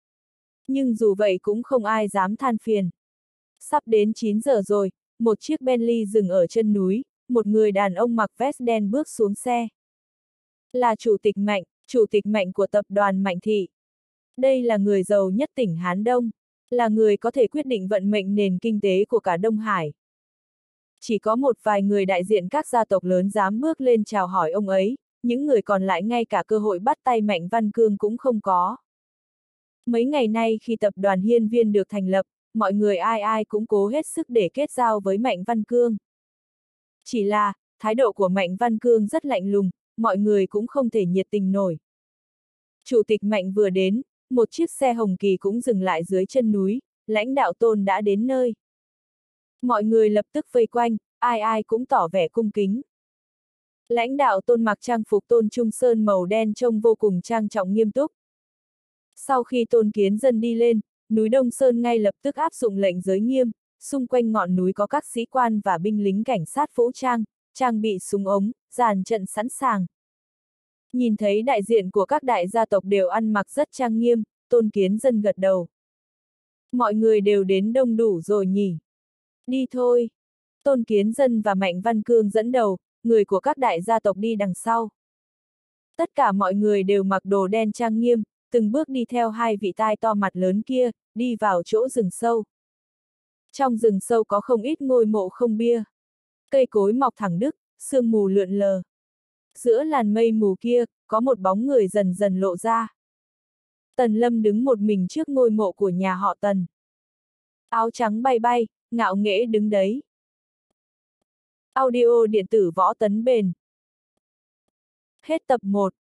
Nhưng dù vậy cũng không ai dám than phiền. Sắp đến 9 giờ rồi, một chiếc Bentley dừng ở chân núi, một người đàn ông mặc vest đen bước xuống xe. Là chủ tịch Mạnh của tập đoàn Mạnh Thị. Đây là người giàu nhất tỉnh Hán Đông, là người có thể quyết định vận mệnh nền kinh tế của cả Đông Hải. Chỉ có một vài người đại diện các gia tộc lớn dám bước lên chào hỏi ông ấy, những người còn lại ngay cả cơ hội bắt tay Mạnh Văn Cương cũng không có. Mấy ngày nay khi tập đoàn Hiên Viên được thành lập, mọi người ai ai cũng cố hết sức để kết giao với Mạnh Văn Cương. Chỉ là, thái độ của Mạnh Văn Cương rất lạnh lùng, mọi người cũng không thể nhiệt tình nổi. Chủ tịch Mạnh vừa đến, một chiếc xe hồng kỳ cũng dừng lại dưới chân núi, lãnh đạo Tôn đã đến nơi. Mọi người lập tức vây quanh, ai ai cũng tỏ vẻ cung kính. Lãnh đạo Tôn mặc trang phục Tôn Trung Sơn màu đen trông vô cùng trang trọng nghiêm túc. Sau khi Tôn Kiến Dân đi lên, núi Đông Sơn ngay lập tức áp dụng lệnh giới nghiêm, xung quanh ngọn núi có các sĩ quan và binh lính cảnh sát vũ trang, trang bị súng ống, dàn trận sẵn sàng. Nhìn thấy đại diện của các đại gia tộc đều ăn mặc rất trang nghiêm, Tôn Kiến Dân gật đầu. Mọi người đều đến đông đủ rồi nhỉ? Đi thôi. Tôn Kiến Dân và Mạnh Văn Cương dẫn đầu, người của các đại gia tộc đi đằng sau. Tất cả mọi người đều mặc đồ đen trang nghiêm, từng bước đi theo hai vị tai to mặt lớn kia, đi vào chỗ rừng sâu. Trong rừng sâu có không ít ngôi mộ không bia. Cây cối mọc thẳng đứt, sương mù lượn lờ. Giữa làn mây mù kia, có một bóng người dần dần lộ ra. Tần Lâm đứng một mình trước ngôi mộ của nhà họ Tần. Áo trắng bay bay, ngạo nghễ đứng đấy. Audio điện tử Võ Tấn Bền. Hết tập 1.